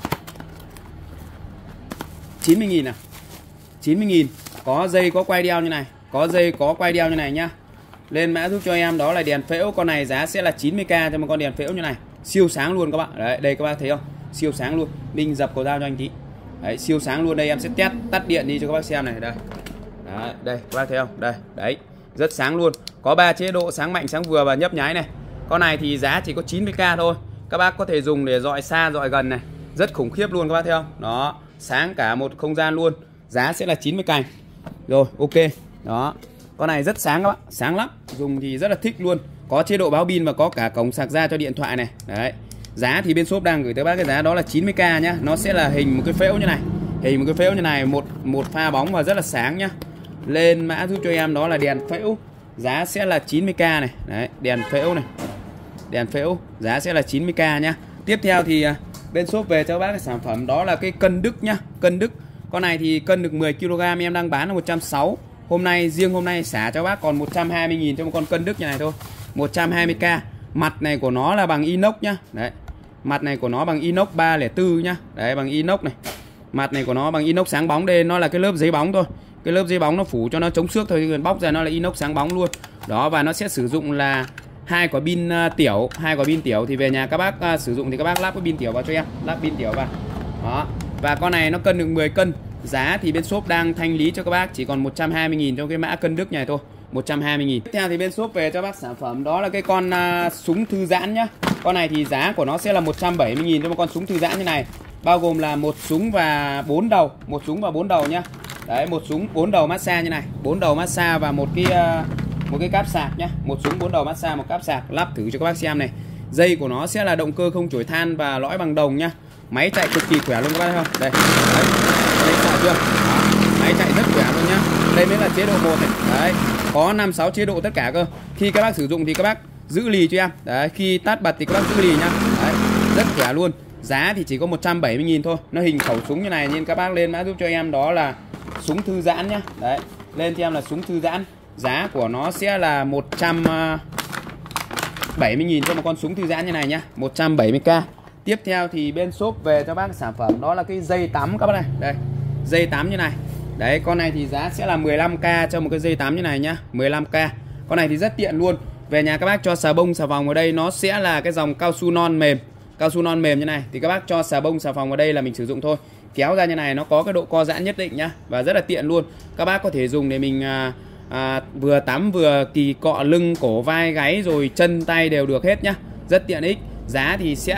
90.000 à. 90.000. Có dây có quay đeo như này. Có dây có quay đeo như này nhá. Lên mã giúp cho em đó là đèn phễu. Con này giá sẽ là 90k cho một con đèn phễu như này. Siêu sáng luôn các bạn. Đấy, đây các bác thấy không? Siêu sáng luôn. Minh dập cầu dao cho anh tí. Đấy, siêu sáng luôn. Đây em sẽ test tắt điện đi cho các bác xem này. Đây. Đấy, đây các bác thấy không? Đây, đấy. Rất sáng luôn. Có 3 chế độ sáng mạnh, sáng vừa và nhấp nháy này. Con này thì giá chỉ có 90k thôi. Các bác có thể dùng để dọi xa, dọi gần này. Rất khủng khiếp luôn các bác thấy không? Đó, sáng cả một không gian luôn. Giá sẽ là 90k. Rồi, ok. Đó. Con này rất sáng các bạn, sáng lắm. Dùng thì rất là thích luôn. Có chế độ báo pin và có cả cổng sạc ra cho điện thoại này. Đấy. Giá thì bên shop đang gửi tới bác cái giá đó là 90k nhá. Nó sẽ là hình một cái phễu như này. Hình một cái phễu như này, một pha bóng và rất là sáng nhá. Lên mã giúp cho em đó là đèn phễu. Giá sẽ là 90k này. Đấy, đèn phễu này. Đèn phễu, giá sẽ là 90k nhá. Tiếp theo thì bên shop về cho bác cái sản phẩm đó là cái cân Đức nhá. Cân Đức. Con này thì cân được 10kg, em đang bán là 160. Hôm nay, riêng hôm nay xả cho bác còn 120.000 cho một con cân Đức như này thôi. 120k. Mặt này của nó là bằng inox nhá. Đấy. Mặt này của nó bằng inox 304 nhá. Đấy, bằng inox này. Mặt này của nó bằng inox sáng bóng. Đây nó là cái lớp giấy bóng thôi. Cái lớp giấy bóng nó phủ cho nó chống xước thôi, còn bóc ra nó là inox sáng bóng luôn. Đó, và nó sẽ sử dụng là 2 quả pin tiểu, 2 quả pin tiểu thì về nhà các bác sử dụng thì các bác lắp cái pin tiểu vào cho em, lắp pin tiểu vào. Đó. Và con này nó cân được 10 cân. Giá thì bên shop đang thanh lý cho các bác chỉ còn 120.000 trong cái mã cân Đức này thôi. 120.000. Tiếp theo thì bên shop về cho bác sản phẩm đó là cái con súng thư giãn nhá. Con này thì giá của nó sẽ là 170.000 cho một con súng thư giãn như này. bao gồm là một súng và 4 đầu, một súng và 4 đầu nhá. Đấy, một súng 4 đầu massage như này, 4 đầu massage và một cái cáp sạc nhá. Một súng 4 đầu massage, một cáp sạc, lắp thử cho các bác xem này. Dây của nó sẽ là động cơ không chổi than và lõi bằng đồng nhá. Máy chạy cực kỳ khỏe luôn các bác thấy không? Đây. Đấy sợ chưa? Đó. Máy chạy rất khỏe luôn nhá. Đây mới là chế độ 1 này. Đấy, có 5-6 chế độ tất cả cơ. Khi các bác sử dụng thì các bác giữ lì cho em. Đấy, khi tắt bật thì các bác giữ lì nhá. Đấy, rất khỏe luôn. Giá thì chỉ có 170.000 thôi. Nó hình khẩu súng như này nên các bác lên mã giúp cho em đó là súng thư giãn nhá. Đấy, lên cho em là súng thư giãn. Giá của nó sẽ là 170.000 cho một con súng thư giãn như này nhá. 170k. Tiếp theo thì bên shop về cho bác sản phẩm đó là cái dây tắm các bác này. Đây, dây tắm như này. Đấy, con này thì giá sẽ là 15k cho một cái dây tắm như này nhá. 15k. Con này thì rất tiện luôn. Về nhà các bác cho xà bông xà phòng ở đây nó sẽ là cái dòng cao su non mềm. Cao su non mềm như này thì các bác cho xà bông xà phòng vào đây là mình sử dụng thôi. Kéo ra như này nó có cái độ co giãn nhất định nhá, và rất là tiện luôn. Các bác có thể dùng để mình vừa tắm vừa kỳ cọ lưng, cổ, vai, gáy rồi chân tay đều được hết nhá. Rất tiện ích. Giá thì sẽ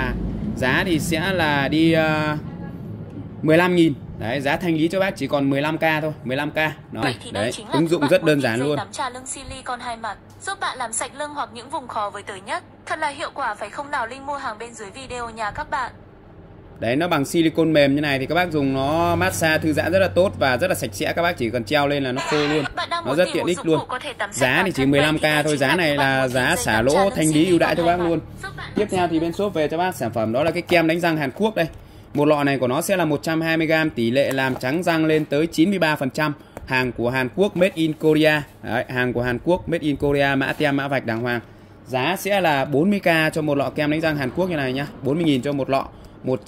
là đi 15.000. Đấy, giá thanh lý cho bác chỉ còn 15k thôi, 15k. Đó này, đấy, ứng dụng rất đơn giản luôn. Tắm trà lưng silicon 2 mặt, giúp bạn làm sạch lưng hoặc những vùng khó với tới nhất. Thật là hiệu quả phải không nào? Link mua hàng bên dưới video nha các bạn. Đấy, nó bằng silicon mềm như này thì các bác dùng nó massage thư giãn rất là tốt và rất là sạch sẽ. Các bác chỉ cần treo lên là nó khô luôn. Nó rất tiện ích luôn. Giá thì chỉ 15k thôi. Giá này là giá xả lỗ thanh lý ưu đãi cho bác luôn. Tiếp theo thì bên shop về cho bác sản phẩm đó là cái kem đánh răng Hàn Quốc đây. Một lọ này của nó sẽ là 120g, tỷ lệ làm trắng răng lên tới 93%. Hàng của Hàn Quốc, made in Korea. Đấy, hàng của Hàn Quốc, made in Korea, mã tem mã vạch đàng hoàng. Giá sẽ là 40k cho một lọ kem đánh răng Hàn Quốc như này nhá. 40.000 cho một lọ.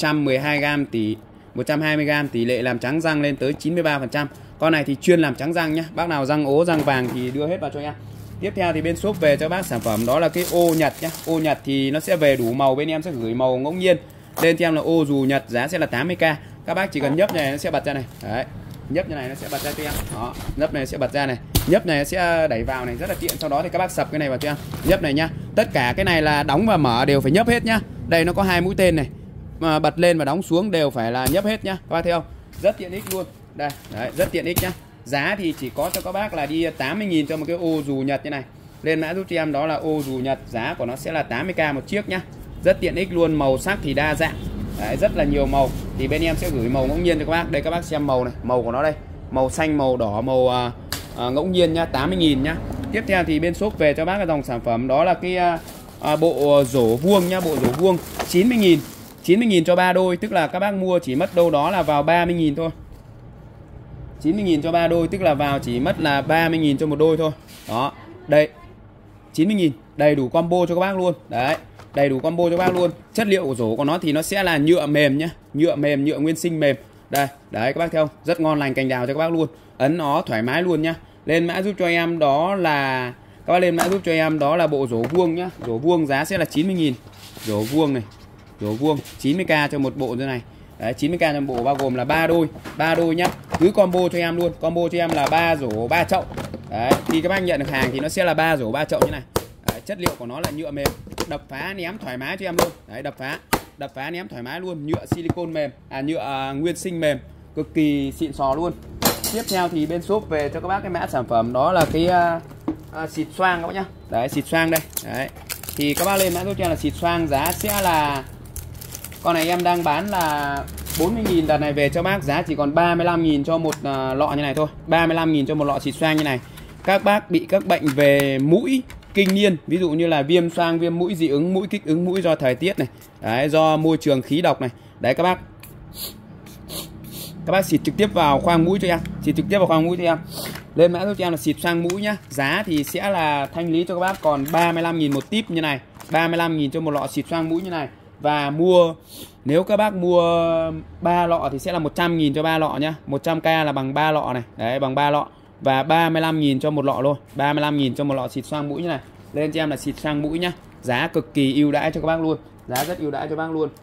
120g tỷ lệ làm trắng răng lên tới 93%. Con này thì chuyên làm trắng răng nhá. Bác nào răng ố răng vàng thì đưa hết vào cho em. Tiếp theo thì bên shop về cho bác sản phẩm đó là cái ô Nhật nhá. Ô Nhật thì nó sẽ về đủ màu, bên em sẽ gửi màu ngẫu nhiên. Lên cho em là ô dù Nhật, giá sẽ là 80k. Các bác chỉ cần nhấp này nó sẽ bật ra này. Đấy, nhấp như này nó sẽ bật ra cho em. Đó, nhấp này sẽ bật ra này. Nhấp này nó sẽ đẩy vào này, rất là tiện. Sau đó thì các bác sập cái này vào cho em. Nhấp này nhá. Tất cả cái này là đóng và mở đều phải nhấp hết nhá. Đây nó có 2 mũi tên này. Mà bật lên và đóng xuống đều phải là nhấp hết nhá. Các bác thấy không? Rất tiện ích luôn. Đây, đấy, rất tiện ích nhá. Giá thì chỉ có cho các bác là đi 80.000 cho một cái ô dù Nhật như này. Lên mã giúp cho em đó là ô dù Nhật, giá của nó sẽ là 80k một chiếc nhá. Rất tiện ích luôn, màu sắc thì đa dạng. Đấy, rất là nhiều màu. Thì bên em sẽ gửi màu ngẫu nhiên cho các bác. Đây các bác xem màu này, màu của nó đây. Màu xanh, màu đỏ, màu ngẫu nhiên nhá, 80.000 nhá. Tiếp theo thì bên shop về cho bác cái dòng sản phẩm đó là cái bộ rổ vuông nhá, bộ rổ vuông 90.000. 90.000 cho 3 đôi, tức là các bác mua chỉ mất đâu đó là vào 30.000 thôi. 90.000 cho 3 đôi tức là vào chỉ mất là 30.000 cho một đôi thôi. Đó, đây 90.000, đầy đủ combo cho các bác luôn. Đấy, đầy đủ combo cho các bác luôn. Chất liệu của rổ của nó thì nó sẽ là nhựa mềm nhá, nhựa mềm, nhựa nguyên sinh mềm. Đây, đấy các bác thấy không? Rất ngon lành cành đào cho các bác luôn. Ấn nó thoải mái luôn nhá. Lên mã giúp cho em đó là các bác lên mã giúp cho em đó là bộ rổ vuông nhá. Rổ vuông giá sẽ là 90.000. Rổ vuông này, rổ vuông 90k cho một bộ như này. Đấy, 90k cho một bộ bao gồm là 3 đôi nhá. Cứ combo cho em luôn, combo cho em là 3 rổ 3 chậu. Đấy, khi các bác nhận được hàng thì nó sẽ là 3 rổ 3 chậu như này. Đấy, chất liệu của nó là nhựa mềm, đập phá ném thoải mái cho em luôn. Đấy, đập phá ném thoải mái luôn, nhựa silicon mềm, nhựa nguyên sinh mềm, cực kỳ xịn sò luôn. Tiếp theo thì bên shop về cho các bác cái mã sản phẩm đó là cái xịt xoang các bác nhá. Đấy, xịt xoang đây. Đấy, thì các bác lên mã giúp cho em là xịt xoang, giá sẽ là con này em đang bán là 40.000, đợt này về cho bác giá chỉ còn 35.000 cho một lọ như này thôi. 35.000 cho một lọ xịt xoang như này. Các bác bị các bệnh về mũi kinh niên, ví dụ như là viêm xoang, viêm mũi dị ứng, mũi kích ứng mũi do thời tiết này, đấy, do môi trường khí độc này. Đấy các bác xịt trực tiếp vào khoang mũi cho em, xịt trực tiếp vào khoang mũi cho em. Lên mã giúp cho em là xịt xoang mũi nhá. Giá thì sẽ là thanh lý cho các bác còn 35.000 một tip như này. 35.000 cho một lọ xịt xoang mũi như này. Và nếu các bác mua 3 lọ thì sẽ là 100.000 cho 3 lọ nhá. 100k là bằng 3 lọ này. Đấy, bằng 3 lọ. Và 35.000 cho một lọ luôn. 35.000 cho một lọ xịt xoang mũi như này. Lên cho em là xịt xoang mũi nhá. Giá cực kỳ ưu đãi cho các bác luôn. Giá rất ưu đãi cho bác luôn.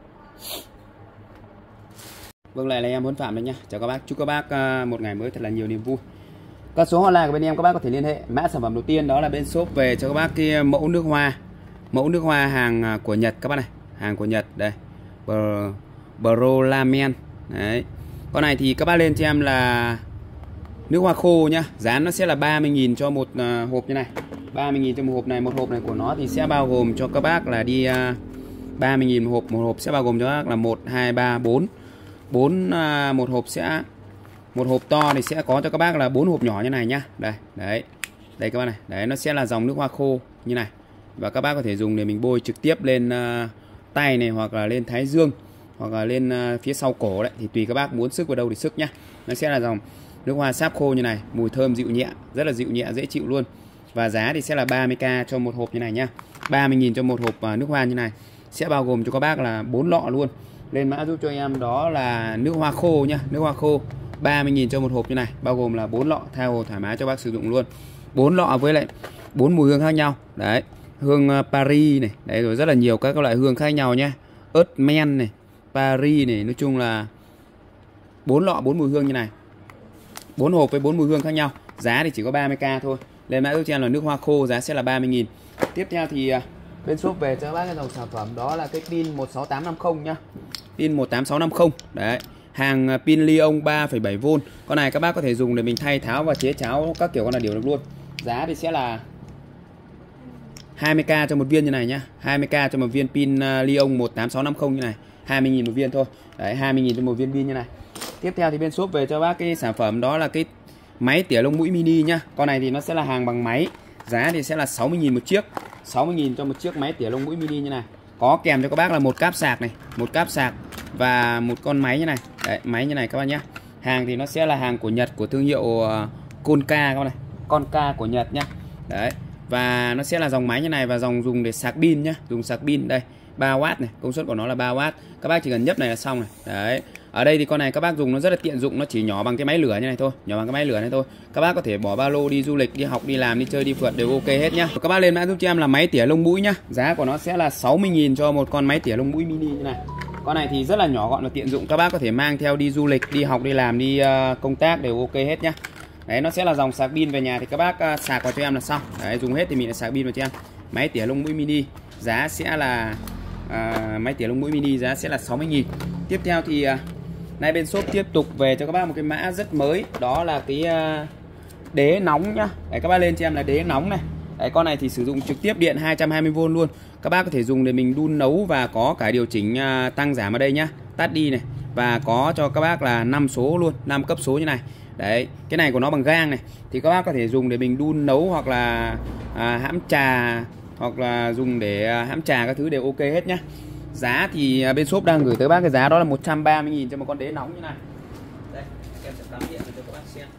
Vâng, lại là em Huấn Phạm đây nhá. Chào các bác. Chúc các bác một ngày mới thật là nhiều niềm vui. Các số hotline của bên em các bác có thể liên hệ. Mã sản phẩm đầu tiên đó là bên shop về cho các bác cái mẫu nước hoa. Mẫu nước hoa hàng của Nhật các bác này. Hàng của Nhật đây. Brolamen. Đấy. Con này thì các bác lên cho em là nước hoa khô nhá. Giá nó sẽ là 30.000 cho một hộp như này. 30.000 cho một hộp này. Một hộp này của nó thì sẽ bao gồm cho các bác là đi 30.000 một hộp. Một hộp sẽ bao gồm cho các bác là 1, 2, 3, 4. Một hộp sẽ, một hộp to thì sẽ có cho các bác là 4 hộp nhỏ như này nhá. Đây, đấy. Đây các bác này. Đấy, nó sẽ là dòng nước hoa khô như này. Và các bác có thể dùng để mình bôi trực tiếp lên tay này, hoặc là lên thái dương, hoặc là lên phía sau cổ đấy, thì tùy các bác muốn sức vào đâu thì sức nhá. Nó sẽ là dòng nước hoa sáp khô như này, mùi thơm dịu nhẹ, rất là dịu nhẹ, dễ chịu luôn. Và giá thì sẽ là 30k cho một hộp như này nhá. 30.000 cho một hộp nước hoa như này. Sẽ bao gồm cho các bác là 4 lọ luôn. Lên mã giúp cho em đó là nước hoa khô nhá, nước hoa khô 30.000 cho một hộp như này, bao gồm là 4 lọ, tha hồ thoải mái cho bác sử dụng luôn. 4 lọ với lại 4 mùi hương khác nhau. Đấy, hương Paris này, đấy, rồi rất là nhiều các loại hương khác nhau nhá. Ớt men này, Paris này, nói chung là 4 lọ 4 mùi hương như này. 4 hộp với 4 mùi hương khác nhau. Giá thì chỉ có 30k thôi. Lên mã giúp cho em là nước hoa khô, giá sẽ là 30.000. Tiếp theo thì bên shop về cho các bác cái dòng sản phẩm đó là cái pin 16850 nhá. Pin 18650. Đấy. Hàng pin Li-ion 3,7V. Con này các bác có thể dùng để mình thay tháo và chế cháo các kiểu con là điều được luôn. Giá thì sẽ là 20k cho một viên như này nhá. 20k cho một viên pin Li-ion 18650 như này. 20.000 một viên thôi. Đấy, 20.000 cho một viên pin như này. Tiếp theo thì bên shop về cho bác cái sản phẩm đó là cái máy tỉa lông mũi mini nhá. Con này thì nó sẽ là hàng bằng máy. Giá thì sẽ là 60.000 một chiếc. 60.000 cho một chiếc máy tỉa lông mũi mini như này. Có kèm cho các bác là một cáp sạc này, một cáp sạc và một con máy như này. Đấy, máy như này các bác nhá. Hàng thì nó sẽ là hàng của Nhật, của thương hiệu Konka các bác này. Konka của Nhật nhá. Đấy. Và nó sẽ là dòng máy như này và dòng dùng để sạc pin nhá, dùng sạc pin đây, 3W này, công suất của nó là 3W. Các bác chỉ cần nhấp này là xong này. Đấy. Ở đây thì con này các bác dùng nó rất là tiện dụng, nó chỉ nhỏ bằng cái máy lửa như này thôi, nhỏ bằng cái máy lửa này thôi. Các bác có thể bỏ ba lô đi du lịch, đi học, đi làm, đi chơi, đi phượt đều ok hết nhá. Các bác lên mã giúp cho em là máy tỉa lông mũi nhá. Giá của nó sẽ là 60.000 cho một con máy tỉa lông mũi mini như này. Con này thì rất là nhỏ gọn và tiện dụng, các bác có thể mang theo đi du lịch, đi học, đi làm, đi công tác đều ok hết nhá. Đấy, nó sẽ là dòng sạc pin, về nhà thì các bác sạc vào cho em là xong. Đấy, dùng hết thì mình lại sạc pin vào cho em. Máy tỉa lông mũi mini giá sẽ là máy tỉa lông mũi mini giá sẽ là 60.000. Tiếp theo thì nay bên shop tiếp tục về cho các bác một cái mã rất mới, đó là cái đế nóng nhá. Đấy, các bác lên cho em là đế nóng này. Đấy, con này thì sử dụng trực tiếp điện 220V luôn. Các bác có thể dùng để mình đun nấu và có cả điều chỉnh tăng giảm ở đây nhá. Tắt đi này, và có cho các bác là 5 số luôn, 5 cấp số như này. Đấy, cái này của nó bằng gang này, thì các bác có thể dùng để mình đun nấu, hoặc là hãm trà, hoặc là dùng để hãm trà các thứ đều ok hết nhá. Giá thì bên shop đang gửi tới bác cái giá đó là 130.000 cho một con đế nóng như này. Đây, em sẽ cắm điện cho các bác xem.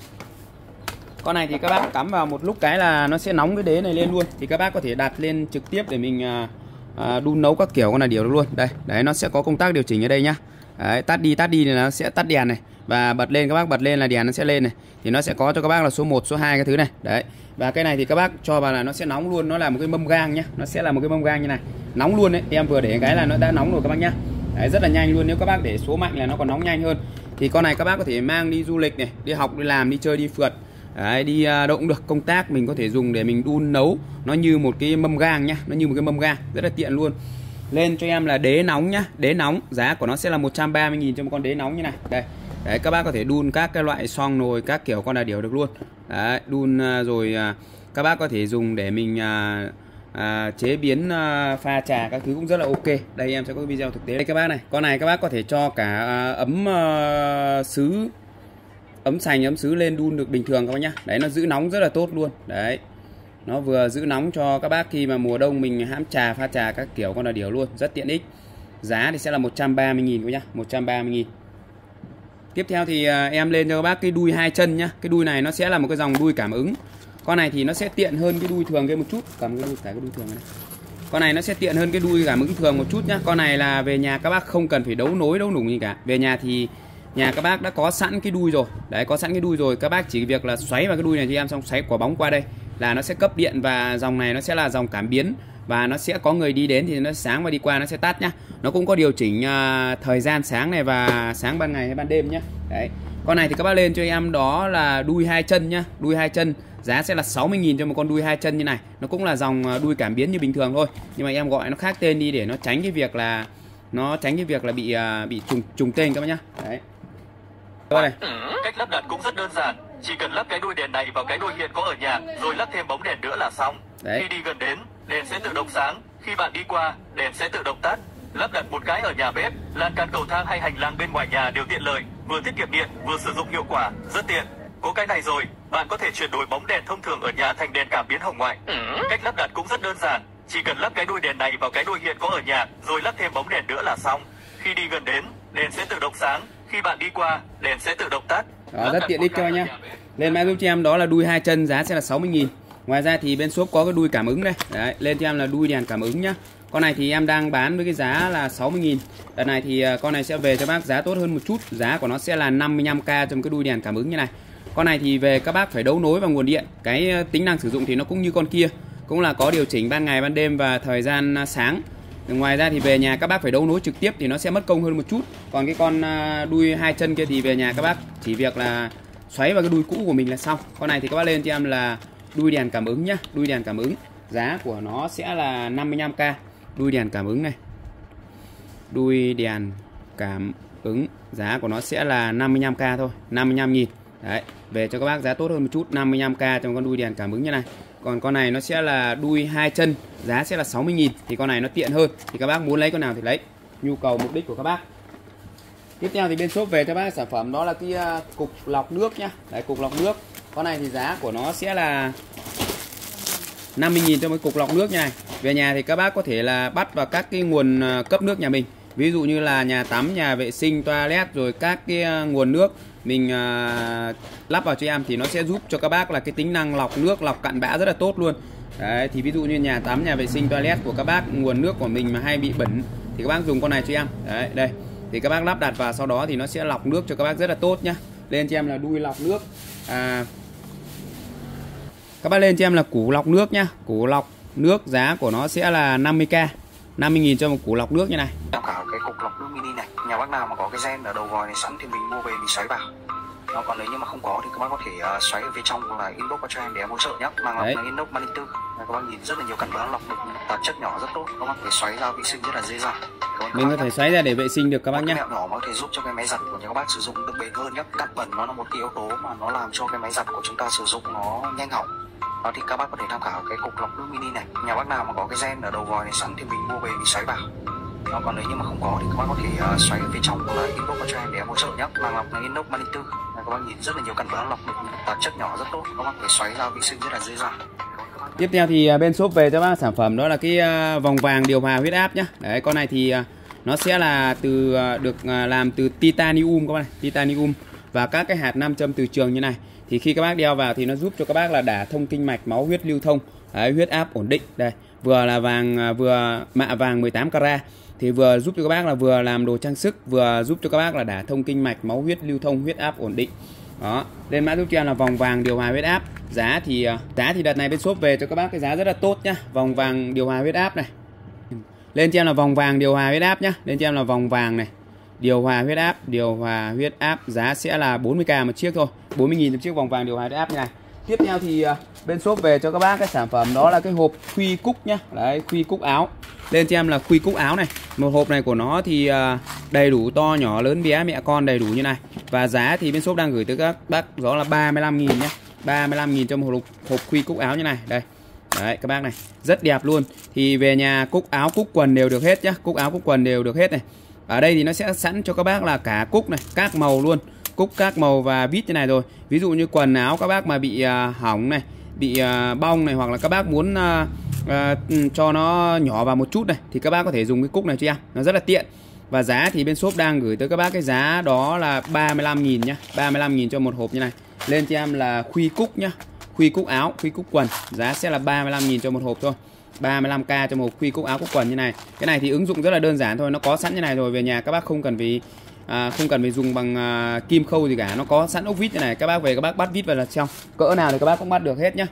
Con này thì các bác cắm vào một lúc cái là nó sẽ nóng cái đế này lên luôn. Thì các bác có thể đặt lên trực tiếp để mình đun nấu các kiểu con này điều được luôn. Đây, đấy, nó sẽ có công tắc điều chỉnh ở đây nhá. Đấy, tắt đi thì nó sẽ tắt đèn này, và bật lên, các bác bật lên là đèn nó sẽ lên này. Thì nó sẽ có cho các bác là số 1, số 2 cái thứ này. Đấy. Và cái này thì các bác cho vào là nó sẽ nóng luôn, nó là một cái mâm gang nhá. Nó sẽ là một cái mâm gang như này. Nóng luôn đấy. Em vừa để cái là nó đã nóng rồi các bác nhá. Đấy, rất là nhanh luôn, nếu các bác để số mạnh là nó còn nóng nhanh hơn. Thì con này các bác có thể mang đi du lịch này, đi học, đi làm, đi chơi, đi phượt. Đấy, đi đâu cũng được, công tác mình có thể dùng để mình đun nấu. Nó như một cái mâm gang nhá, nó như một cái mâm gang, rất là tiện luôn. Lên cho em là đế nóng nhá, đế nóng, giá của nó sẽ là 130.000 cho một con đế nóng như này. Đây. Đấy, các bác có thể đun các cái loại xoong nồi các kiểu con là điều được luôn. Đấy, đun rồi các bác có thể dùng để mình chế biến pha trà các thứ cũng rất là ok. Đây em sẽ có cái video thực tế đây các bác này. Con này các bác có thể cho cả ấm sứ, ấm sành, ấm sứ lên đun được bình thường các bác nhá. Đấy, nó giữ nóng rất là tốt luôn. Đấy, nó vừa giữ nóng cho các bác khi mà mùa đông mình hãm trà, pha trà các kiểu con là điều luôn, rất tiện ích. Giá thì sẽ là 130.000 các nhá, 130.000. Tiếp theo thì em lên cho các bác cái đuôi 2 chân nhá. Cái đuôi này nó sẽ là một cái dòng đuôi cảm ứng. Con này thì nó sẽ tiện hơn cái đuôi thường cái một chút. Cầm cái đuôi, cái đuôi thường này. Con này nó sẽ tiện hơn cái đuôi cảm ứng thường một chút nhá. Con này là về nhà các bác không cần phải đấu nối, đấu nủng gì cả. Về nhà thì nhà các bác đã có sẵn cái đuôi rồi. Đấy, có sẵn cái đuôi rồi, các bác chỉ việc là xoáy vào cái đuôi này thì em, xong xoáy quả bóng qua đây là nó sẽ cấp điện. Và dòng này nó sẽ là dòng cảm biến, và nó sẽ có người đi đến thì nó sáng và đi qua nó sẽ tắt nhá. Nó cũng có điều chỉnh thời gian sáng này và sáng ban ngày hay ban đêm nhá. Đấy. Con này thì các bác lên cho em đó là đuôi 2 chân nhá, đuôi 2 chân. Giá sẽ là 60.000 cho một con đuôi 2 chân như này. Nó cũng là dòng đuôi cảm biến như bình thường thôi, nhưng mà em gọi nó khác tên đi để nó tránh cái việc là nó tránh cái việc là bị trùng tên các bác nhá. Đấy. Đây này. Cách lắp đặt cũng rất đơn giản, chỉ cần lắp cái đuôi đèn này vào cái đuôi hiện có ở nhà, rồi lắp thêm bóng đèn nữa là xong. Đấy. Khi đi gần đến, đèn sẽ tự động sáng, khi bạn đi qua, đèn sẽ tự động tắt. Lắp đặt một cái ở nhà bếp, lan can, cầu thang hay hành lang bên ngoài nhà đều tiện lợi, vừa tiết kiệm điện, vừa sử dụng hiệu quả, rất tiện. Có cái này rồi, bạn có thể chuyển đổi bóng đèn thông thường ở nhà thành đèn cảm biến hồng ngoại. Cách lắp đặt cũng rất đơn giản, chỉ cần lắp cái đuôi đèn này vào cái đuôi hiện có ở nhà, rồi lắp thêm bóng đèn nữa là xong. Khi đi gần đến, đèn sẽ tự động sáng, khi bạn đi qua, đèn sẽ tự động tắt. Đó, rất tiện ích cho anh nhá. Lên mã giúp cho em đó là đuôi 2 chân, giá sẽ là 60.000. Ngoài ra thì bên shop có cái đuôi cảm ứng đây. Đấy, lên cho em là đuôi đèn cảm ứng nhá. Con này thì em đang bán với cái giá là 60.000. Đợt này thì con này sẽ về cho bác giá tốt hơn một chút. Giá của nó sẽ là 55k trong cái đuôi đèn cảm ứng như này. Con này thì về các bác phải đấu nối vào nguồn điện. Cái tính năng sử dụng thì nó cũng như con kia, cũng là có điều chỉnh ban ngày ban đêm và thời gian sáng. Ngoài ra thì về nhà các bác phải đấu nối trực tiếp thì nó sẽ mất công hơn một chút. Còn cái con đuôi 2 chân kia thì về nhà các bác chỉ việc là xoáy vào cái đuôi cũ của mình là xong. Con này thì các bác lên cho em là đuôi đèn cảm ứng nhá, đuôi đèn cảm ứng. Giá của nó sẽ là 55k. Đuôi đèn cảm ứng này. Đuôi đèn cảm ứng, giá của nó sẽ là 55k thôi, 55.000. Đấy, về cho các bác giá tốt hơn một chút, 55k trong con đuôi đèn cảm ứng như này. Còn con này nó sẽ là đuôi 2 chân, giá sẽ là 60.000. Thì con này nó tiện hơn, thì các bác muốn lấy con nào thì lấy, nhu cầu mục đích của các bác. Tiếp theo thì bên shop về cho bác sản phẩm đó là cái cục lọc nước nhá. Đấy, cục lọc nước. Con này thì giá của nó sẽ là 50.000 cho một cục lọc nước như này. Về nhà thì các bác có thể là bắt vào các cái nguồn cấp nước nhà mình. Ví dụ như là nhà tắm, nhà vệ sinh, toilet, rồi các cái nguồn nước mình lắp vào cho em thì nó sẽ giúp cho các bác là cái tính năng lọc nước, lọc cặn bã rất là tốt luôn. Đấy, thì ví dụ như nhà tắm, nhà vệ sinh, toilet của các bác, nguồn nước của mình mà hay bị bẩn thì các bác dùng con này cho em. Đấy, đây. Thì các bác lắp đặt vào, sau đó thì nó sẽ lọc nước cho các bác rất là tốt nhá. Lên cho em là đuôi lọc nước. Các bác lên cho em là củ lọc nước nhá. Củ lọc nước giá của nó sẽ là 50k. 50.000 cho một củ lọc nước như này. Tham khảo cái cục lọc nước mini này. Nhà bác nào mà có cái gen ở đầu vòi này sẵn thì mình mua về mình xoáy vào. Nó còn nếu như mà không có thì các bác có thể xoáy ở phía trong hoặc là inbox cho em để em hỗ trợ nhé. Màng lọc là inbox 34. Các bác nhìn rất là nhiều cặn bã, lọc được tạp chất nhỏ rất tốt. Các bác thể xoáy ra vệ sinh rất là dễ dàng. Mình có thể xoáy ra để vệ sinh được các bác nhé. Mẹo nhỏ mà có thể giúp cho cái máy giặt của nhà các bác sử dụng được bền hơn nhé. Cặn bẩn nó là một cái yếu tố mà nó làm cho cái máy giặt của chúng ta sử dụng nó nhanh hỏng. Đó thì các bác có thể tham khảo cái cục lọc nước mini này. Nhà bác nào mà có cái gen ở đầu vòi này sẵn thì mình mua về mình xoáy vào. Nó còn nếu như mà không có thì các bác có thể xoáy ở phía trong hoặc là inbox cho em để em hỗ trợ nhé. Màng lọc là inbox 34. Các bác nhìn rất là nhiều cặn bã, lọc được tạp chất nhỏ rất tốt. Các bác thể xoáy ra vệ sinh rất là dễ dàng. Tiếp theo thì bên shop về cho bác sản phẩm đó là cái vòng vàng điều hòa huyết áp nhá. Đấy, con này thì nó sẽ là được làm từ titanium các bác này, titanium và các cái hạt nam châm từ trường như này. Thì khi các bác đeo vào thì nó giúp cho các bác là đả thông kinh mạch, máu huyết lưu thông. Đấy, huyết áp ổn định. Đây, vừa là vàng, vừa mạ vàng 18 carat thì vừa giúp cho các bác là vừa làm đồ trang sức, vừa giúp cho các bác là đả thông kinh mạch, máu huyết lưu thông, huyết áp ổn định. Đó, lên mã giúp cho em là vòng vàng điều hòa huyết áp. Giá thì đợt này bên shop về cho các bác cái giá rất là tốt nhá. Vòng vàng điều hòa huyết áp này. Lên cho em là vòng vàng điều hòa huyết áp nhá. Lên cho em là vòng vàng này. Điều hòa huyết áp giá sẽ là 40k một chiếc thôi. 40.000 một chiếc vòng vàng điều hòa huyết áp như này. Tiếp theo thì bên shop về cho các bác cái sản phẩm đó là cái hộp khuy cúc nhá. Đấy, khuy cúc áo. Lên cho em là khuy cúc áo này. Một hộp này của nó thì đầy đủ to nhỏ lớn bé mẹ con đầy đủ như này. Và giá thì bên shop đang gửi tới các bác đó là 35.000 nhá. 35.000 cho một hộp khuy cúc áo như này. Đây. Đấy các bác này, rất đẹp luôn. Thì về nhà cúc áo, cúc quần đều được hết nhá. Cúc áo, cúc quần đều được hết này. Ở đây thì nó sẽ sẵn cho các bác là cả cúc này, các màu luôn. Cúc các màu và vít như này rồi. Ví dụ như quần áo các bác mà bị hỏng này, bị bong này, hoặc là các bác muốn cho nó nhỏ vào một chút này thì các bác có thể dùng cái cúc này cho em. Nó rất là tiện. Và giá thì bên shop đang gửi tới các bác cái giá đó là 35.000 nhá. 35.000 cho một hộp như này. Lên cho em là khuy cúc nhá. Khuy cúc áo, khuy cúc quần, giá sẽ là 35.000 cho một hộp thôi. 35k cho một hộp khuy cúc áo, cúc quần như này. Cái này thì ứng dụng rất là đơn giản thôi, nó có sẵn như này rồi. Về nhà các bác không cần phải dùng bằng kim khâu gì cả, nó có sẵn ốc vít như này. Các bác về các bác bắt vít vào là xong. Cỡ nào thì các bác cũng bắt được hết nhá.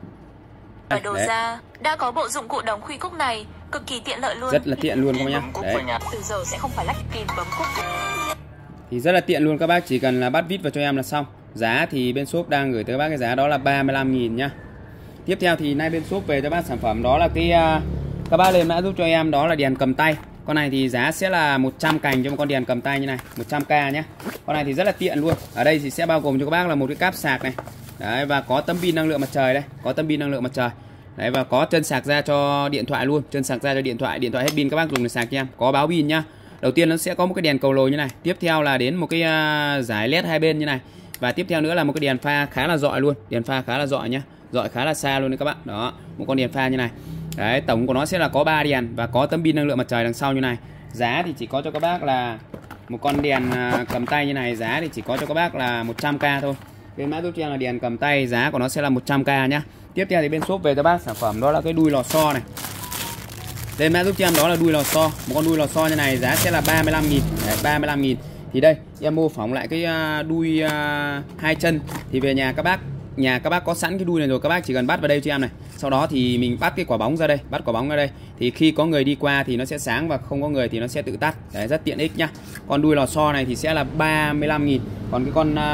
Ở đầu ra đã có bộ dụng cụ đóng khuy cúc này, cực kỳ tiện lợi luôn. Rất là tiện luôn các bác nhá. Đấy. Từ giờ sẽ không phải lách kìm bấm cúc. Thì rất là tiện luôn, các bác chỉ cần là bắt vít vào cho em là xong. Giá thì bên shop đang gửi tới các bác cái giá đó là 35.000 nhá. Tiếp theo thì nay bên shop về cho bác sản phẩm đó là cái các bác lên mã giúp cho em đó là đèn cầm tay. Con này thì giá sẽ là 100 cành cho một con đèn cầm tay như này, 100k nhé. Con này thì rất là tiện luôn. Ở đây thì sẽ bao gồm cho các bác là một cái cáp sạc này. Đấy, và có tấm pin năng lượng mặt trời đây, có tấm pin năng lượng mặt trời. Đấy, và có chân sạc ra cho điện thoại luôn, chân sạc ra cho điện thoại hết pin các bác dùng để sạc cho em. Có báo pin nhá. Đầu tiên nó sẽ có một cái đèn cầu lồi như này, tiếp theo là đến một cái dải led hai bên như này, và tiếp theo nữa là một cái đèn pha khá là rọi luôn, đèn pha khá là rọi nhá, rọi khá là xa luôn đấy các bạn. Đó, một con đèn pha như này. Đấy, tổng của nó sẽ là có 3 đèn và có tấm pin năng lượng mặt trời đằng sau như này. Giá thì chỉ có cho các bác là một con đèn cầm tay như này, giá thì chỉ có cho các bác là 100k thôi. Bên mã giúp cho em là đèn cầm tay, giá của nó sẽ là 100k nhá. Tiếp theo thì bên shop về cho bác sản phẩm đó là cái đuôi lò xo này. Bên mã giúp cho em đó là đuôi lò xo, một con đuôi lò xo như này giá sẽ là 35.000. Đấy, 35.000. Thì đây em mô phỏng lại cái đuôi hai chân. Thì về nhà các bác có sẵn cái đuôi này rồi, các bác chỉ cần bắt vào đây cho em này. Sau đó thì mình bắt cái quả bóng ra đây, bắt quả bóng ra đây. Thì khi có người đi qua thì nó sẽ sáng, và không có người thì nó sẽ tự tắt. Đấy, rất tiện ích nhá. Con đuôi lò xo này thì sẽ là 35.000. Còn cái con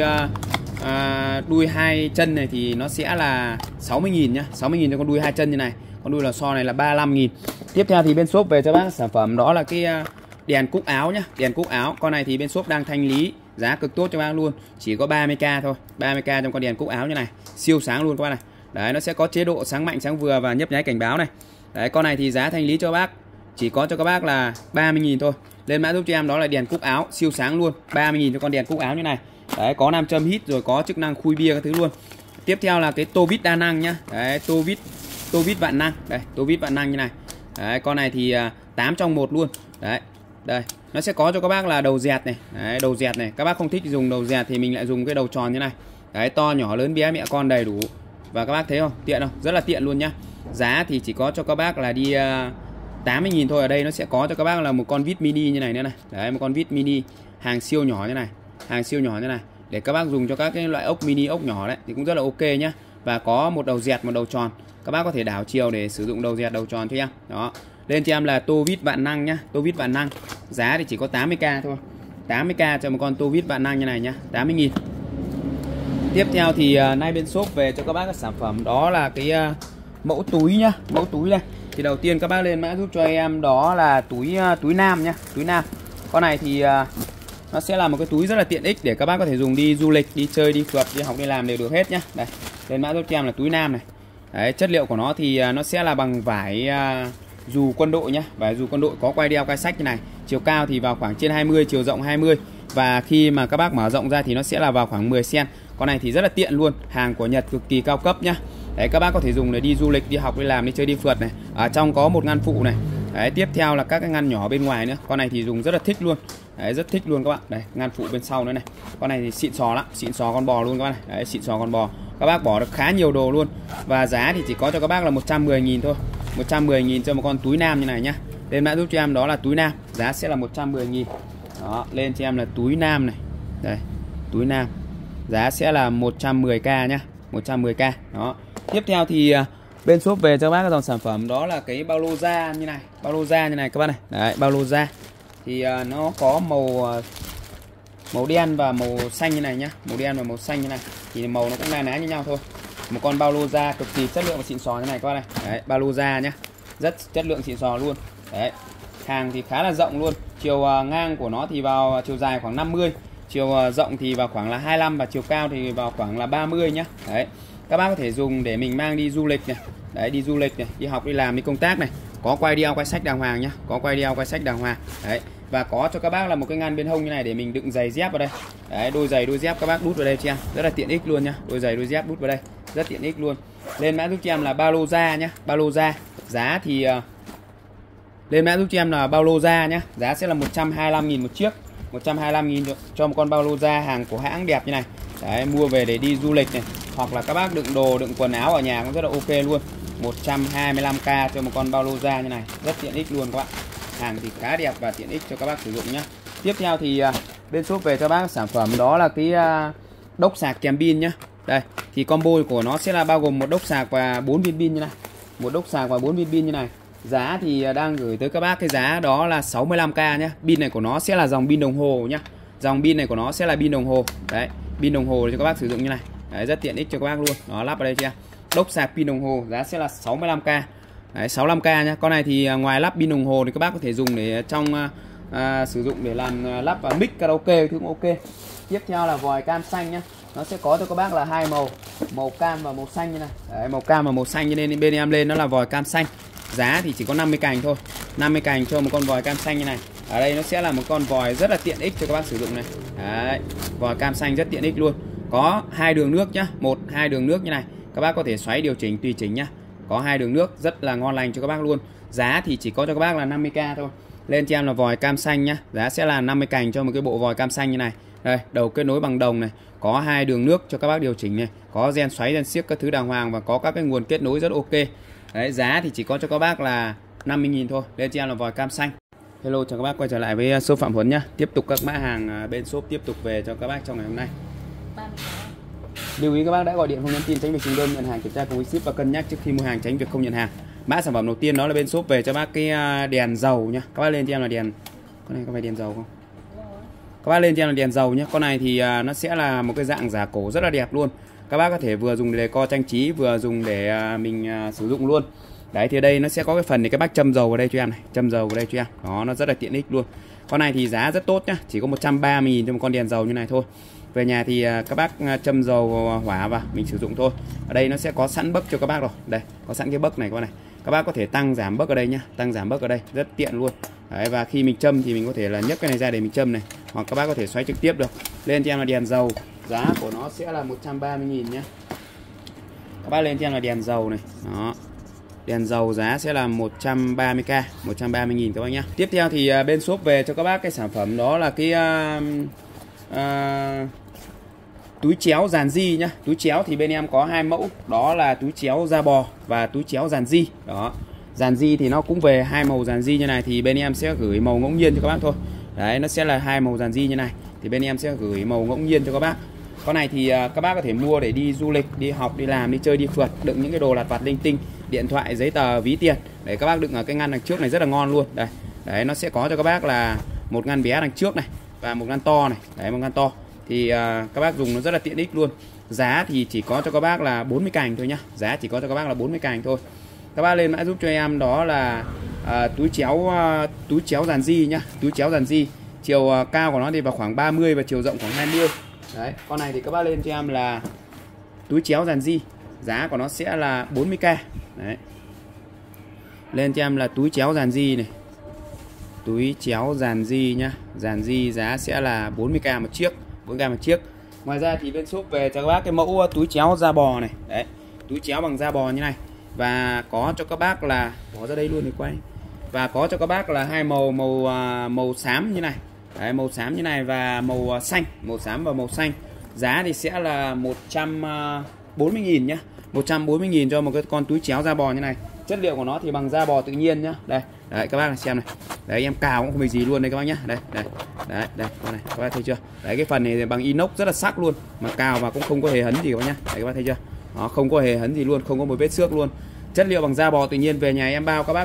đuôi hai chân này thì nó sẽ là 60.000 nhá, 60.000 cho con đuôi hai chân như này. Con đuôi lò xo này là 35.000. Tiếp theo thì bên shop về cho bác sản phẩm đó là cái đèn cúc áo nhá, đèn cúc áo. Con này thì bên shop đang thanh lý, giá cực tốt cho bác luôn, chỉ có 30k thôi, 30k trong con đèn cúc áo như này, siêu sáng luôn các bác này. Đấy, nó sẽ có chế độ sáng mạnh, sáng vừa và nhấp nháy cảnh báo này. Đấy, con này thì giá thanh lý cho bác chỉ có cho các bác là 30.000 thôi. Lên mã giúp cho em đó là đèn cúc áo siêu sáng luôn, 30.000 cho con đèn cúc áo như này. Đấy, có nam châm hít rồi, có chức năng khui bia các thứ luôn. Tiếp theo là cái tô vít đa năng nhá. Đấy, tô vít vạn năng. Đây, tô vít vạn năng như này. Đấy, con này thì 8 trong 1 luôn. Đấy. Đây, nó sẽ có cho các bác là đầu dẹt này. Đấy, đầu dẹt này. Các bác không thích dùng đầu dẹt thì mình lại dùng cái đầu tròn như này. Đấy, to nhỏ lớn bé mẹ con đầy đủ. Và các bác thấy không? Tiện không? Rất là tiện luôn nhá. Giá thì chỉ có cho các bác là đi 80.000 thôi. Ở đây nó sẽ có cho các bác là một con vít mini như này nữa này. Đấy, một con vít mini hàng siêu nhỏ như này. Hàng siêu nhỏ như này. Để các bác dùng cho các cái loại ốc mini, ốc nhỏ đấy thì cũng rất là ok nhá. Và có một đầu dẹt, một đầu tròn. Các bác có thể đảo chiều để sử dụng đầu dẹt, đầu tròn cho em. Đó. Lên cho em là tô vít vạn năng nhá, tô vít vạn năng. Giá thì chỉ có 80k thôi. 80k cho một con tô vít vạn năng như này nhá, 80.000. Tiếp theo thì nay bên shop về cho các bác các sản phẩm đó là cái mẫu túi nhá, mẫu túi đây. Thì đầu tiên các bác lên mã giúp cho em đó là túi nam nhá, túi nam. Con này thì nó sẽ là một cái túi rất là tiện ích để các bác có thể dùng đi du lịch, đi chơi, đi phượt, đi học, đi làm đều được hết nhá. Đây, lên mã giúp cho em là túi nam này. Đấy, chất liệu của nó thì nó sẽ là bằng vải dù quân đội nhá, vải dù quân đội, có quai đeo, quai sách như này. Chiều cao thì vào khoảng trên 20, chiều rộng 20. Và khi mà các bác mở rộng ra thì nó sẽ là vào khoảng 10 cm. Con này thì rất là tiện luôn, hàng của Nhật cực kỳ cao cấp nhá. Đấy, các bác có thể dùng để đi du lịch, đi học, đi làm, đi chơi, đi phượt này. Ở trong có một ngăn phụ này. Đấy, tiếp theo là các cái ngăn nhỏ bên ngoài nữa. Con này thì dùng rất là thích luôn. Đấy, rất thích luôn các bạn. Đây, ngăn phụ bên sau nữa này. Con này thì xịn sò lắm, xịn sò con bò luôn các bạn này. Đấy, xịn sò con bò. Các bác bỏ được khá nhiều đồ luôn. Và giá thì chỉ có cho các bác là 110.000 thôi. 110.000 cho một con túi nam như này nhá. Lên mã giúp cho em đó là túi nam, giá sẽ là 110.000. Đó, lên cho em là túi nam này. Đây, túi nam. Giá sẽ là 110k nhá, 110k. Đó. Tiếp theo thì bên shop về cho bác cái dòng sản phẩm đó là cái bao lô da như này, bao lô da như này các bác này. Đấy, bao lô da. Thì nó có màu đen và màu xanh như này nhá, màu đen và màu xanh như này. Thì màu nó cũng na ná như nhau thôi. Một con bao lô da cực kỳ chất lượng và xịn sò như này các bác này. Đấy, bao lô da nhá. Rất chất lượng xịn sò luôn. Đấy. Hàng thì khá là rộng luôn. Chiều ngang của nó thì vào chiều dài khoảng 50, chiều rộng thì vào khoảng là 25 và chiều cao thì vào khoảng là 30 nhá. Đấy. Các bác có thể dùng để mình mang đi du lịch này. Đấy, đi du lịch này, đi học, đi làm, đi công tác này. Có quai đeo, quai sách đàng hoàng nhá. Có quai đeo, quai sách đàng hoàng. Đấy. Và có cho các bác là một cái ngăn bên hông như này để mình đựng giày dép vào đây. Đấy, đôi giày, đôi dép các bác đút vào đây cho em. Rất là tiện ích luôn nhá. Đôi giày, đôi dép đút vào đây. Rất tiện ích luôn. Lên mã giúp cho em là ba lô da nhá. Ba lô da. Giá thì lên mã giúp cho em là bao lô da nhá. Giá sẽ là 125.000 một chiếc. 125.000 cho một con bao lô da hàng của hãng đẹp như này. Đấy, mua về để đi du lịch này. Hoặc là các bác đựng đồ, đựng quần áo ở nhà cũng rất là ok luôn. 125k cho một con bao lô da như này. Rất tiện ích luôn các bạn. Hàng thì khá đẹp và tiện ích cho các bác sử dụng nhá. Tiếp theo thì bên shop về cho bác sản phẩm đó là cái đốc sạc kèm pin nhá. Đây, thì combo của nó sẽ là bao gồm một đốc sạc và 4 viên pin như này. Một đốc sạc và 4 viên pin như này. Giá thì đang gửi tới các bác cái giá đó là 65k nhá. Pin này của nó sẽ là dòng pin đồng hồ nhá. Dòng pin này của nó sẽ là pin đồng hồ. Đấy, pin đồng hồ cho các bác sử dụng như này. Đấy, rất tiện ích cho các bác luôn. Nó lắp vào đây chưa? Đốc sạc pin đồng hồ giá sẽ là 65k. Đấy, 65k nhá. Con này thì ngoài lắp pin đồng hồ thì các bác có thể dùng để trong sử dụng để làm lắp và mic karaoke thì cũng ok. Tiếp theo là vòi cam xanh nhá. Nó sẽ có cho các bác là hai màu, màu cam và màu xanh như này. Đấy, màu cam và màu xanh, cho nên bên em lên nó là vòi cam xanh. Giá thì chỉ có 50 cành thôi. 50 cành cho một con vòi cam xanh như này. Ở đây nó sẽ là một con vòi rất là tiện ích cho các bác sử dụng này. Đấy, vòi cam xanh rất tiện ích luôn. Có 2 đường nước nhá, 1-2 đường nước như này. Các bác có thể xoáy điều chỉnh tùy chỉnh nhá. Có 2 đường nước rất là ngon lành cho các bác luôn. Giá thì chỉ có cho các bác là 50k thôi. Lên cho em là vòi cam xanh nhá. Giá sẽ là 50 cành cho một cái bộ vòi cam xanh như này. Đây, đầu kết nối bằng đồng này, có 2 đường nước cho các bác điều chỉnh này, có gen xoáy, gen siếc các thứ đàng hoàng và có các cái nguồn kết nối rất ok. Đấy, giá thì chỉ có cho các bác là 50.000 thôi. Lên cho em là vòi cam xanh. Hello, chào các bác quay trở lại với shop Phạm Huấn nhá. Tiếp tục các mã hàng bên shop tiếp tục về cho các bác trong ngày hôm nay. Lưu ý các bác đã gọi điện không nhắn tin tránh việc trùng đơn, nhận hàng kiểm tra cùng với ship và cân nhắc trước khi mua hàng tránh việc không nhận hàng. Mã sản phẩm đầu tiên đó là bên shop về cho bác cái đèn dầu nhá. Các bác lên cho em là đèn, con này có phải đèn dầu không? Các bác lên cho em là đèn dầu nhé. Con này thì nó sẽ là một cái dạng giả cổ rất là đẹp luôn. Các bác có thể vừa dùng để co trang trí, vừa dùng để mình sử dụng luôn. Đấy, thì đây nó sẽ có cái phần để các bác châm dầu vào đây cho em này, châm dầu vào đây cho em. Đó, nó rất là tiện ích luôn. Con này thì giá rất tốt nhá, chỉ có 130.000 cho một con đèn dầu như này thôi. Về nhà thì các bác châm dầu hỏa vào mình sử dụng thôi. Ở đây nó sẽ có sẵn bấc cho các bác rồi. Đây, có sẵn cái bấc này con này. Các bác có thể tăng giảm bấc ở đây nhá, tăng giảm bấc ở đây rất tiện luôn. Đấy, và khi mình châm thì mình có thể là nhấc cái này ra để mình châm này, hoặc các bác có thể xoáy trực tiếp được. Lên cho em là đèn dầu, giá của nó sẽ là 130.000 nhé. Các bác lên cho em là đèn dầu này. Đó, đèn dầu giá sẽ là 130k, 130.000 các bác nhé. Tiếp theo thì bên shop về cho các bác cái sản phẩm đó là cái túi chéo dàn di nhá. Túi chéo thì bên em có 2 mẫu, đó là túi chéo da bò và túi chéo dàn di. Đó, dàn di thì nó cũng về 2 màu dàn di như này, thì bên em sẽ gửi màu ngẫu nhiên cho các bác thôi. Đấy, nó sẽ là 2 màu dàn di như này, thì bên em sẽ gửi màu ngẫu nhiên cho các bác. Con này thì các bác có thể mua để đi du lịch, đi học, đi làm, đi chơi, đi phượt, đựng những cái đồ lặt vặt linh tinh, điện thoại, giấy tờ, ví tiền. Để các bác đựng ở cái ngăn đằng trước này rất là ngon luôn. Đây, đấy, nó sẽ có cho các bác là một ngăn bé đằng trước này và một ngăn to này. Đấy, một ngăn to thì các bác dùng nó rất là tiện ích luôn. Giá thì chỉ có cho các bác là 40 cành thôi nhá. Giá chỉ có cho các bác là 40 cành thôi. Các bác lên mã giúp cho em đó là túi chéo dàn di nhá. Túi chéo dàn di, chiều cao của nó thì vào khoảng 30 và chiều rộng khoảng 20. Đấy, con này thì các bác lên cho em là túi chéo dàn di, giá của nó sẽ là 40k. Đấy, lên cho em là túi chéo dàn di này, túi chéo dàn di nhá. Dàn di giá sẽ là 40k một chiếc, 40k một chiếc. Ngoài ra thì bên shop về cho các bác cái mẫu túi chéo da bò này. Đấy, túi chéo bằng da bò như này, và có cho các bác là bỏ ra đây luôn để quay, và có cho các bác là 2 màu, màu xám như này. Đấy, màu xám như này và màu xanh, màu xám và màu xanh. Giá thì sẽ là 140.000 nhá. 140.000 cho một cái con túi chéo da bò như này. Chất liệu của nó thì bằng da bò tự nhiên nhá. Đây, đấy các bác xem này. Đấy, em cào cũng không bị gì luôn đây các bác nhá. Đây, đây. Đây, con này, các bác thấy chưa? Đấy, cái phần này bằng inox rất là sắc luôn, mà cào và cũng không có hề hấn gì các bác nhá. Đấy, các bác thấy chưa? Đó, không có hề hấn gì luôn, không có một vết xước luôn. Chất liệu bằng da bò tự nhiên. Về nhà em bao các bác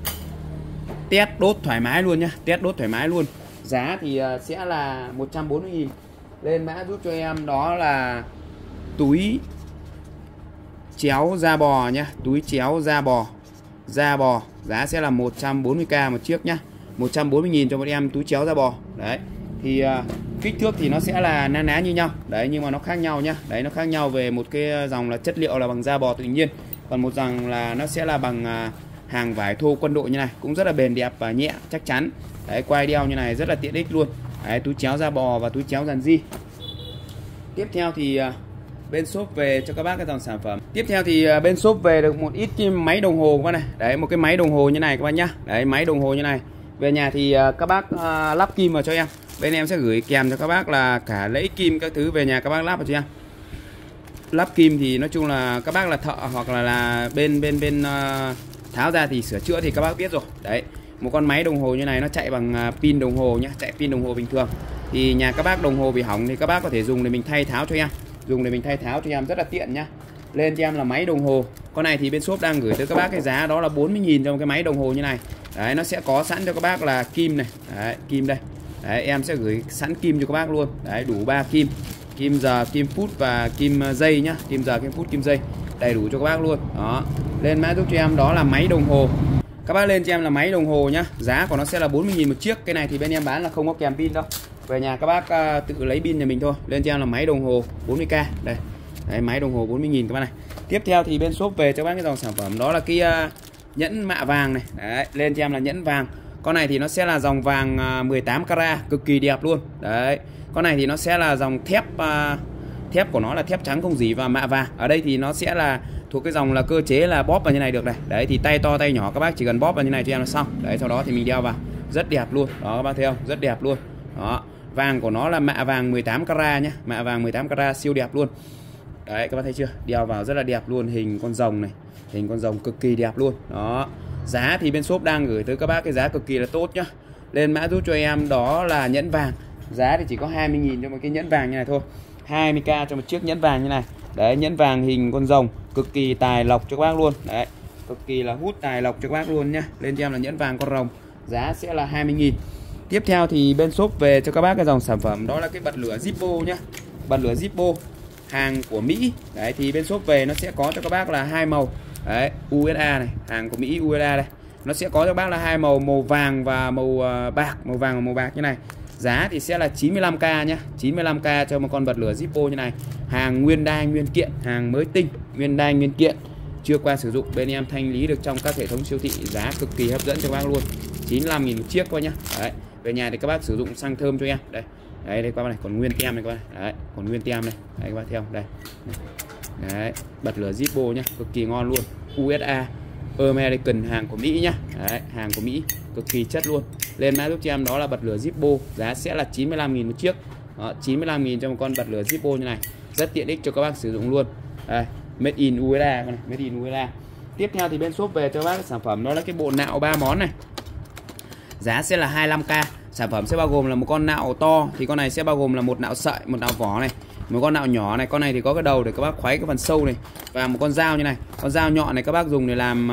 test đốt thoải mái luôn nhá, test đốt thoải mái luôn. Giá thì sẽ là 140.000. Lên mã giúp cho em đó là túi chéo da bò nhá, túi chéo da bò. Da bò giá sẽ là 140k một chiếc nhá. 140.000 cho một em túi chéo da bò. Đấy, thì kích thước thì nó sẽ là na ná như nhau. Đấy, nhưng mà nó khác nhau nhá. Đấy, nó khác nhau về một cái dòng là chất liệu là bằng da bò tự nhiên, còn một dòng là nó sẽ là bằng hàng vải thô quân đội như này, cũng rất là bền đẹp và nhẹ chắc chắn. Đấy, quai đeo như này rất là tiện ích luôn. Đấy, túi chéo da bò và túi chéo dàn di. Tiếp theo thì bên shop về cho các bác cái dòng sản phẩm. Tiếp theo thì bên shop về được một ít cái máy đồng hồ các này. Đấy, một cái máy đồng hồ như này các bác nhá. Đấy, máy đồng hồ như này. Về nhà thì các bác lắp kim vào cho em. Bên em sẽ gửi kèm cho các bác là cả lẫy kim các thứ, về nhà các bác lắp vào cho em. Lắp kim thì nói chung là các bác là thợ hoặc là bên tháo ra thì sửa chữa thì các bác biết rồi. Đấy, một con máy đồng hồ như này nó chạy bằng pin đồng hồ nhá, chạy pin đồng hồ bình thường. Thì nhà các bác đồng hồ bị hỏng thì các bác có thể dùng để mình thay tháo cho em. Dùng để mình thay tháo cho em rất là tiện nhá. Lên cho em là máy đồng hồ. Con này thì bên shop đang gửi tới các bác cái giá đó là 40.000 cho một cái máy đồng hồ như này. Đấy, nó sẽ có sẵn cho các bác là kim này. Đấy, kim đây. Đấy, em sẽ gửi sẵn kim cho các bác luôn. Đấy, đủ 3 kim. Kim giờ, kim phút và kim giây nhá. Kim giờ, kim phút, kim giây. Đầy đủ cho các bác luôn. Đó. Lên mã giúp cho em đó là máy đồng hồ. Các bác lên cho em là máy đồng hồ nhá. Giá của nó sẽ là 40.000 một chiếc. Cái này thì bên em bán là không có kèm pin đâu. Về nhà các bác tự lấy pin nhà mình thôi. Lên cho em là máy đồng hồ 40k. Đây. Đấy, máy đồng hồ 40.000 các bác này. Tiếp theo thì bên shop về cho bác cái dòng sản phẩm đó là cái nhẫn mạ vàng này. Đấy, lên cho em là nhẫn vàng. Con này thì nó sẽ là dòng vàng 18 carat, cực kỳ đẹp luôn. Đấy. Con này thì nó sẽ là dòng thép thép của nó là thép trắng không dỉ và mạ vàng. Ở đây thì nó sẽ là thuộc cái dòng là cơ chế là bóp vào như này được này. Đấy thì tay to tay nhỏ các bác chỉ cần bóp vào như này cho em là xong. Đấy, sau đó thì mình đeo vào. Rất đẹp luôn. Đó các bác thấy không? Rất đẹp luôn. Đó. Vàng của nó là mạ vàng 18 carat nhá. Mạ vàng 18 carat siêu đẹp luôn. Đấy các bác thấy chưa? Đeo vào rất là đẹp luôn, hình con rồng này. Hình con rồng cực kỳ đẹp luôn. Đó. Giá thì bên shop đang gửi tới các bác cái giá cực kỳ là tốt nhá. Lên mã giúp cho em đó là nhẫn vàng. Giá thì chỉ có 20.000 cho một cái nhẫn vàng như này thôi. 20k cho một chiếc nhẫn vàng như này. Đấy, nhẫn vàng hình con rồng cực kỳ tài lộc cho các bác luôn. Đấy, cực kỳ là hút tài lộc cho các bác luôn nhá. Lên cho em là nhẫn vàng con rồng. Giá sẽ là 20.000. Tiếp theo thì bên shop về cho các bác cái dòng sản phẩm đó là cái bật lửa Zippo nhá. Bật lửa Zippo hàng của Mỹ. Đấy thì bên shop về nó sẽ có cho các bác là hai màu. Đấy, USA này, hàng của Mỹ USA đây. Nó sẽ có cho các bác là hai màu, màu vàng và màu bạc, màu vàng và màu bạc như này. Giá thì sẽ là 95k nhá, 95k cho một con bật lửa Zippo như này. Hàng nguyên đai nguyên kiện, hàng mới tinh, nguyên đai nguyên kiện, chưa qua sử dụng, bên em thanh lý được trong các hệ thống siêu thị, giá cực kỳ hấp dẫn cho các bác luôn. 95.000 một chiếc thôi nhá. Đấy, về nhà thì các bác sử dụng xăng thơm cho em. Đây. Đấy, đây các bác này, còn nguyên tem này các bác. Đấy, còn nguyên tem này. Đấy các bác theo đây. Đấy, bật lửa Zippo nhá, cực kỳ ngon luôn. USA American, hàng của Mỹ nhá. Đấy, hàng của Mỹ cực kỳ chất luôn. Lên mã giúp cho em đó là bật lửa Zippo, giá sẽ là 95.000 một chiếc. Đó, 95.000 cho một con bật lửa Zippo như này, rất tiện ích cho các bác sử dụng luôn. Đây, made in USA này, made in USA. Tiếp theo thì bên shop về cho các bác sản phẩm đó là cái bộ nạo 3 món này. Giá sẽ là 25k. Sản phẩm sẽ bao gồm là một con nạo to, thì con này sẽ bao gồm là một nạo sợi, một nạo vỏ này, một con nạo nhỏ này. Con này thì có cái đầu để các bác khuấy cái phần sâu này, và một con dao như này. Con dao nhọn này các bác dùng để làm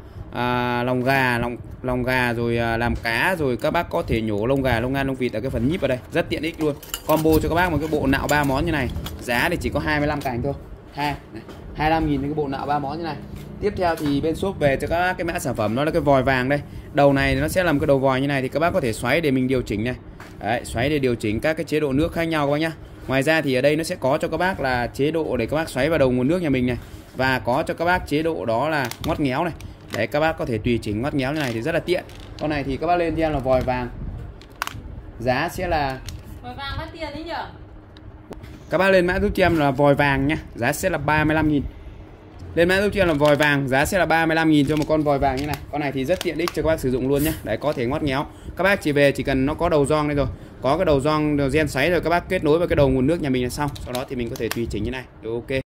lòng gà rồi làm cá, rồi các bác có thể nhổ lông gà, lông ngan, lông vịt ở cái phần nhíp ở đây, rất tiện ích luôn. Combo cho các bác một cái bộ nạo 3 món như này, giá thì chỉ có 25k thôi. 25.000 cái bộ nạo 3 món như này. Tiếp theo thì bên shop về cho các bác cái mã sản phẩm đó là cái vòi vàng đây. Đầu này nó sẽ làm cái đầu vòi như này, thì các bác có thể xoáy để mình điều chỉnh này. Đấy, xoáy để điều chỉnh các cái chế độ nước khác nhau các bác nhá. Ngoài ra thì ở đây nó sẽ có cho các bác là chế độ để các bác xoáy vào đầu nguồn nước nhà mình này, và có cho các bác chế độ đó là ngoắt ngéo này. Đấy, các bác có thể tùy chỉnh ngoắt ngéo như này thì rất là tiện. Con này thì các bác lên cho em là vòi vàng. Giá sẽ là vòi vàng mất tiền đấy nhỉ? Các bác lên mã giúp cho em là vòi vàng nhá, giá sẽ là 35.000. Lên mã giúp cho em là vòi vàng, giá sẽ là 35.000 cho một con vòi vàng như này. Con này thì rất tiện ích cho các bác sử dụng luôn nhá. Đấy, có thể ngoắt ngéo. Các bác chỉ về chỉ cần nó có đầu gioăng đây rồi, có cái đầu gioăng gen xoáy rồi, các bác kết nối với cái đầu nguồn nước nhà mình là xong. Sau đó thì mình có thể tùy chỉnh như này. Được, ok.